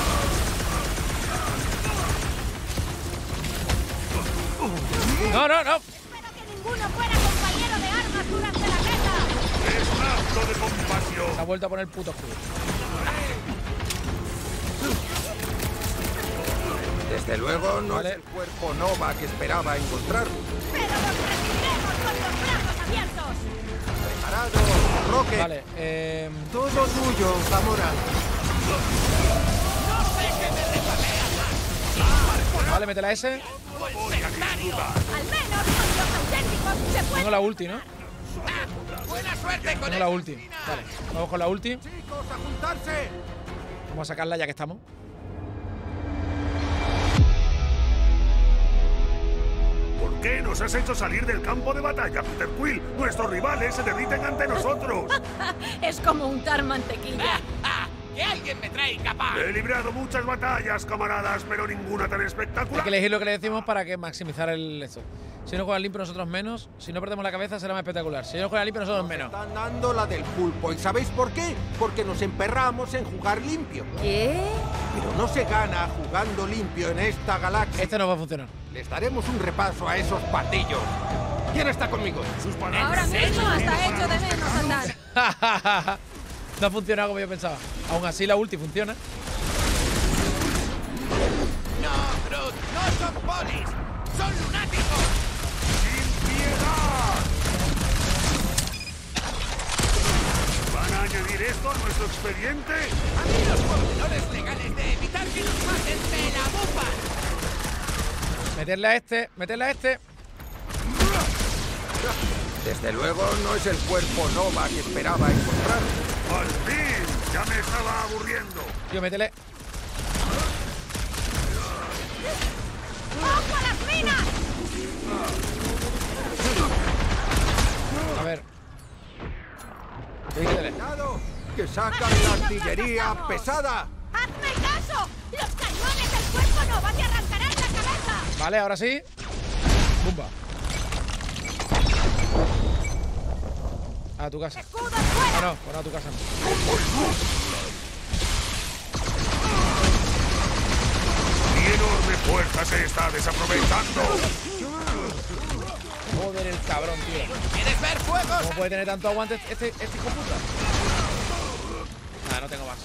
No. Espero que ninguno fuera compañero de armas durante la guerra. Es un acto de compasión. Se ha vuelto a poner el puto escudo. Desde luego no vale. es el cuerpo Nova que esperaba encontrar. Pero los recibiremos con los brazos abiertos. Preparado, Rocket. Vale, todo tuyo, Gamora. No sé qué me repatea. Vale, mete la S. Al menos con los auténticos se puede. Tengo la ulti, ¿no? Buena suerte con Tengo la ulti. Vale, vamos con la ulti. Chicos, a juntarse. Vamos a sacarla ya que estamos. ¿Por qué nos has hecho salir del campo de batalla, Peter Quill? Nuestros rivales se derriten ante nosotros. Es como untar mantequilla. ¡Que alguien me traiga paz! He librado muchas batallas, camaradas, pero ninguna tan Hay espectacular. que elegir lo que le decimos para que maximizar esto. Si no juega limpio, nosotros menos. Si no perdemos la cabeza, será más espectacular. Si no juega limpio, nosotros menos. Están dando la del pulpo. ¿Y sabéis por qué? Porque nos emperramos en jugar limpio. ¿Qué? Pero no se gana jugando limpio en esta galaxia. Este no va a funcionar. Les daremos un repaso a esos patillos. ¿Quién está conmigo? Ahora mismo hasta hecho de menos andar. No ha funcionado como yo pensaba. Aún así la ulti funciona. No, Groot, no son polis, son lunáticos. ¡Sin piedad! Van a añadir esto a nuestro expediente? A mí los pormenores legales de evitar que nos maten me la bufan. Meterle a este, meterle a este. Desde luego no es el cuerpo Nova que esperaba encontrar. ¡Al fin! ¡Ya me estaba aburriendo! Tío, métele. ¡Ojo a las minas! A ver. Métele. ¡Cuidado! ¡Que sacan la artillería pesada! ¡Hazme caso! ¡Los cañones del cuerpo Nova te arrancarán la cabeza! Vale, ahora sí. Bumba. A tu casa. ¡Escudo fuera! No, pues a tu casa. ¡Qué enorme fuerza se está desaprovechando! Joder, el cabrón, tío. ¿Quieres ver fuegos? ¿Cómo puede tener tanto aguante este hijo de puta? Nada, no tengo más.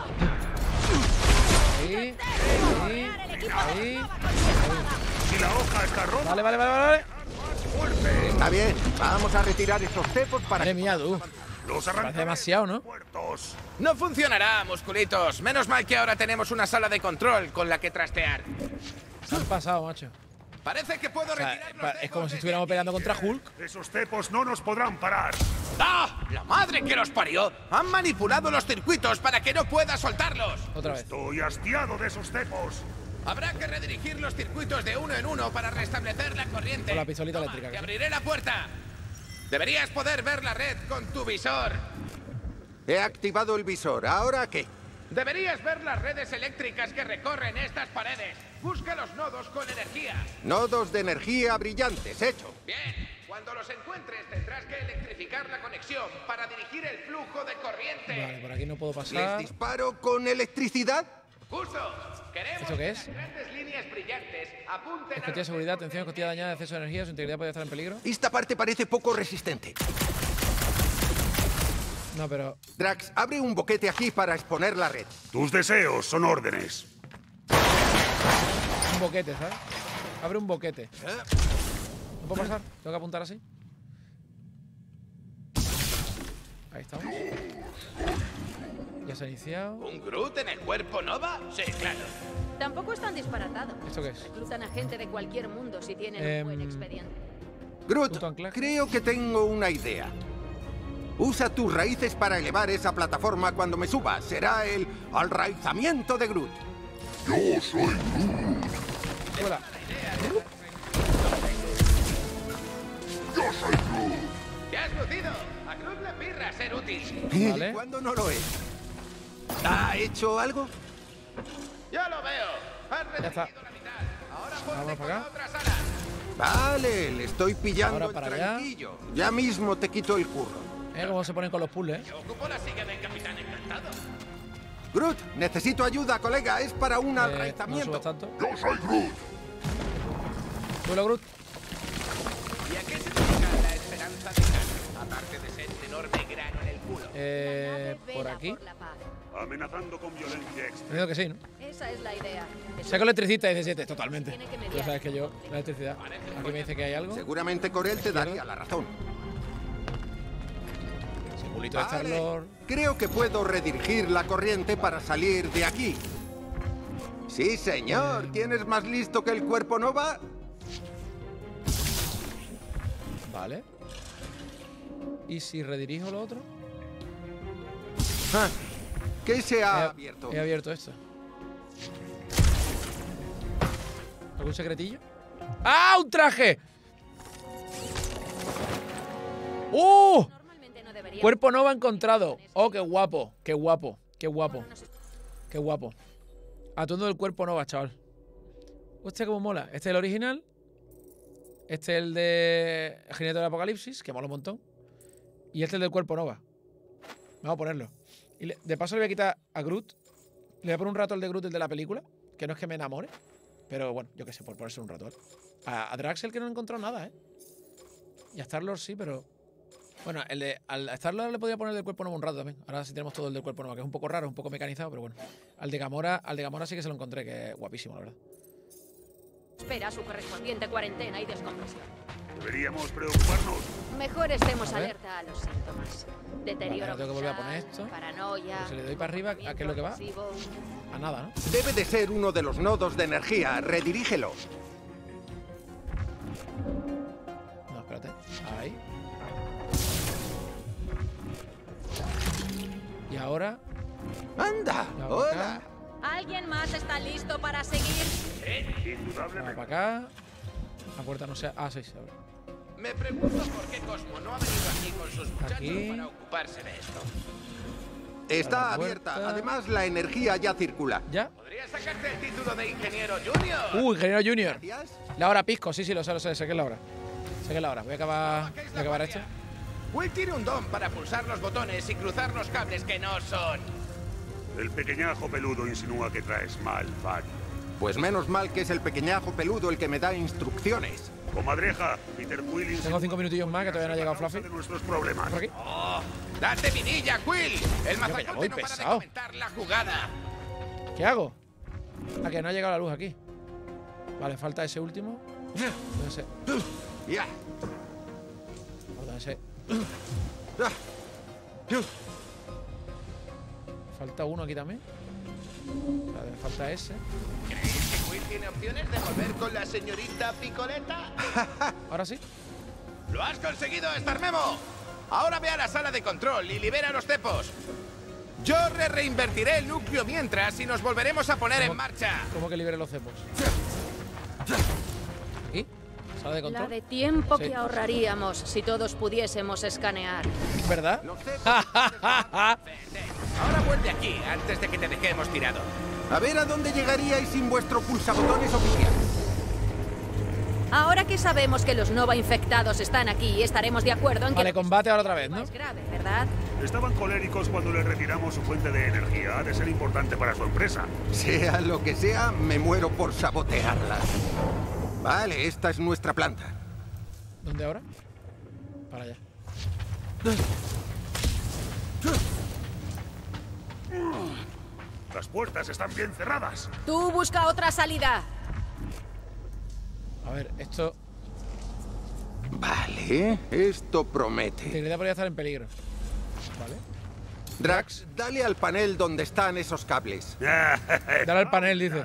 Ahí. ¡Si la hoja está rota! Vale. Está bien, vamos a retirar esos cepos para... Madre mía, tú. Los Parece demasiado, ¿no? muertos. No funcionará, musculitos. Menos mal que ahora tenemos una sala de control con la que trastear. Se han pasado, macho. Parece que puedo O sea, retirar los es como si estuviéramos peleando contra Hulk. Esos cepos no nos podrán parar. ¡Ah! ¡La madre que los parió! Han manipulado los circuitos para que no pueda soltarlos. Otra vez. Estoy hastiado de esos cepos. Habrá que redirigir los circuitos de uno en uno para restablecer la corriente. Con la pistolita Toma, eléctrica. Te abriré la puerta. Deberías poder ver la red con tu visor. He activado el visor, ¿ahora qué? Deberías ver las redes eléctricas que recorren estas paredes. Busca los nodos con energía. Nodos de energía brillantes, hecho. Bien. Cuando los encuentres tendrás que electrificar la conexión para dirigir el flujo de corriente. Vale, por aquí no puedo ¿Les pasar. disparo con electricidad? Justo. Queremos ¿Esto qué es? que las grandes líneas brillantes apunten Escotilla de seguridad, atención, escotilla dañada, exceso de energía, su integridad puede estar en peligro. Esta parte parece poco resistente. No, pero... Drax, abre un boquete aquí para exponer la red. Tus deseos son órdenes. Un boquete, ¿sabes? Abre un boquete. ¿No puedo pasar? Tengo que apuntar así. Ahí estamos. Ya se ha iniciado. ¿Un Groot en el cuerpo Nova? Sí, claro. Tampoco es tan disparatado. ¿Esto qué es? Reclutan a gente de cualquier mundo si tienen un buen expediente. Groot, creo que tengo una idea. Usa tus raíces para elevar esa plataforma cuando me suba. Será el alraizamiento de Groot. Yo soy Groot. Hola. Yo soy Groot. ¡Te has lucido! A Groot le pirra ser útil. ¿Y cuándo no lo es? ¿Ha hecho algo? ¡Ya lo veo! Has Ya está. reducido la mitad. Ahora Vamos ponte con para la acá. otra sala. Vale, le estoy pillando Ahora el para allá. tranquillo. Ya mismo te quito el curro. Cómo se ponen con los puzzles, Yo ocupo la silla del Capitán Encantado. Groot, necesito ayuda, colega. Es para un No alraizamiento. subas tanto. Yo soy Groot. Súbelo, Groot. ¿Y a qué se dedica la esperanza de Khan? Aparte de ser un enorme grano en el culo. Por aquí. Amenazando con violencia extrema. Entiendo que sí, ¿no? Esa es la idea. Saco electricista 17, totalmente. Tiene que mediar. Ya sabes que yo, la electricidad. Aquí me dice que hay algo. Seguramente Corel te daría la razón. Simulito de Star-Lord. Creo que puedo redirigir la corriente para salir de aquí. Sí, señor. ¿Quién es más listo que el cuerpo Nova? Vale. ¿Y si redirijo lo otro? Ah, ¿qué se ha abierto? He abierto esto. ¿Algún secretillo? ¡Ah! ¡Un traje! ¡Uh! Cuerpo Nova encontrado. Oh, qué guapo. Qué guapo. Qué guapo. Qué guapo. Atuendo del cuerpo Nova, chaval. Hostia, cómo mola. Este es el original. Este es el de Jinete del Apocalipsis, que mola un montón. Y este es el del cuerpo Nova. Vamos a ponerlo. Y de paso le voy a quitar a Groot. Le voy a poner un rato al de Groot, el de la película. Que no es que me enamore. Pero bueno, yo qué sé, por ponerse un rato. A Drax el que no he encontrado nada, ¿eh? Y a Star-Lord sí, pero... Bueno, a Star-Lord le podía poner del cuerpo Nova un rato también. Ahora sí tenemos todo el del cuerpo Nova, que es un poco raro, un poco mecanizado, pero bueno. Al de Gamora sí que se lo encontré, que es guapísimo, la verdad. Espera su correspondiente cuarentena y descompresión. Deberíamos preocuparnos. Mejor estemos A ver. alerta a los síntomas. Deterioro Tengo que volver a poner visual, esto. paranoia. Si le doy para arriba, ¿a qué es lo que va? A nada, ¿no? Debe de ser uno de los nodos de energía. Redirígelo. No, espérate. Ahí. Y ahora. ¡Anda! ¡Hola! ¿Alguien más está listo para seguir? Vamos para acá. La puerta no sea. Ah, sí, se abre. Me pregunto por qué Cosmo no ha venido aquí con sus muchachos Aquí. para ocuparse de esto. Está la abierta. puerta. Además, la energía ya circula. ¿Ya? ¿Podría sacarte el título de ingeniero junior? Ingeniero Junior. La hora pisco, sí, lo sé, sé que es la hora. Sé que es la hora. Voy a acabar esto. Will tiene un don para pulsar los botones y cruzar los cables que no son. El pequeñajo peludo insinúa que traes mal, Fanny. Pues menos mal que es el pequeñajo peludo el que me da instrucciones. Comadreja, Peter Quill Tengo 5 minutillos más que todavía no ha llegado Fluffy. de nuestros problemas. Por aquí. ¡Oh! ¡Date vidilla, Quill! El ya mazacote voy no para de pesado. comentar la jugada. ¿Qué hago? Ah, que no ha llegado la luz aquí. Vale, falta ese último. Ese. Ya. Falta ese. Falta uno aquí también. Vale, falta ese. ¿Creéis que Will tiene opciones de volver con la señorita Picoleta? Ahora sí. ¡Lo has conseguido, Star Memo! Ahora ve a la sala de control y libera a los cepos. Yo reinvertiré el núcleo mientras y nos volveremos a poner en marcha. ¿Cómo que libere los cepos? ¿Aquí? ¿Sala de La control? de tiempo Sí. que ahorraríamos si todos pudiésemos escanear. ¿Verdad? Ahora vuelve aquí antes de que te dejemos tirado. A ver a dónde llegaríais sin vuestro pulsabotones oficial. Ahora que sabemos que los Nova infectados están aquí, estaremos de acuerdo en que Vale, combate ahora otra vez, ¿no? es grave, ¿verdad? Estaban coléricos cuando le retiramos su fuente de energía. Ha de ser importante para su empresa. Sea lo que sea, me muero por sabotearla. Vale, esta es nuestra planta. ¿Dónde ahora? Para allá. Las puertas están bien cerradas. Tú busca otra salida. A ver, esto. Vale, esto La promete. integridad podría estar en peligro. Vale. Drax, dale al panel donde están esos cables. Dale al panel, dice.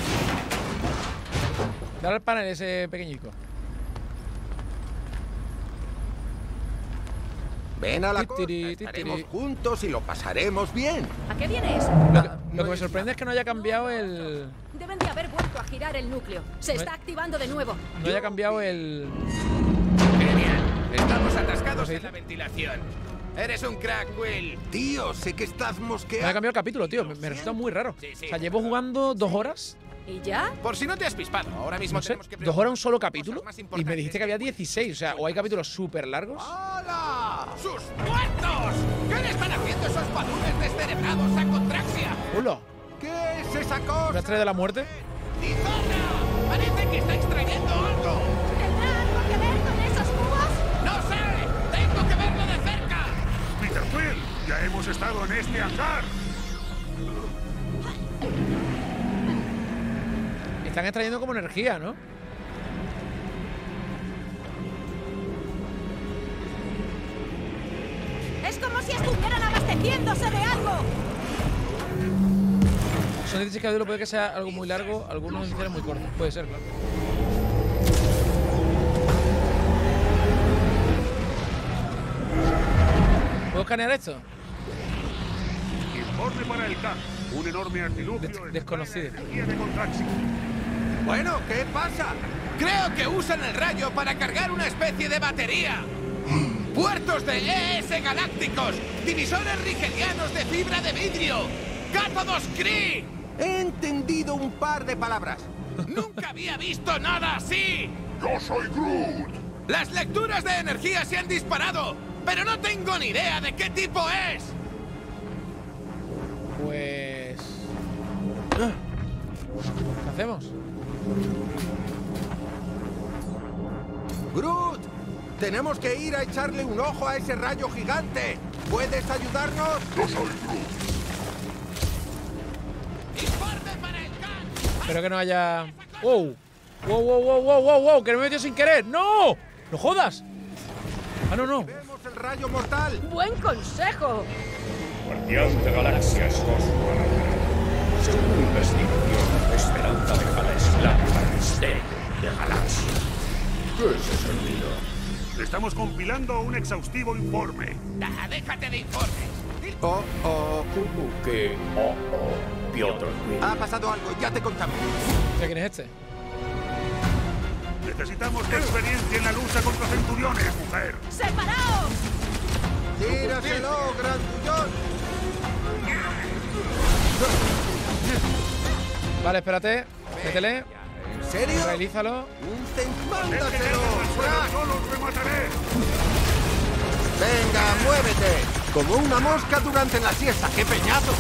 Dale al panel ese pequeñico. Ven a la Titiri, costa, estaremos titiri. juntos y lo pasaremos bien. ¿A qué viene eso? Lo que me sorprende es que no haya cambiado el. Deben de haber vuelto a girar el núcleo. Se está activando de nuevo. No haya cambiado el. Genial. Estamos atascados en la ventilación. Eres un crack, Will. Tío, sé que estás No haya mosqueado. cambiado el capítulo, tío. Me resulta muy raro. Sí, sí. O sea, llevo jugando 2 horas. ¿Y ya? Por si no te has pispado, ahora mismo No sé, tenemos que 2 horas un solo capítulo. cosas más Y me importantes. dijiste que había 16. O sea, o hay capítulos súper largos. ¡Hola! ¡Sus muertos! ¿Qué le están haciendo esos balones descerebrados a Contraxia? ¡Hola! ¿Qué es esa ¿Me cosa? has traído la muerte? ¡Tizorra! Parece que está extrayendo algo. ¿Tendrá algo que ver con esos cubos? ¡No sé! ¡Tengo que verlo de cerca! Peter Quill, ya hemos estado en este hangar. Están extrayendo como energía, ¿no? Es como si estuvieran abasteciéndose de algo. Son 16 capítulos, puede que sea algo muy largo, algunos dicen muy corto. Puede ser, claro. ¿Puedo escanear esto? Informe para el CAC. Un enorme artilugio. Desconocido. Energía de Contraxia. Bueno, ¿qué pasa? Creo que usan el rayo para cargar una especie de batería. Puertos de ES galácticos. Divisores rigelianos de fibra de vidrio. ¡Cátodos Kree! He entendido un par de palabras. ¡Nunca había visto nada así! ¡Yo soy Groot! Las lecturas de energía se han disparado, pero no tengo ni idea de qué tipo es. Pues... ¿Qué hacemos? Groot, tenemos que ir a echarle un ojo a ese rayo gigante. ¿Puedes ayudarnos? Yo soy Groot. ¡Informe para el CAN! Espero que no haya... ¡Wow! Wow, wow, wow, wow, wow, wow, que me he metido sin querer. ¡No! ¡No jodas! Ah, no, no. ¡Vemos el rayo mortal! ¡Buen consejo! Guardián de galaxias, Cosmo. Según investigación, Esperanza dejará esclavo al misterio de galaxia. ¿Qué es ese ruido? Estamos compilando un exhaustivo informe. Déjate de informes. ¿Qué? Piotr Quill. Ha pasado algo, ya te contamos. ¿Quién es este? Necesitamos tu experiencia en la lucha contra centuriones, mujer. ¡Separaos! ¡Tíraselo, grandullón! Vale, espérate. Métele. ¿En serio? Realízalo. ¡Mándaselo! ¡Yo los remataré! ¡Venga, muévete! Como una mosca durante la siesta. ¡Qué peñazo!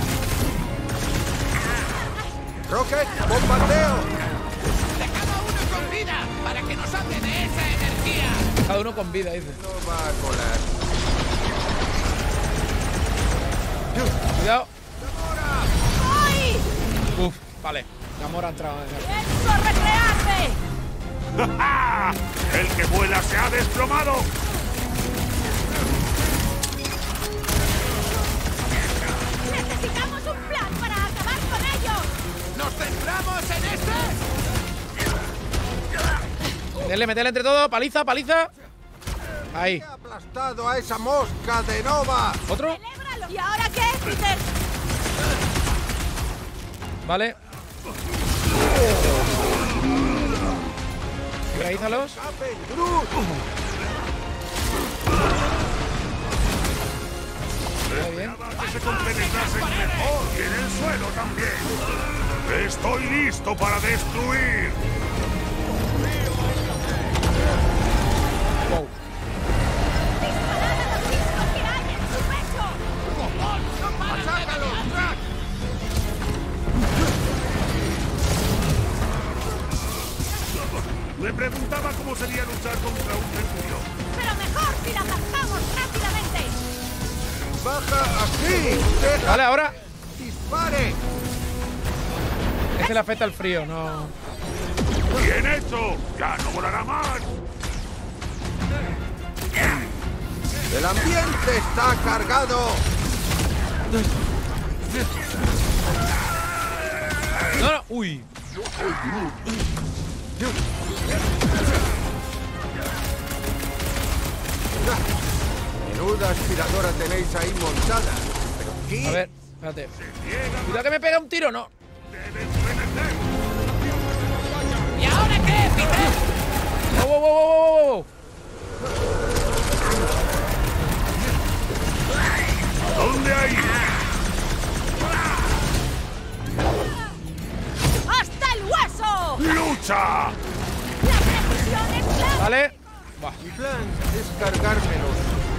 ¡Rocket, bombardeo! ¡Dejad a uno con vida para que nos hable de esa energía! Cada uno con vida, dice. No va a colar. Cuidado. ¡Ay! Uf, vale. Gamora ha entrado. ¡Pienso recrearme! ¡El que vuela se ha desplomado! ¡Necesitamos un plan para acabar con ellos! ¡Nos centramos en este! Métele entre todos. Paliza, paliza. Ahí. He aplastado a esa mosca de Nova. ¿Otro? ¡Celébralo! ¿Y ahora qué, Peter? Vale. Realízalos. Muy bien. Que se compenetrasen mejor y en el suelo también. Estoy listo para destruir. Wow. ¡Disparad a los discos que hay en su pecho! ¡Sácalo, Drax! Me preguntaba cómo sería luchar contra un centurión. ¡Pero mejor si la aplastamos rápidamente! ¡Baja así! ¡Deja! Vale, ahora. ¡Dispare! Este le afecta el frío, no. ¡Bien hecho! ¡Ya no volará más! ¡El ambiente está cargado! No, no. Uy. Menuda aspiradora tenéis ahí montada. ¿Pero qué? A ver, espérate. Cuidado que me pega un tiro, no. ¿Y ahora qué, Peter? ¡Wow, wow, wow, wow, wow! ¿Dónde hay? ¡Hasta el hueso! ¡Lucha! ¡La precisión es clave! Vale. Va. Mi plan es cargármelos.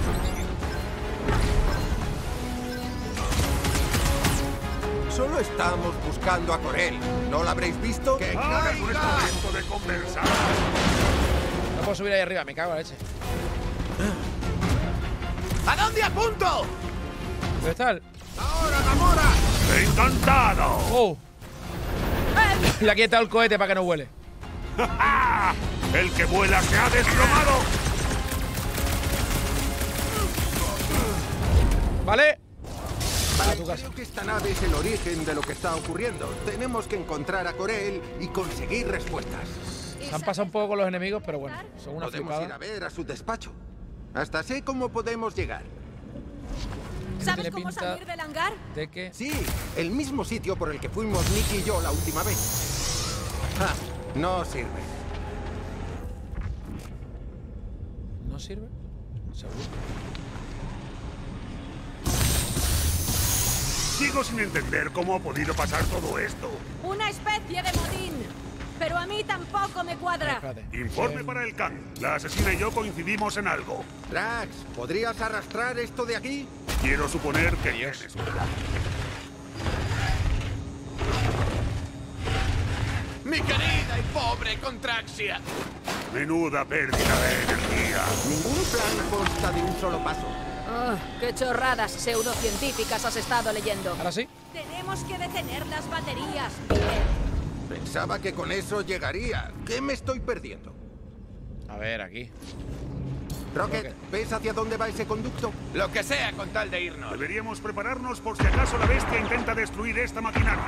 Solo estamos buscando a Corel. ¿No la habréis visto? ¡Que Ahora no es caiga! momento de conversar. No puedo subir ahí arriba, me cago en la leche. ¿A dónde apunto? ¿Dónde está el...? ¡Ahora, Gamora! ¡Encantado! ¡Oh! Le ha quitado el cohete para que no huele. ¡El que vuela se ha desplomado! ¿Vale? Creo que esta nave es el origen de lo que está ocurriendo. Tenemos que encontrar a Corel y conseguir respuestas. Se han pasado un poco con los enemigos, pero bueno, son una Podemos flipada. ir a ver a su despacho. Hasta sé cómo podemos llegar. ¿Sabes tiene cómo pinta salir del hangar? de que... Sí, el mismo sitio por el que fuimos Nick y yo la última vez. Ah, no sirve. ¿No sirve? ¿Seguro? Sigo sin entender cómo ha podido pasar todo esto. Una especie de motín. Pero a mí tampoco me cuadra. Espérate. Informe para el Khan. La asesina y yo coincidimos en algo. Drax, ¿podrías arrastrar esto de aquí? Quiero suponer que tienes un plan. ¡Mi querida y pobre Contraxia! Menuda pérdida de energía. Ningún plan consta de un solo paso. Oh, ¡qué chorradas pseudocientíficas has estado leyendo! ¿Ahora sí? Tenemos que detener las baterías, Peter. Pensaba que con eso llegaría. ¿Qué me estoy perdiendo? A ver, aquí. Rocket, ¿ves hacia dónde va ese conducto? Lo que sea con tal de irnos. Deberíamos prepararnos por si acaso la bestia intenta destruir esta maquinaria.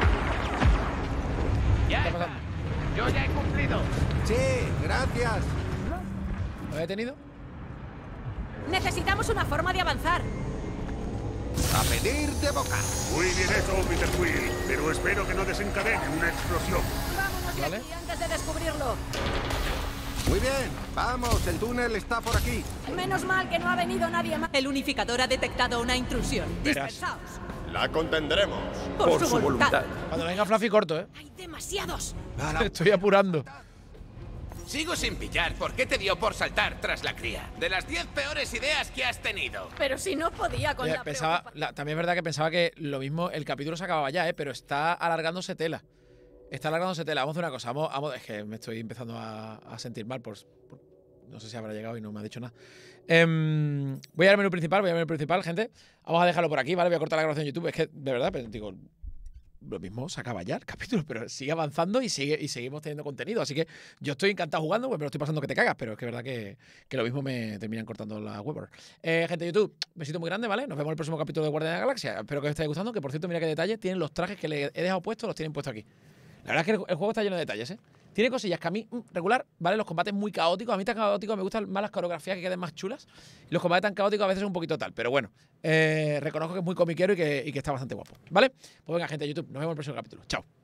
Ya está. Yo ya he cumplido. Sí, gracias. ¿Lo he detenido? Necesitamos una forma de avanzar. A pedir de boca. Muy bien hecho, Peter Quill, pero espero que no desencadene una explosión. Vámonos de aquí antes de descubrirlo. Muy bien, vamos, el túnel está por aquí. Menos mal que no ha venido nadie más. El unificador ha detectado una intrusión. Verás. Dispersaos. La contendremos. Por su voluntad. Cuando venga Fluffy corto, ¿eh? Hay demasiados. Estoy apurando. Sigo sin pillar por qué te dio por saltar tras la cría. De las 10 peores ideas que has tenido. Pero si no podía con la También es verdad que pensaba que lo mismo, el capítulo se acababa ya, pero está alargándose tela. Está alargándose tela. Vamos a hacer una cosa. Es que me estoy empezando a sentir mal no sé si habrá llegado y no me ha dicho nada. Voy al menú principal, gente. Vamos a dejarlo por aquí, ¿vale? Voy a cortar la grabación en YouTube. Es que, de verdad, digo, lo mismo se acaba ya el capítulo, pero sigue avanzando y seguimos teniendo contenido. Así que yo estoy encantado jugando, pues me lo estoy pasando que te cagas, pero es que es verdad que lo mismo me terminan cortando la web. Gente de YouTube, besito muy grande, ¿vale? Nos vemos en el próximo capítulo de Guardianes de la Galaxia. Espero que os esté gustando, que por cierto, mira qué detalle, tienen los trajes que le he dejado puestos, los tienen puestos aquí. La verdad es que el juego está lleno de detalles, ¿eh? Tiene cosillas que a mí, regular, ¿vale? Los combates muy caóticos. A mí tan caóticos me gustan más las coreografías que queden más chulas. Y los combates tan caóticos a veces son un poquito tal. Pero bueno, reconozco que es muy comiquero y que está bastante guapo, ¿vale? Pues venga, gente de YouTube, nos vemos en el próximo capítulo. Chao.